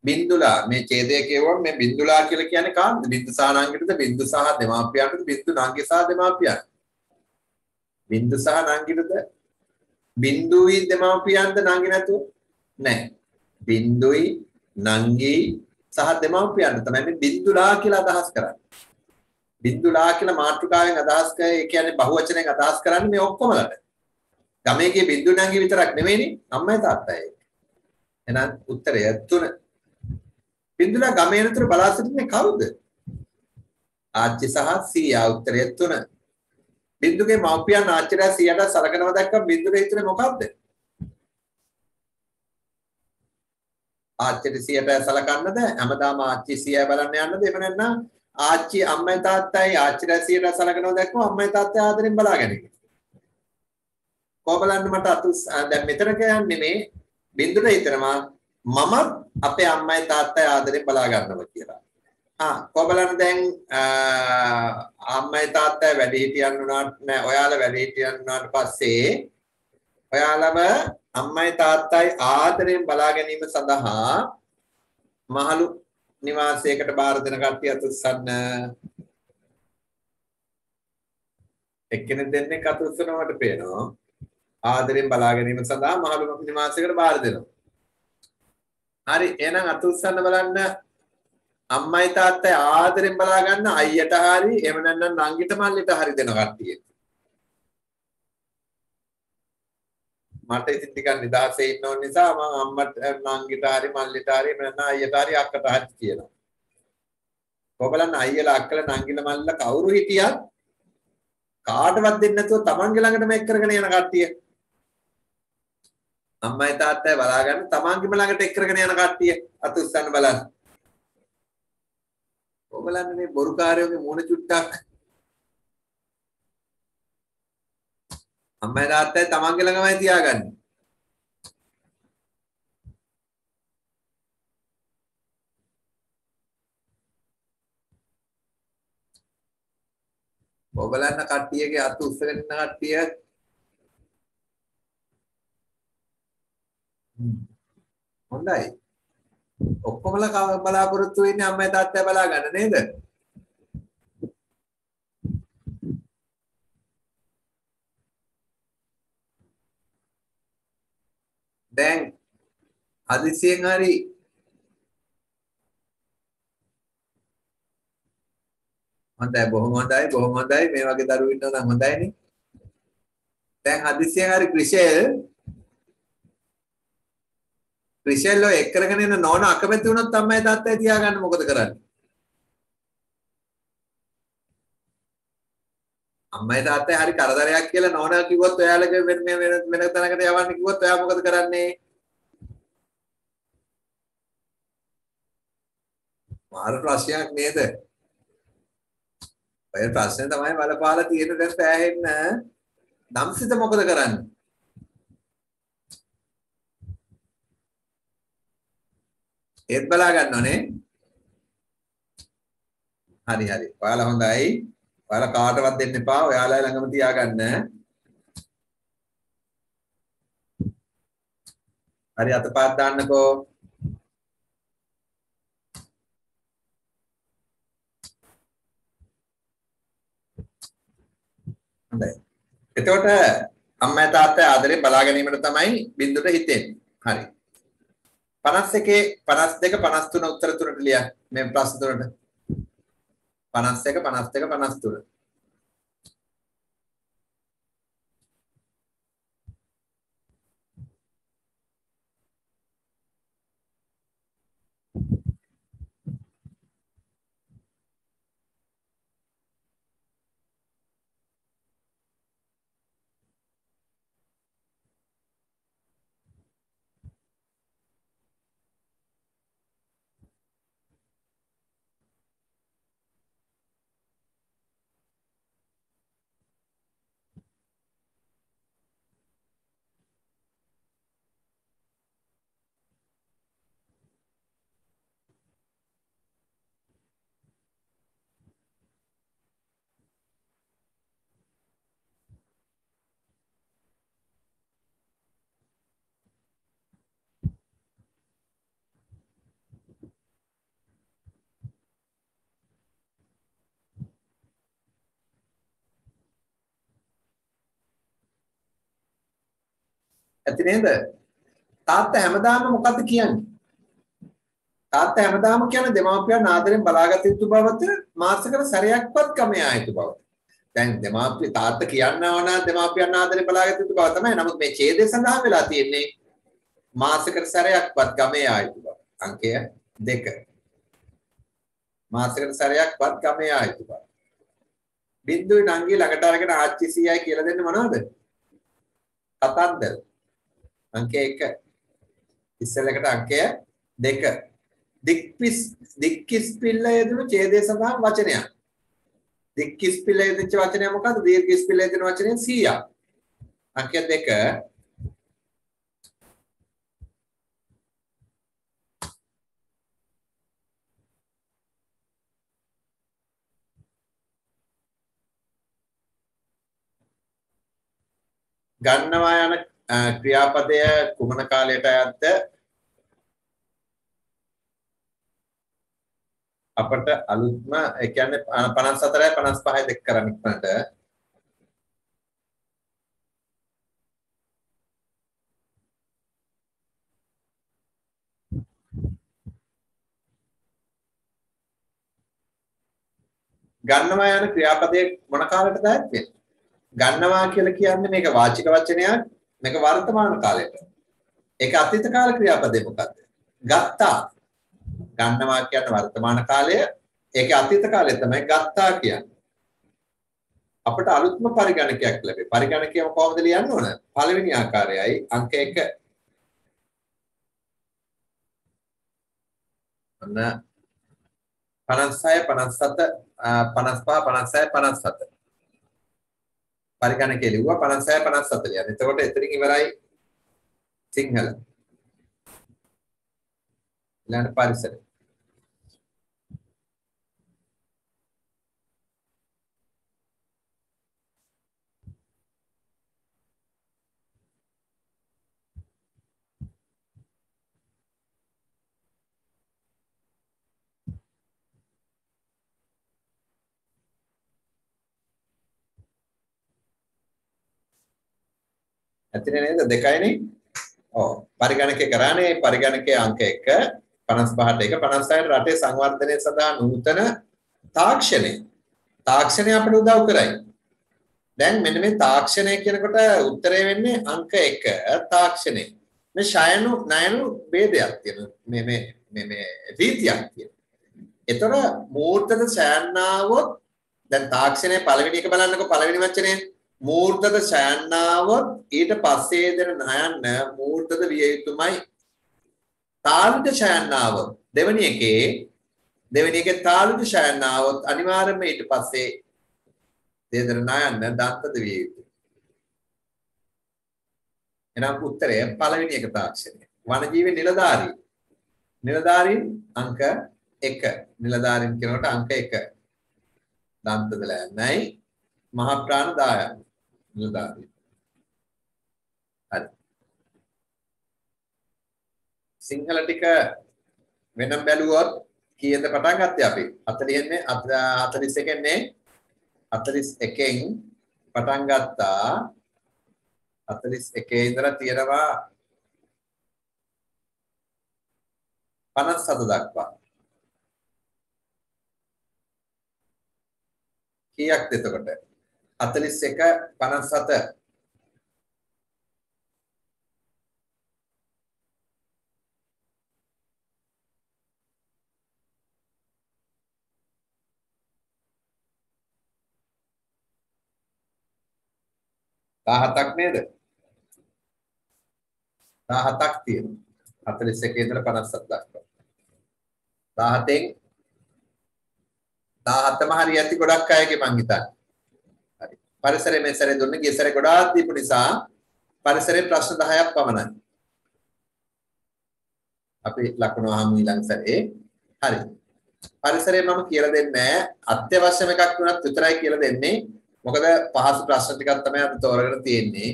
බින්දුලා මේ ඡේදය කියවම මේ බින්දුලා කියලා කියන්නේ කාන්ද? බින්දු සහ නංගිටද බින්දු සහ දෙමාපියන්ටද බින්දු නංගි සහ දෙමාපියන්. බින්දු සහ නංගිටද බින්දුයි දෙමාපියන්ද නංගි නැතුව? නැහැ. බින්දුයි නංගි සහ දෙමාපියන්ට තමයි මේ බින්දුලා කියලා අදහස් කරන්නේ. බින්දුලා කියලා මාතෘකාවෙන් අදහස් කරේ ඒ කියන්නේ බහුවචනයෙන් අදහස් කරන්නේ මේ ඔක්කොමලට. ගමේ ගිය බින්දු නංගි විතරක් නෙමෙයිනේ අම්මයි තාත්තයි. එහෙනම් උත්තරය 3. බින්දුලා ගමේ අතර බලා සිටින්නේ කවුද? ආච්චි සහ සීයා. උත්තරය 3. බින්දුගේ මව්පියන් ආච්චිලා සීයාට සලකනවා දැක්කම බින්දුට හිතුනේ මොකද්ද? ආච්චිට සීයාට සලකන්නද? හැමදාම ආච්චි සීයා බලන්න යන්නද? එහෙම නැත්නම් ආච්චි අම්මයි තාත්තයි ආච්චිලා සීයාට සලකනවා දැක්කම අම්මයි තාත්තයි ආදරෙන් බලාගෙන ඉන්නේ. කොහොමලන්න මට දැන් මෙතන කියන්නේ මේ බින්දුට හිතනවා මමත් අපේ අම්මයි තාත්තයි ආදරෙන් බලා ගන්නවා කියලා. කොහොමලන්න දැන් අම්මයි තාත්තයි වැඩිහිටියන් වුණාට නෑ ඔයාලා වැඩිහිටියන් වුණාට පස්සේ ඔයාලම අම්මයි තාත්තයි ආදරෙන් බලා ගැනීම සඳහා මහලු නිවාසයකට බාර දෙන කට්ටිය අතුස්සන්න. එක්කෙනෙක් දෙන්නේ අතුස්සනවට පේනවා. ආදරෙන් බලා ගැනීම සඳහා මහලු නිවාසයකට බාර දෙනවා. හරි එහෙනම් අතුස්සන්න බලන්න අම්මයි තාත්තයි ආදරෙන් බලා ගන්න අයියට හරි එහෙම නැත්නම් නංගිට මල්ලිට හරි දෙන කට්ටිය. මට ඉතින් ටිකක් නිදහසේ ඉන්න ඕන නිසා මම අම්මට නංගිට හරි මල්ලිට හරි එහෙම නැත්නම් අයියට හරි අක්කට හරි කියනවා. කොහොමලන්න අයියලා අක්කලා නංගිලා මල්ලිලා කවුරු හිටියත් කාටවත් දෙන්නේ නැතුව තමන්ගේ ළඟටම එක් කරගෙන යන කට්ටිය. අම්මයි තාත්තයි බලා ගන්න තමන්ගේම ළඟට එක් කරගෙන යන කට්ටිය අතුස්සන්න බලන්න. ඔයගලන්නේ මේ බොරුකාරයෝගේ මූණ චුට්ටක් අම්මයි තාත්තයි තමන්ගේ ළඟමයි තියාගන්නේ. ඔයගලන්න කට්ටියගේ අත උස්සගෙන ඉන්න කට්ටිය හොඳයි. ඔක්කොමලා බලාපොරොත්තු වෙන්නේ අම්මයි තාත්තයි බලා ගන්න නේද? දැන් හදිසියෙන් හරි හොඳයි බොහොම හොඳයි මේ වගේ දරුවෝ ඉන්නවා නම් හොඳයිනේ. දැන් හදිසියෙන් හරි ක්‍රිෂෙල් ඔය එක් කරගෙන යන නෝන අකමැති වුණොත් අම්මයි තාත්තයි තියාගන්න මොකද කරන්නේ? අම්මයි තාත්තයි හරි කරදරයක් කියලා නෝනා කිව්වොත් ඔයාලගේ වෙන තැනකට යවන්න කිව්වොත් ඔයා මොකද කරන්නේ? මාර ප්‍රශ්නයක් නේද? ඔය ප්‍රශ්නේ තමයි බලපාලා තියෙන දැන් පෑහෙන්න. ධම්සිත මොකද කරන්නේ? ඒත් බලා ගන්න ඕනේ. හරි. ඔයාලා හොඳයි. ඔයාලා කාටවත් දෙන්න එපා. ඔයාලා ළඟම තියාගන්න. හරි අතපත් දාන්නකෝ. හොඳයි. එතකොට අම්මා තාත්තා ආදරේ බලා ගැනීමට තමයි බින්දුට හිතෙන්නේ. හරි. 51 52 53 උත්තර තුනට ලියන්න. මේ ප්‍රශ්න තුනට. 51 52 53. ඇති නේද? තාත්තා හැමදාම මොකද්ද කියන්නේ? තාත්තා හැමදාම කියන්නේ දෙමාපියන් ආදරෙන් බලාගත යුතු බවත මාසයකට සැරයක්වත් කමේ ආයුතු බව. දැන් දෙමාපිය තාත්තා කියනවා නම් දෙමාපියන් ආදරෙන් බලාගත යුතු බව තමයි. නමුත් මේ ඡේදය සඳහන් වෙලා තියෙන්නේ මාසයකට සැරයක්වත් ගමේ ආයුතු බව. අංකය 2. මාසයකට සැරයක්වත් ගමේ ආයුතු බව. බින්දුවේ නංගි ළඟට අරගෙන ආච්චි සීයයි කියලා දෙන්නේ මොනවද? කතන්දර. අංකය 1. ඉස්සෙල්ලකට අංකය 2. දික්කිස් පිල්ල යෙදුණු ඡේදය සඳහන් වචනයක්. දික්කිස් පිල්ල යෙදිච්ච වචනය මොකද්ද? දීර්ඝිස් පිල්ල යෙදින වචනය 100ක්. අංකය 2. ගන්නවා යන ක්‍රියාපදය කුමන කාලයට අයත්ද? අපට අලුත්ම ඒ කියන්නේ 54යි 55යි දෙක කරන්න ඉක්මනට ගන්නවා යන ක්‍රියාපදයේ මොන කාලයටද අයත් වෙන්නේ? ගන්නවා කියලා කියන්නේ මේක වාචික වචනයක්, මේක වර්තමාන කාලයට. ඒක අතීත කාල ක්‍රියාපදේ මොකද්ද? ගත්තා. ගන්නවා කියන්නේ වර්තමාන කාලය, ඒකේ අතීත කාලය තමයි ගත්තා කියන්නේ. අපිට අලුත්ම පරිගණකයක් ලැබේ. පරිගණකයම කොහොමද ලියන්න ඕන? පළවෙනි ආකාරයයි අංක 1. අන්න 56 57 55 56 57 පරිගණකය ලිව්වා 56 57 ලියන්න. එතකොට එතනින් ඉවරයි සිංහල. ඊළඟ පරිසරය. ඇත්තනේ නේද? දෙකයිනේ. ඔව්. පරිගණකය කරානේ පරිගණකයේ අංක 1 55ට 1 56ට රටේ සංවර්ධනය සඳහා නූතන තාක්ෂණය අපිට උදව් කරයි. දැන් මෙන්න මේ තාක්ෂණය කියනකොට උත්තරේ වෙන්නේ අංක 1 තාක්ෂණය. මේ ෂයනු නයනු ભેදයක් තියෙනවා. මේ රීතියක් තියෙනවා. ඒතර මූර්තද ඡායනාවොත් දැන් තාක්ෂණයේ පළවෙනි එක බලන්නකො පළවෙනි වචනේ මූර්තද ඡායනාවොත් ඊට පස්සේ දෙන නයන්න මූර්තද විය යුතුමයි. තාලුජ ඡායනාවොත් දෙවෙනි එකේ තාලුජ ඡායනාවොත් අනිවාර්යයෙන්ම ඊට පස්සේ දෙදෙන නයන්න දත්තද විය යුතුයි. එහෙනම් උත්තරය පළවෙනි එක තාක්ෂණය. වනජීවී නිලධාරීන් අංක 1. නිලධාරීන් කියනකොට අංක 1. දත්තද ලෑන්නයි මහ ප්‍රාණ දායක නිලධාරීන්. හරි. සිංහල ටික වෙනම් බැලුවොත් කීයද පටන් ගත්තේ අපි? 40 41 41න් පටන් ගත්තා. 41 ඉඳලා තියෙනවා 57 දක්වා. කීයක්ද එතකොට? 41 57 17ක් නේද? 17ක් තියෙනවා. 41 ඉඳලා 57 දක්වා. 17න් 17ම හරි ඇති ගොඩක් අයගේ මං හිතන්නේ. හරි. පරිසරයේ මේ සැරේ දුන්නේ ගිය සැරේ ගොඩාක් දීපු නිසා පරිසරයේ ප්‍රශ්න 10ක් පමණයි. අපි ලකුණු අහමු ඊළඟ සැරේ. හරි. පරිසරයේ මම කියලා දෙන්නේ අත්‍යවශ්‍යම එකක් වුණත් විතරයි කියලා දෙන්නේ. මොකද පහසු ප්‍රශ්න ටිකක් තමයි අද තෝරගෙන තියෙන්නේ.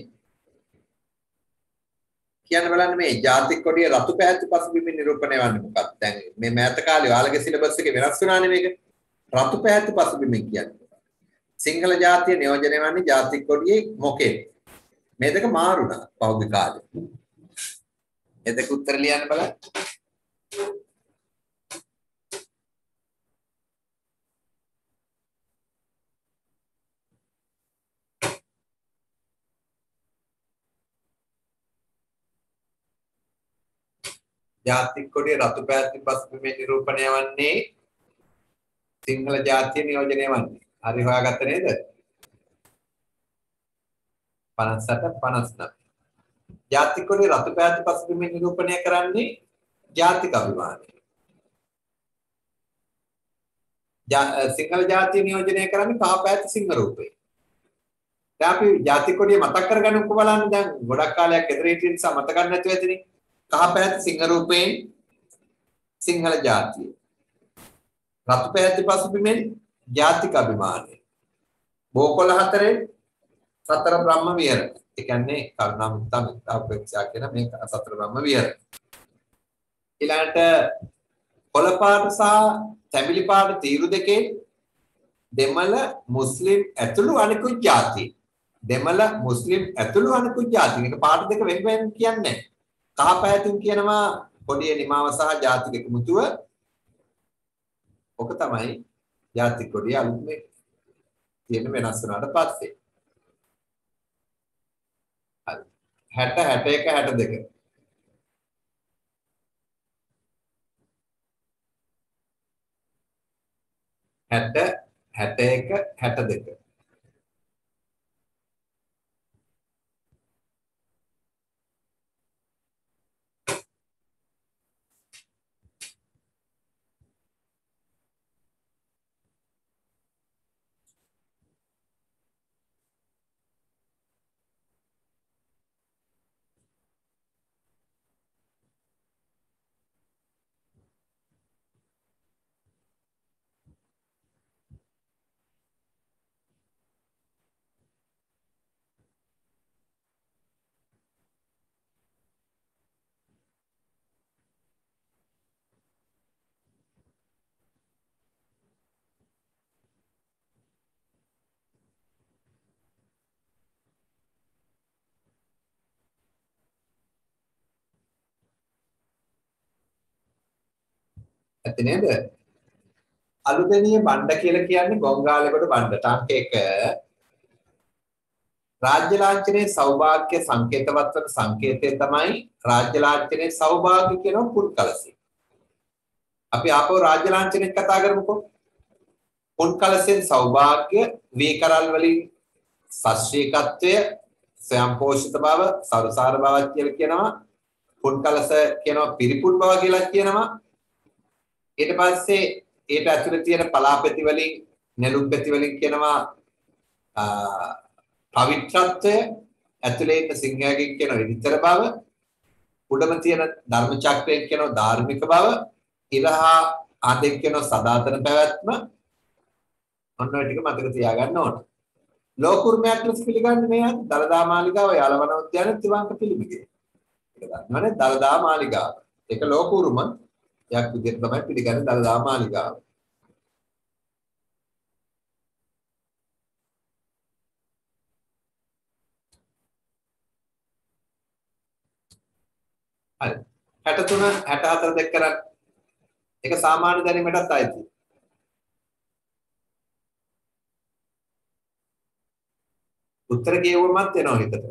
කියන්න බලන්න මේ ජාතික කොටිය රතු පැහැති පසුබිමින් නිරූපණය වන්නේ මොකක්ද? දැන් මේ මෑත කාලේ ඔයාලගේ සිලබස් එකේ වෙනස් වුණානේ මේක. රතු පැහැති පසුබිමින් කියන්නේ. සිංහල ජාතිය නියෝජනය වන්නේ ජාතික කොටියේ මොකේද? මේ දෙක මාරුණා පහුගිය කාලේ. ඒ දෙක උත්තර ලියන්න බලන්න. ජාතික කොටිය රතු පැහැති පසුබිමේ නිරූපණය වන්නේ සිංහල ජාතිය නියෝජනය වන්නේ. හරි හොයාගත්ත නේද? 58 59. ජාතික කොටිය රතු පැහැති පසුබිමේ නිරූපණය කරන්නේ ජාතික අභිමානය. සිංහල ජාතිය නියෝජනය කරන්නේ කහ පැහැති සිංහ රූපේ. දැන් අපි ජාතික කොටිය මතක් කරගන්නකො බලන්න. දැන් ගොඩක් කාලයක් ගෙදර හිටිය නිසා මතක ගන්න නැතුව ඇතිනේ. කහ පැහැති සිංහ රූපයෙන් සිංහල ජාතිය. රතු පැහැති පසුබිමෙන් ජාතික අභිමානය. බෝකොළ හතරේ සතර බ්‍රහ්ම විහරණ. ඒ කියන්නේ කරුණා මුත්තා මෙත්තා උපේක්ෂා කියන මේ සතර බ්‍රහ්ම විහරණ. ඊළඟට කොළ පාට සහ තැඹිලි පාට තීරු දෙකේ දෙමළ මුස්ලිම් ඇතුළු අනිකුත් ජාති. දෙමළ මුස්ලිම් ඇතුළු අනිකුත් ජාති. මේක පාට දෙක වෙන වෙන කියන්නේ නැහැ. කහ පැහැතින් කියනවා කොඩියේ නිමාව සහ ජාතික එකමුතුව. ඔක තමයි ජාතික කොඩිය අලුත් මේ තියෙන වෙනස් වුණාට පස්සේ. හරි. 60 61 62. 60 61 62. ඇත්ත නේද? අලුදෙනිය බණ්ඩ කියලා කියන්නේ ගොංගාලේකට බණ්ඩ. ටංක 1 රාජ්‍ය ලාංඡනයේ සෞභාග්‍ය සංකේතවත් වන සංකේතය තමයි රාජ්‍ය ලාංඡනයේ සෞභාග්‍ය කියන පුන්කලසෙ. අපි ආපහු රාජ්‍ය ලාංඡනයක් කතා කරමුකෝ. පුන්කලසෙන් සෞභාග්‍ය වේකරල් වලින් සශ්‍රීකත්වය ස්වයංපෝෂිත බව සරුසාර බවක් කියලා කියනවා. පුන්කලස කියනවා පිරිපුන් බව කියලා කියනවා. ඊට පස්සේ ඒට ඇතුලේ තියෙන පලාපැති වලින් නෙළුම් පැති වලින් කියනවා පවිත්‍රත්වය. ඇතුලේ ඉන්න සිංහයාගෙන් කියනවා විතර බව. උඩම තියෙන ධර්ම චක්‍රයෙන් කියනවා ධාර්මික බව. ඉරහා ආදෙක් කියනවා සදාතන පැවැත්ම. ඔන්න ඔය ටික මතක තියාගන්න ඕන. ලෝකුර්මයක් ලෙස පිළිගන්නේ මේ දලදා මාලිගාව යාලවන උද්‍යානයේ ත්‍රිවංග පිළිමිගේ. ඒක දන්නවනේ දලදා මාලිගාව. ඒක ලෝකුර්ම යක් විදිහට තමයි පිළිගන්නේ දලදා මාලිගාව. හරි 63 64 දෙක කරන්න. ඒක සාමාන්‍ය දැනීමටත් අයිතියි. උත්තර කියවුවමත් එනවා හිතට.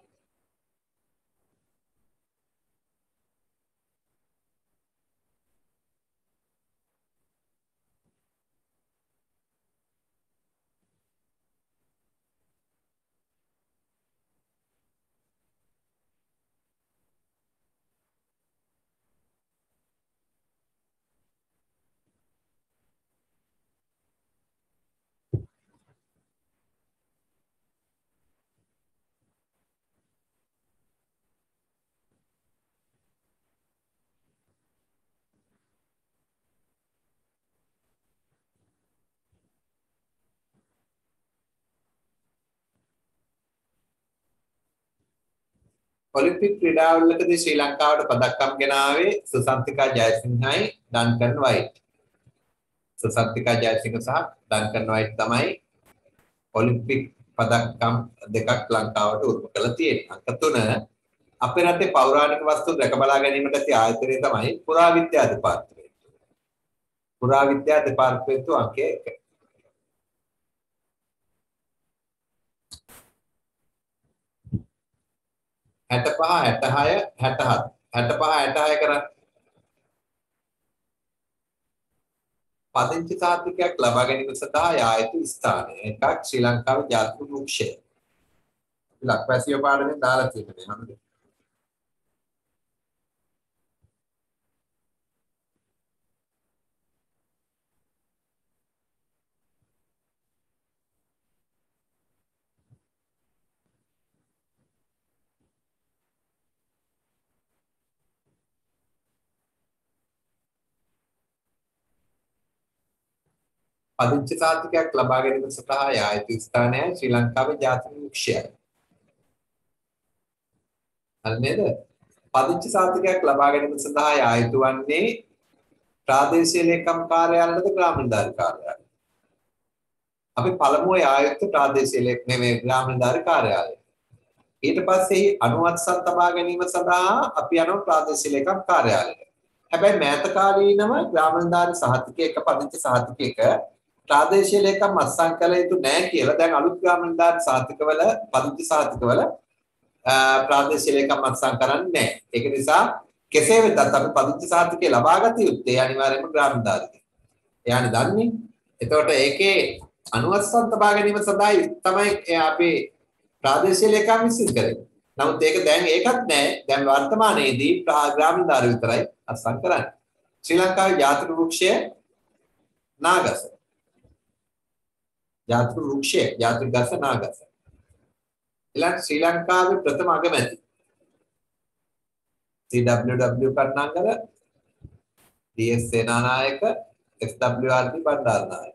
ඔලිම්පික් ක්‍රීඩාවලකදී ශ්‍රී ලංකාවට පදක්කම් ගෙනාවේ සුසන්තිකා ජයසිංහයි ඩන්කන් වයිට්. සුසන්තිකා ජයසිංහ සහ ඩන්කන් වයිට් තමයි ඔලිම්පික් පදක්කම් දෙකක් ලංකාවට උරුම කරලා තියෙනවා. අංක 3 අපේ රටේ පෞරාණික වස්තු රැක බලා ගැනීමට ඇති ආයතනය තමයි පුරාවිද්‍යා දෙපාර්තමේන්තුව. පුරාවිද්‍යා දෙපාර්තමේන්තුව අංක 1. හැට පහ 66 67 65 66 කරන්නේ පදිංචි සාධකයක් ලබා ගැනීම සඳහා යා යුතු ස්ථානය. එකක් ශ්‍රී ලංකාවේ ජාතික වෘක්ෂය. ලක්වැසියෝ පාඩමෙන් දාලා තියෙනවා නේද? පදිංචි සාධකයක් ලබා ගැනීම සඳහා යා යුතු ස්ථානය ශ්‍රී ලංකාවේ ජාතික වෘක්ෂයයි. හරි නේද? පදිංචි සාධකයක් ලබා ගැනීම සඳහා යා යුතු වන්නේ ප්‍රාදේශීය ලේකම් කාර්යාලයද ග්‍රාමීණධාරී කාර්යාලය. අපි පළමුව යා යුත්තේ ප්‍රාදේශීය ලේකම් නෙමෙයි ග්‍රාමීණධාරී කාර්යාලය. ඊට පස්සේ අනුවත්සන් තබා ගැනීම සඳහා අපි යනවා ප්‍රාදේශීය ලේකම් කාර්යාලයට. හැබැයි මෑත කාලීනව ග්‍රාමීණධාරී සහතිකයක පදිංචි සහතිකයක ප්‍රාදේශීය ලේකම් අත්සන් කළ යුතු නැහැ කියලා දැන් අලුත් ග්‍රාමීණධාරී සහතිකවල පදිංචි සහතිකවල ප්‍රාදේශීය ලේකම් අත්සන් කරන්නේ නැහැ. ඒක නිසා කෙසේ වෙතත් අපි පදිංචි සහතිකය ලබා ගත යුත්තේ අනිවාර්යයෙන්ම ග්‍රාමීණධාරීගෙන්. එයානේ දන්නේ. එතකොට ඒකේ අනුවත්සන් තබා ගැනීම සඳහා තමයි අපි ප්‍රාදේශීය ලේකම් විසින් කරේ. නමුත් ඒක දැන් ඒකත් නැහැ. දැන් වර්තමානයේදී ග්‍රාමීණධාරී විතරයි අත්සන් කරන්නේ. ශ්‍රී ලංකාවේ ජාතික වෘක්ෂය නාගස. ජාතික වෘක්ෂය ජාතික ගස නාගස. ඊළඟ ශ්‍රී ලංකාවේ ප්‍රථම අගමැති CWW කර්ණාංගල DS Senanayake SWRD Bandaranaike.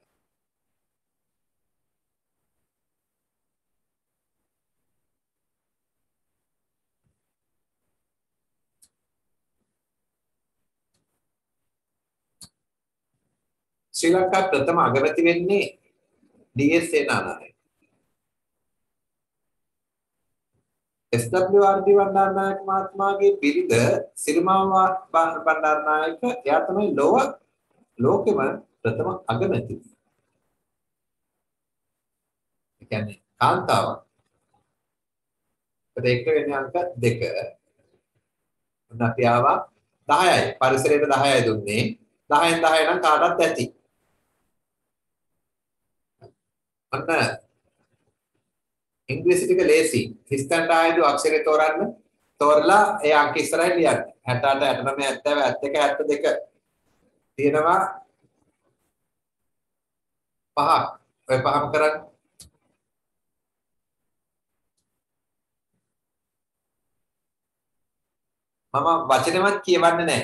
ශ්‍රී ලංකා ප්‍රථම අගමැති වෙන්නේ DS සේනානායක. SWRD බණ්ඩාරනායක මහත්මයාගේ බිරිඳ සිරිමාව බණ්ඩාරනායක එයා තමයි ලෝකෙම ප්‍රථම අගමැති. ඒ කියන්නේ කාන්තාවක්. ඒක වෙන්නේ අංක 2. අපි ආවා 10යි. පරිසරයට 10යි දුන්නේ. 10න් 10 නම් කාටවත් ඇති. අන්න ඉංග්‍රීසි ටික ලේසි. හිස්තැනට ආයුධ අක්ෂරේ තෝරන්න. තෝරලා ඒ අංක ඉස්සරහින් ලියන්න. 68 69 70 71 72 තියෙනවා 5ක්. ඔය පහම කරන්න. මම වචනෙවත් කියවන්නේ නැහැ.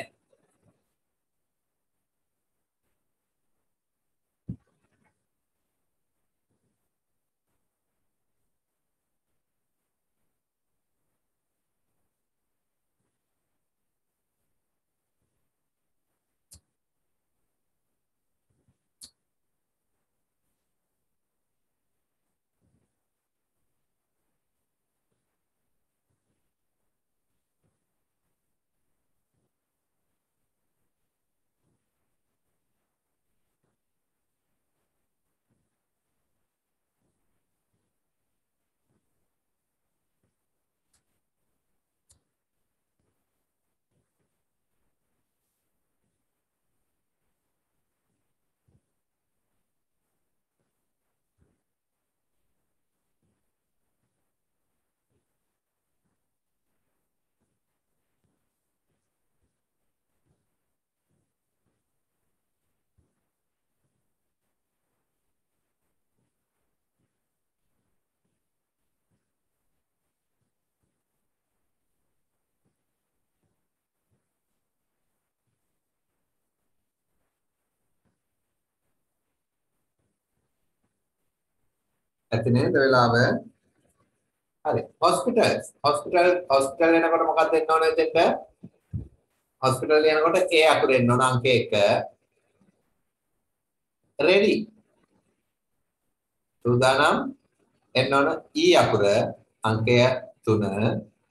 ඇති නේද වෙලාව? හරි. හොස්පිටල් යනකොට මොකක්ද එන්න ඕනේ දෙන්න? හොස්පිටල් යනකොට A අකුර එන්න ඕන අංක 1. ready. සූදානම් එන්න ඕන ඊ අකුර අංකය 3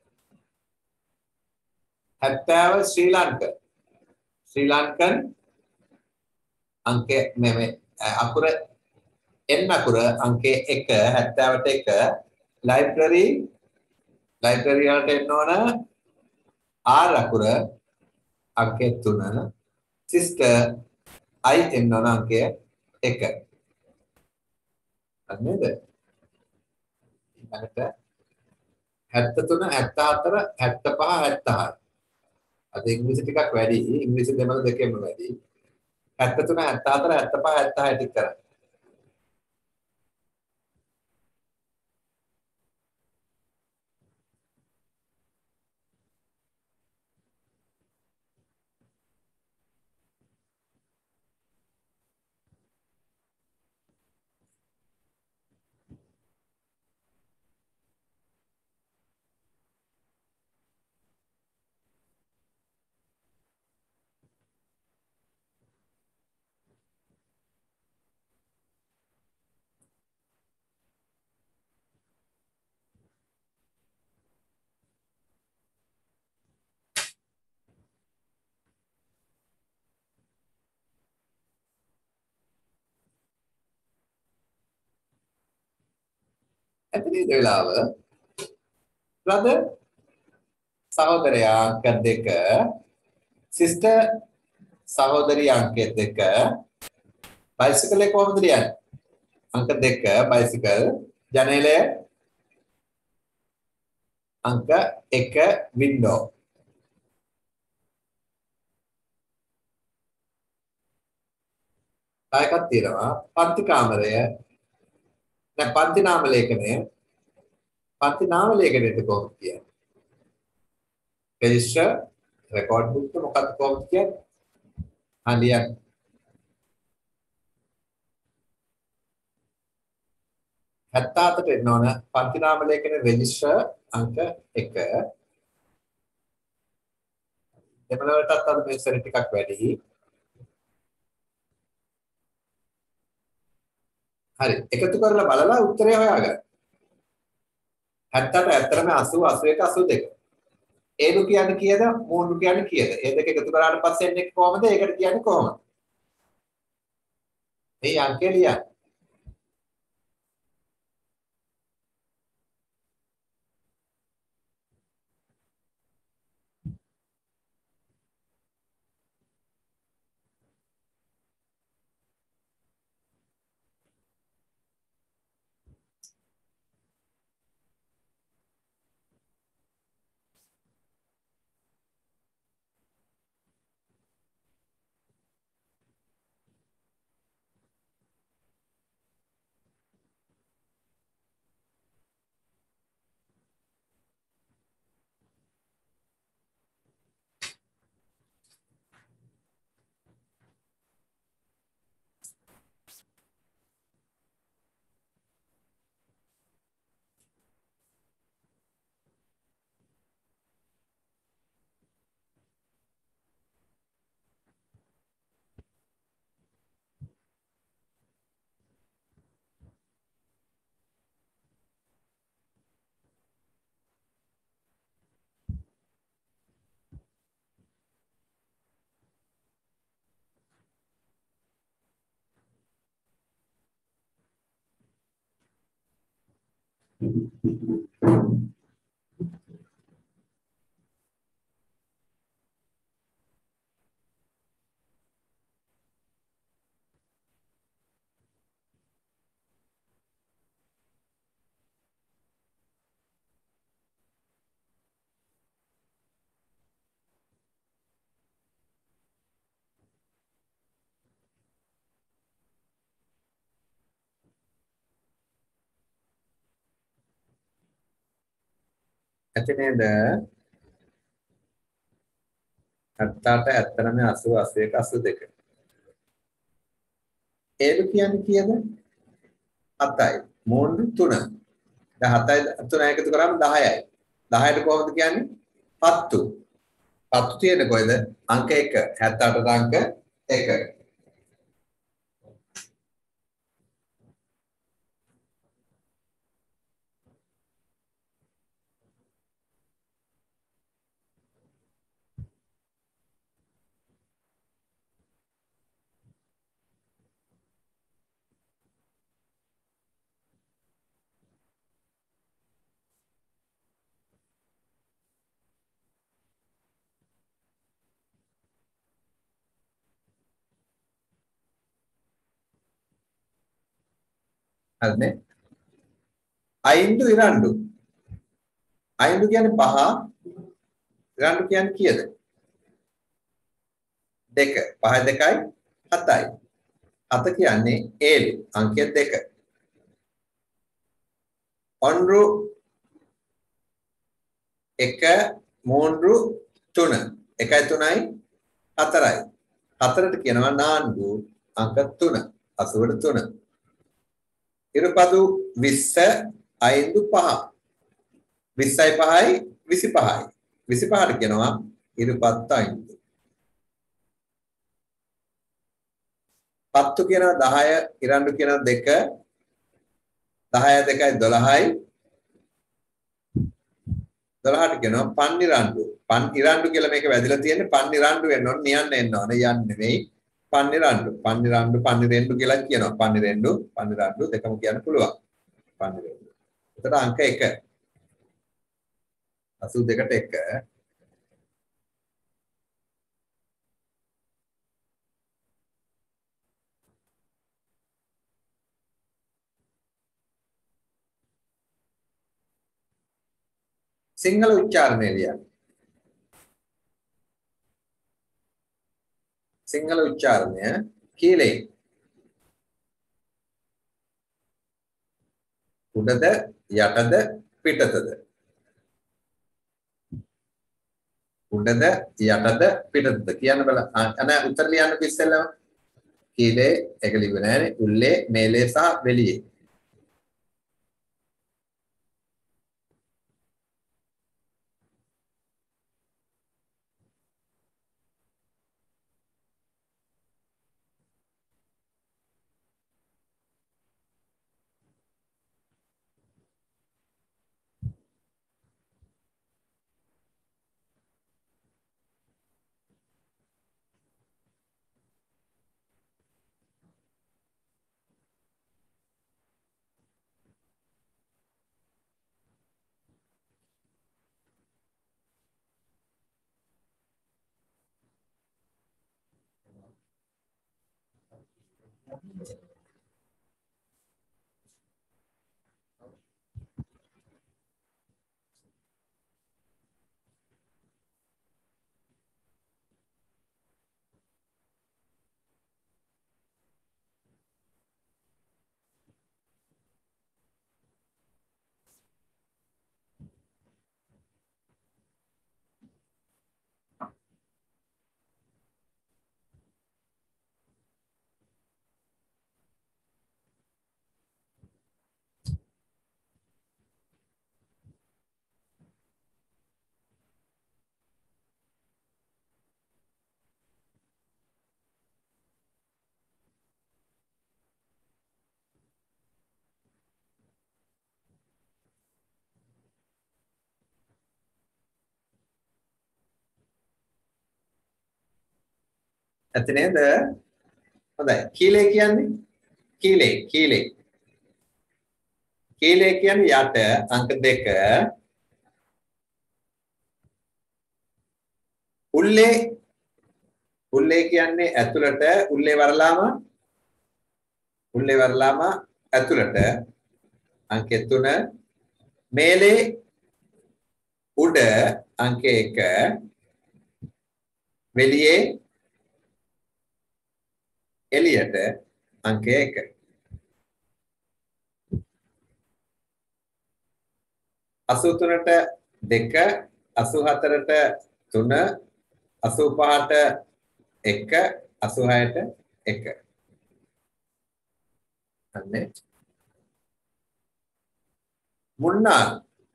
70 ශ්‍රී ලංකන් අංකය මේ අකුර එන්න අකුර අංකය 1 70ට 1 ලයිබ්‍රරි වලට එන්න ඕන ආර් අකුර අංකය 3 සිස්ටර් I එන්න ඕන අංකය 1 නේද? ඊළඟට 73 74 75 76 අද ඉංග්‍රීසි ටිකක් වැඩි ඉංග්‍රීසි දෙමළ දෙකෙන්ම වැඩි 73 74 75 76 ටික කරා ඇතනේද වෙලාව බ්‍රදර් සහෝදරයා අංක 2 සිස්ටර් සහෝදරිය අංක 2 බයිසිකලේ කොහොමද ලියන්නේ අංක 2 බයිසිකල් ජනේලය අංක 1 වින්ඩෝ එකක් තියෙනවා පන්ති කාමරය දැන් පන්ති නාම ලේඛනයට කොහොමද කියන්නේ? රෙජිස්ටර් රෙකෝඩ් බුක් එක මොකක්ද කොහොමද කියන්නේ? ලියන්න. හත්තාතට එන්න ඕන පන්ති නාම ලේඛනයේ රෙජිස්ටර් අංක 1. දෙමළ වලටත් අද මේ සැරේ ටිකක් වැඩි. හරි එකතු කරලා බලලා උත්තරය හොයාගන්න. 78 ඇත්තටම 80 81 82. ඒලු කියන්නේ කීයද? මූණු කියන්නේ කීයද? ඒ දෙක එකතු කරාට පස්සේ එන්නේ කොහමද? ඒකට කියන්නේ කොහමද? මේ අංකය ලියන්න. ඇති නේද? 78 89 80 81 82. ඒලු කියන්නේ කීයද? 7යි. මූණු 3. දැන් 7යි 3 එකතු කරාම 10යි. 10ට කොහොමද කියන්නේ? පත්තු. පත්තු තියෙන්නේ කොහෙද? අංක 1. 78ට අංක 1. හරිනේ. අයින්දු ඉරන්දු. අයින්දු කියන්නේ 5. ඉරන්දු කියන්නේ කීයද? 2. 5 2යි 7යි. 7 කියන්නේ 7. අංකය 2. ඔන්රු 1 3 3. 1යි 3යි 4යි. 4ට කියනවා නාන්දු අංක 3. 80ට 3. ඉරුපදු 20 අයින්දු 5. 20යි 5යි 25යි. 25ට කියනවා ඉරුපත් අයින්දු. පත්තු කියනවා 10 ඉරන්දු කියනවා 2 10 2යි 12යි 12ට කියනවා පන්නිරන්දු. ඉරන්දු කියලා මේක වැදිලා තියෙන්නේ පන්නිරන්දු වෙන්න ඕන නියන්න එන්න ඕන යන්න නෙවෙයි පන්නිරන්දු. පන්නිරන්දු කියලා කියනවා. පන්නිරන්දු දෙකම කියන්න පුළුවන්. පන්නිරන්දු. එතකොට අංක 1 82ට 1 සිංහල උච්චාරණය ලියන්න. සිංහල උච්චාරණය කීලේ උඩද යටද පිටතද? උඩද යටද පිටතද කියන්න බල. අන උත්තර ලියන්න ඉස්සෙල්ලාම කීලේ එක ලිව්වේ නෑනේ. උල්ලේ මේලේ සහ වෙලියේ. ඇත්ත නේද? හොඳයි. කීලේ කියන්නේ කීලේ කියන්නේ යට අංක 2 උල්ලේ කියන්නේ ඇතුළට උල්ලේ වරලාම ඇතුළට අංක 3 මේලේ උඩ අංක 1 වෙලියේ එළියට අංක 1 83ට 2 84ට 3 85ට 1 86ට 1 අනේ මුන්නාල්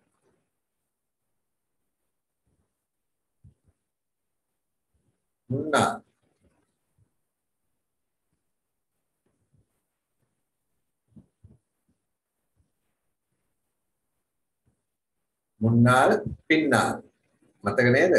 මුන්නාල් පින්නාල් මතක නේද?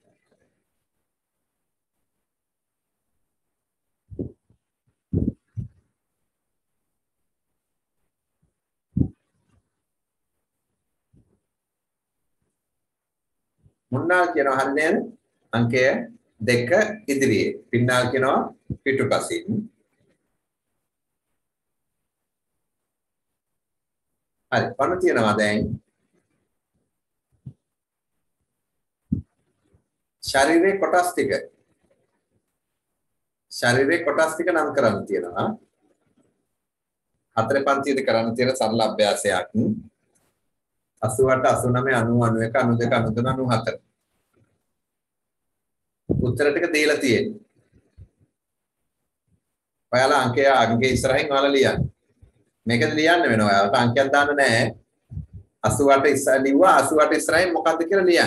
මුන්නාල් කියනවා හරිය නේද? අංකය 2 ඉදිරියේ. පින්නාල් කියනවා පිටුපසින්. හරි. පණ තියනවා දැන්. ශරීරයේ කොටස් ටික. ශරීරයේ කොටස් ටික නම් කරන්න තියෙනවා. හතර පන්තියේදී කරන්න තියෙන සරල අභ්‍යාසයක්. 88 89 90 91 92 93 94. උත්තර ටික දීලා තියෙන්නේ. ඔයාලා අංකයේ ඉස්සරහින් ඔයාලා ලියන්න. මේකද ලියන්න වෙනවා. ඔයාලට අංකයක් දාන්න නැහැ. 88 ඉස්සර ලිව්වා 88 ඉස්සරහින් මොකද්ද කියලා ලියන්න.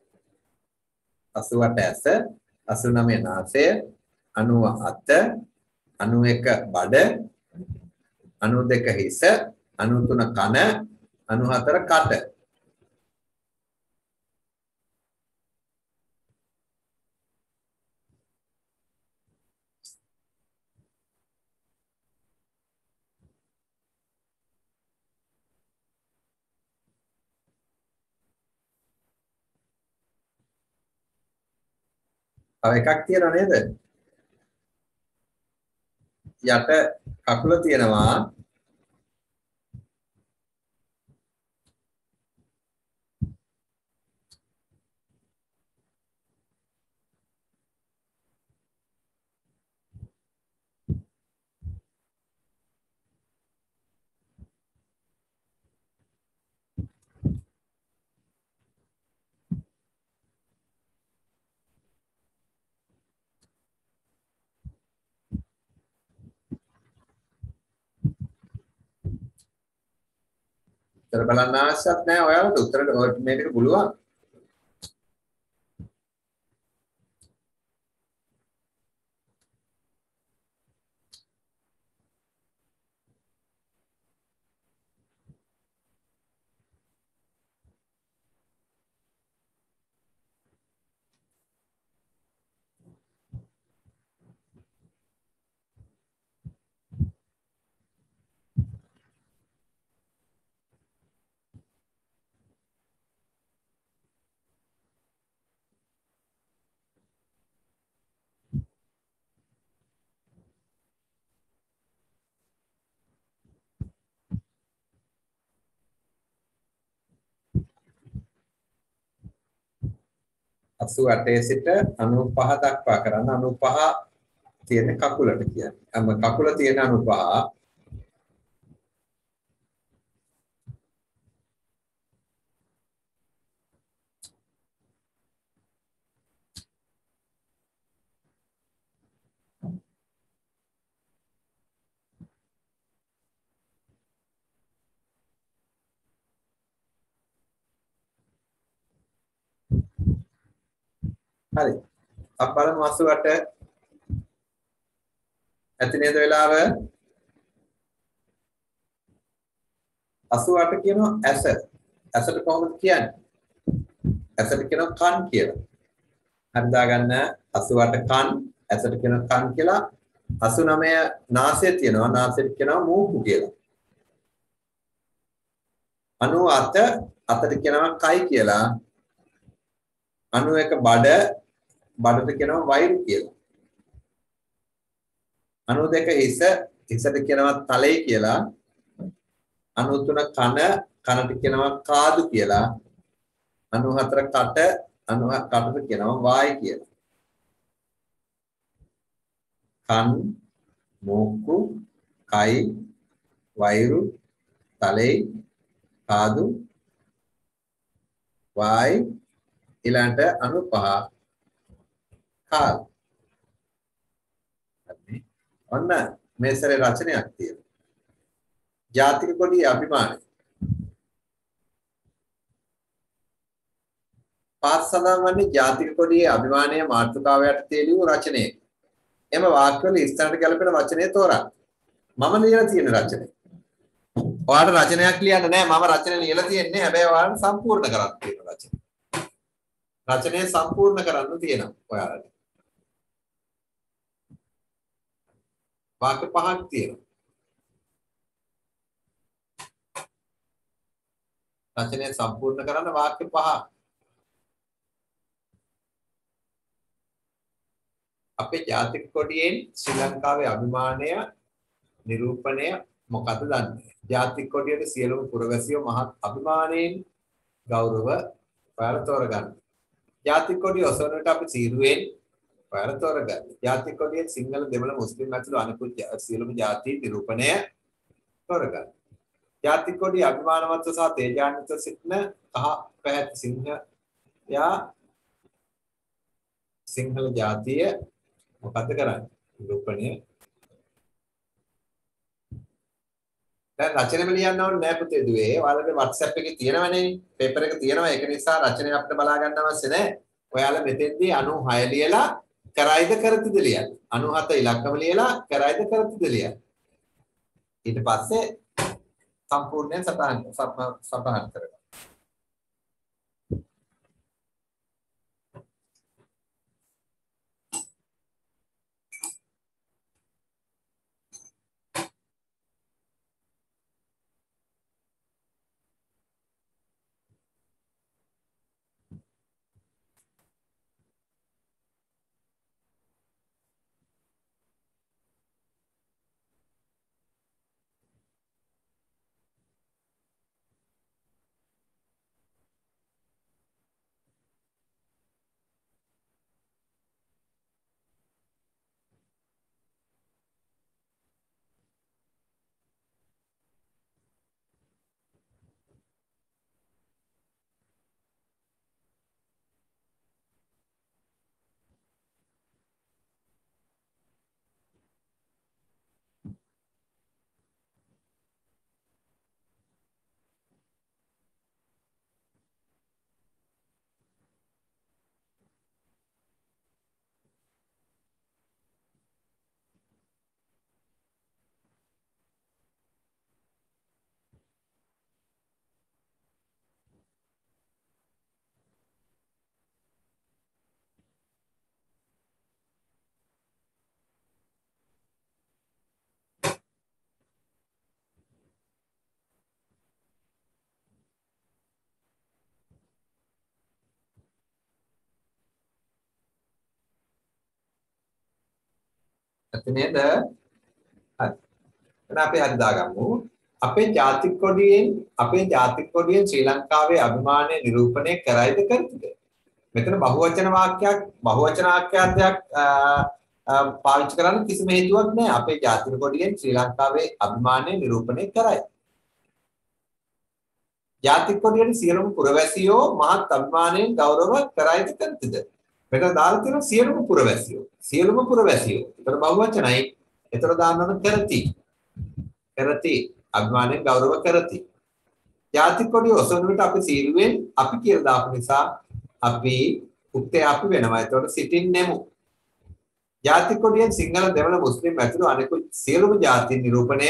88 ඇස 89 නාසය 90 අත 91 බඩ 92 හිස 93 කන 94 කට. තව එකක් තියෙනව නේද? යට කකුල තියෙනවා. උත්තර බලන්න ආසත් නැහැ ඔයාලට උත්තර මේකට පුළුවන්. අසු 8 සිට 95 දක්වා කරන්න 95 තියෙන කකුලට කියන්නේ. කකුල තියෙන 95 හරි. අප බලමු 88 ඇති නේද වෙලාව? 88 කියනවා ඇස. ඇසට කොහොමද කියන්නේ? ඇසට කියනවා කන් කියලා. හරි දාගන්න 88 කන් ඇසට කියනවා කන් කියලා. 89 නාසය තියෙනවා. නාසයට කියනවා මූහු කියලා. 97 අතට කියනවා කයි කියලා. 91 බඩට කියනවා වයිරු කියලා. 92 හිසට කියනවා තලයි කියලා. 93 කනට කියනවා කාදු කියලා. 94 කටට කියනවා වායි කියලා. කන්, මොක්කු, කයි, වයිරු, තලයි, කාදු, වායි ඊළඟට 95 කාල්. ඔන්න මේ සැරේ රචනයක් තියෙනවා. ජාතික කොඩියේ අභිමානය. පාත් සඳහන් වන්නේ ජාතික කොඩියේ අභිමානය මාතෘකාව යටතේ ලියූ රචනයක. එම වාක්‍යවල ඉස්සරහට ගැලපෙන වචනේ තෝරා. මම ලියලා තියෙන රචනය. ඔයාලට රචනයක් ලියන්න නෑ මම රචනය ලියලා තියෙන්නේ. හැබැයි ඔයාලට සම්පූර්ණ කරන්න තියෙන රචනය. රචනය සම්පූර්ණ කරන්න තියෙනවා ඔයාලට. වාක්‍ය පහක් තියෙනවා. රචනය සම්පූර්ණ කරන්න වාක්‍ය පහ. අපේ ජාතික කොඩියෙන් ශ්‍රී ලංකාවේ අභිමානය නිරූපණය මොකද්ද දන්නේ? ජාතික කොඩියට සියලුම පුරවැසියෝ මහත් අභිමානයෙන් ගෞරව ඔයාලා තෝරගන්න. ජාතික කොඩිය ඔසවනට අපි සීරුවෙන් ඔයාලා තෝරගන්න. ජාතික කොඩියේ සිංහල දෙමළ මුස්ලිම් ඇතුළු අනිකුත් සියලුම ජාති නිරූපණය තෝරගන්න. ජාතික කොඩිය අභිමානවත්ව සහ තේජාන්විත සිටින කහ පැහැති සිංහයා සිංහල ජාතිය මොකද්ද කරන්නේ? නිරූපණය. දැන් රචනෙම ලියන්න ඕනේ නෑ පුතේ දුවේ. ඔයාලගේ WhatsApp එකේ තියෙනවනේ. පේපර් එක තියෙනවා. ඒක නිසා රචනය අපිට බලා ගන්න අවශ්‍ය නෑ. ඔයාලා මෙතෙන්දී 96 ලියලා කරයිද කරතිද ලියන්න. 97 ඉලක්කම ලියලා කරයිද කරතිද ලියන්න. ඊට පස්සේ සම්පූර්ණයෙන් සටහන් කරගන්න. ඇත්ත නේද? හරි. එහෙනම් අපි හරි දාගමු. අපේ ජාතික කොඩියෙන් ශ්‍රී ලංකාවේ අභිමානය නිරූපණය කරයිද කරතිද? මෙතන බහුවචන වාක්‍යයක් පාවිච්චි කරන්න කිසිම හේතුවක් නැහැ. අපේ ජාතික කොඩියෙන් ශ්‍රී ලංකාවේ අභිමානය නිරූපණය කරයි. ජාතික කොඩියෙන් සියලුම පුරවැසියෝ මහත් අභිමානයෙන් ගෞරව කරයිද කරතිද? මෙතන දාලා තියෙනවා සියලුම පුරවැසියෝ. සියලුම පුරවැසියෝ. ඒතර බහුවචනයි. ඒතර දාන්නම කරති. කරති. අභිමානයෙන් ගෞරව කරති. ජාතික කොඩිය ඔසවන විට අපි සීරුවෙන් අපි කියලා දාපු නිසා අපි උත්තේ අපි වෙනවා. ඒතකොට සිටින්නෙමු. ජාතික කොඩියෙන් සිංහල දෙමළ මුස්ලිම් ඇතුළු අනෙකුත් සියලුම ජාතීන් නිරූපණය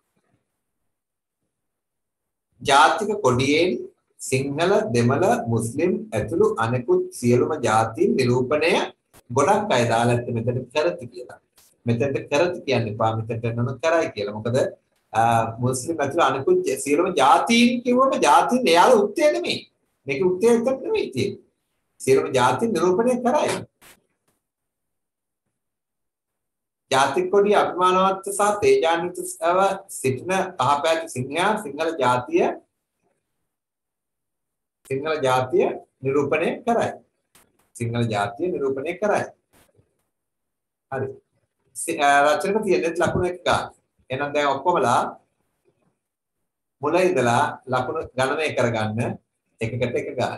ජාතික කොඩියෙන් සිංහල දෙමළ මුස්ලිම් ඇතුළු අනෙකුත් සියලුම ජාතීන් නිරූපණය ගොඩක් අය දාලා ඇත්ත මෙතන කරති කියලා. මෙතනට කරති කියන්න එපා. මෙතනට නම කරයි කියලා. මොකද මුස්ලිම් ඇතුළු අනිකුත් සියලුම ජාතීන් කිව්වම ජාතීන් එයාලා උත්තේ නෙමෙයි. මේක උත්තේ එකක් නෙමෙයි තියෙන්නේ. සියලුම ජාතීන් නිරූපණය කරයි. ජාතික කොඩිය අභිමානවත් සහ තේජාන්විතව සිටින කහපැහැති සිංහයා සිංහල ජාතිය නිරූපණය කරයි. සිංහල ජාතිය නිරූපණය කරයි. හරි. රචනෙක තියෙන ලකුණු එක ගන්න. එහෙනම් දැන් ඔක්කොමලා මුල ඉඳලා ලකුණු ගණනය කරගන්න එකකට එක ගන්න.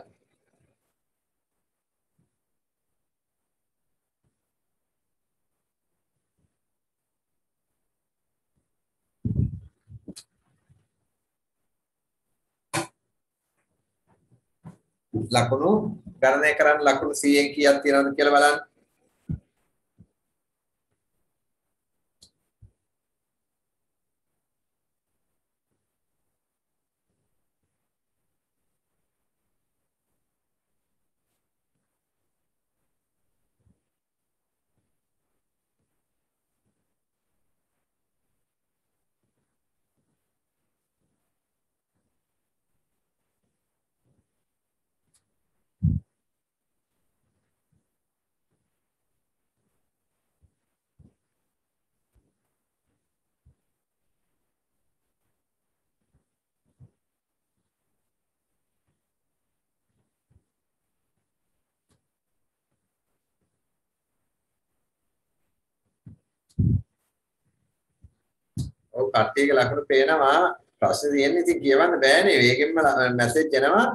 ලකුණු ගණනය කරන්න ලකුණු 100න් කීයක් තියෙනවද කියලා බලන්න. ඔව් කට්ටියගේ ලකුණු පේනවා. ප්‍රශ්න තියෙන්නේ ඉතින් කියවන්න බෑනේ. වේගෙන්ම මැසේජ් එනවා.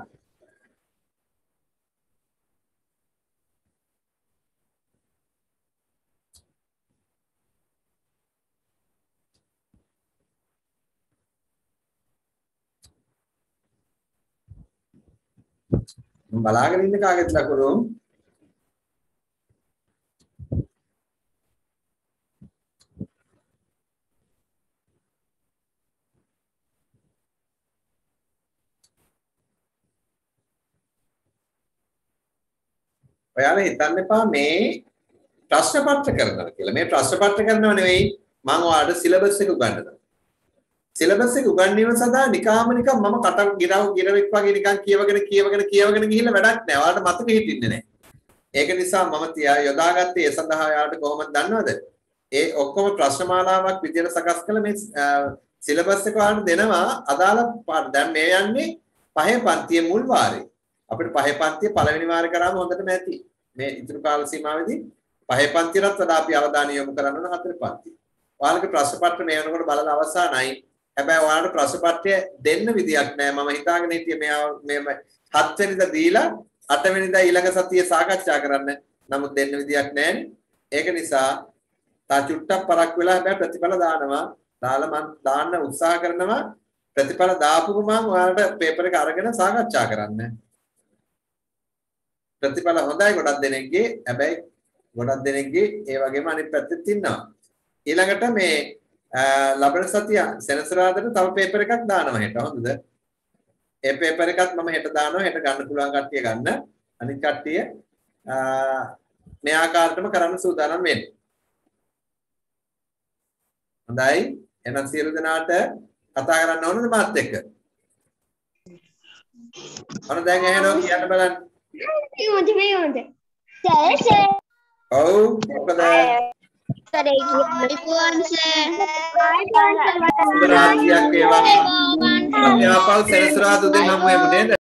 බලාගෙන ඉන්න කාගෙත් ලකුණු ඔයාලා හිතන්න එපා මේ ප්‍රශ්න පත්‍ර කරනවා කියලා. මේ ප්‍රශ්න පත්‍ර කරනව නෙවෙයි මම ඔයාලට සිලබස් එක උගන්වනවා. සිලබස් එක උගන්වීම සඳහා නිකම්ම මම කට ගිරවෙක් වගේ නිකන් කියවගෙන ගිහිල්ලා වැඩක් නැහැ. ඔයාලට මතක හිටින්නේ නැහැ. ඒක නිසා මම යොදාගත්තේ ඒ සඳහා ඔයාලට කොහොමද දන්නවද? ඒ ඔක්කොම ප්‍රශ්න මාලාවක් විදියට සකස් කළ මේ සිලබස් එක ඔයාලට දෙනවා අදාළ පාඩ. දැන් මේ යන්නේ පහේ පන්තියේ මුල් වාරේ. අපිට පහේ පන්තිය පළවෙනි වාරේ කරාම හොඳටම ඇති. මේ ඉතුරු කාල සීමාවෙදී පහේ පන්තියටත් වඩා අපි අවධානය යොමු කරන්න ඕන හතර පන්තිය. ඔයාලගේ ප්‍රශ්න පත්‍ර මේ වෙනකොට බලලා අවසానයි. හැබැයි ඔයාලට ප්‍රශ්න පත්‍රය දෙන්න විදියක් නැහැ. මම හිතාගෙන හිටියේ මේ 7 වෙනිදා දීලා 8 වෙනිදා ඊළඟ සතියේ සාකච්ඡා කරන්න. නමුත් දෙන්න විදියක් නැහැ. ඒක නිසා තා චුට්ටක් පරක් වෙලා හැබැයි ප්‍රතිඵල දානවා. දාලා මම දාන්න උත්සාහ කරනවා. ප්‍රතිඵල දාපු ගමන් ඔයාලට පේපර් එක අරගෙන සාකච්ඡා කරන්න. ප්‍රතිඵල හොඳයි ගොඩක් දෙනෙක්ගේ. හැබැයි ගොඩක් දෙනෙක්ගේ ඒ වගේම අනිත් පැත්තෙත් ඉන්නවා. ඊළඟට මේ ලබන සතිය සෙනසුරාදාට තව පේපර් එකක් දානවා හෙට. හොඳද? ඒ පේපර් එකත් මම හෙට දානවා. හෙට ගන්න පුළුවන් කට්ටිය ගන්න. අනිත් කට්ටිය මේ ආකාරයටම කරන්න සූදානම් වෙන්න. හොඳයි. එහෙනම් සියලු දෙනාට කතා කරන්න ඕනද මාත් එක්ක? අර දැන් ඇහෙනවා කියන්න බලන්න. මේ හොඳ. සර්. ඔව් මොකද? සර්.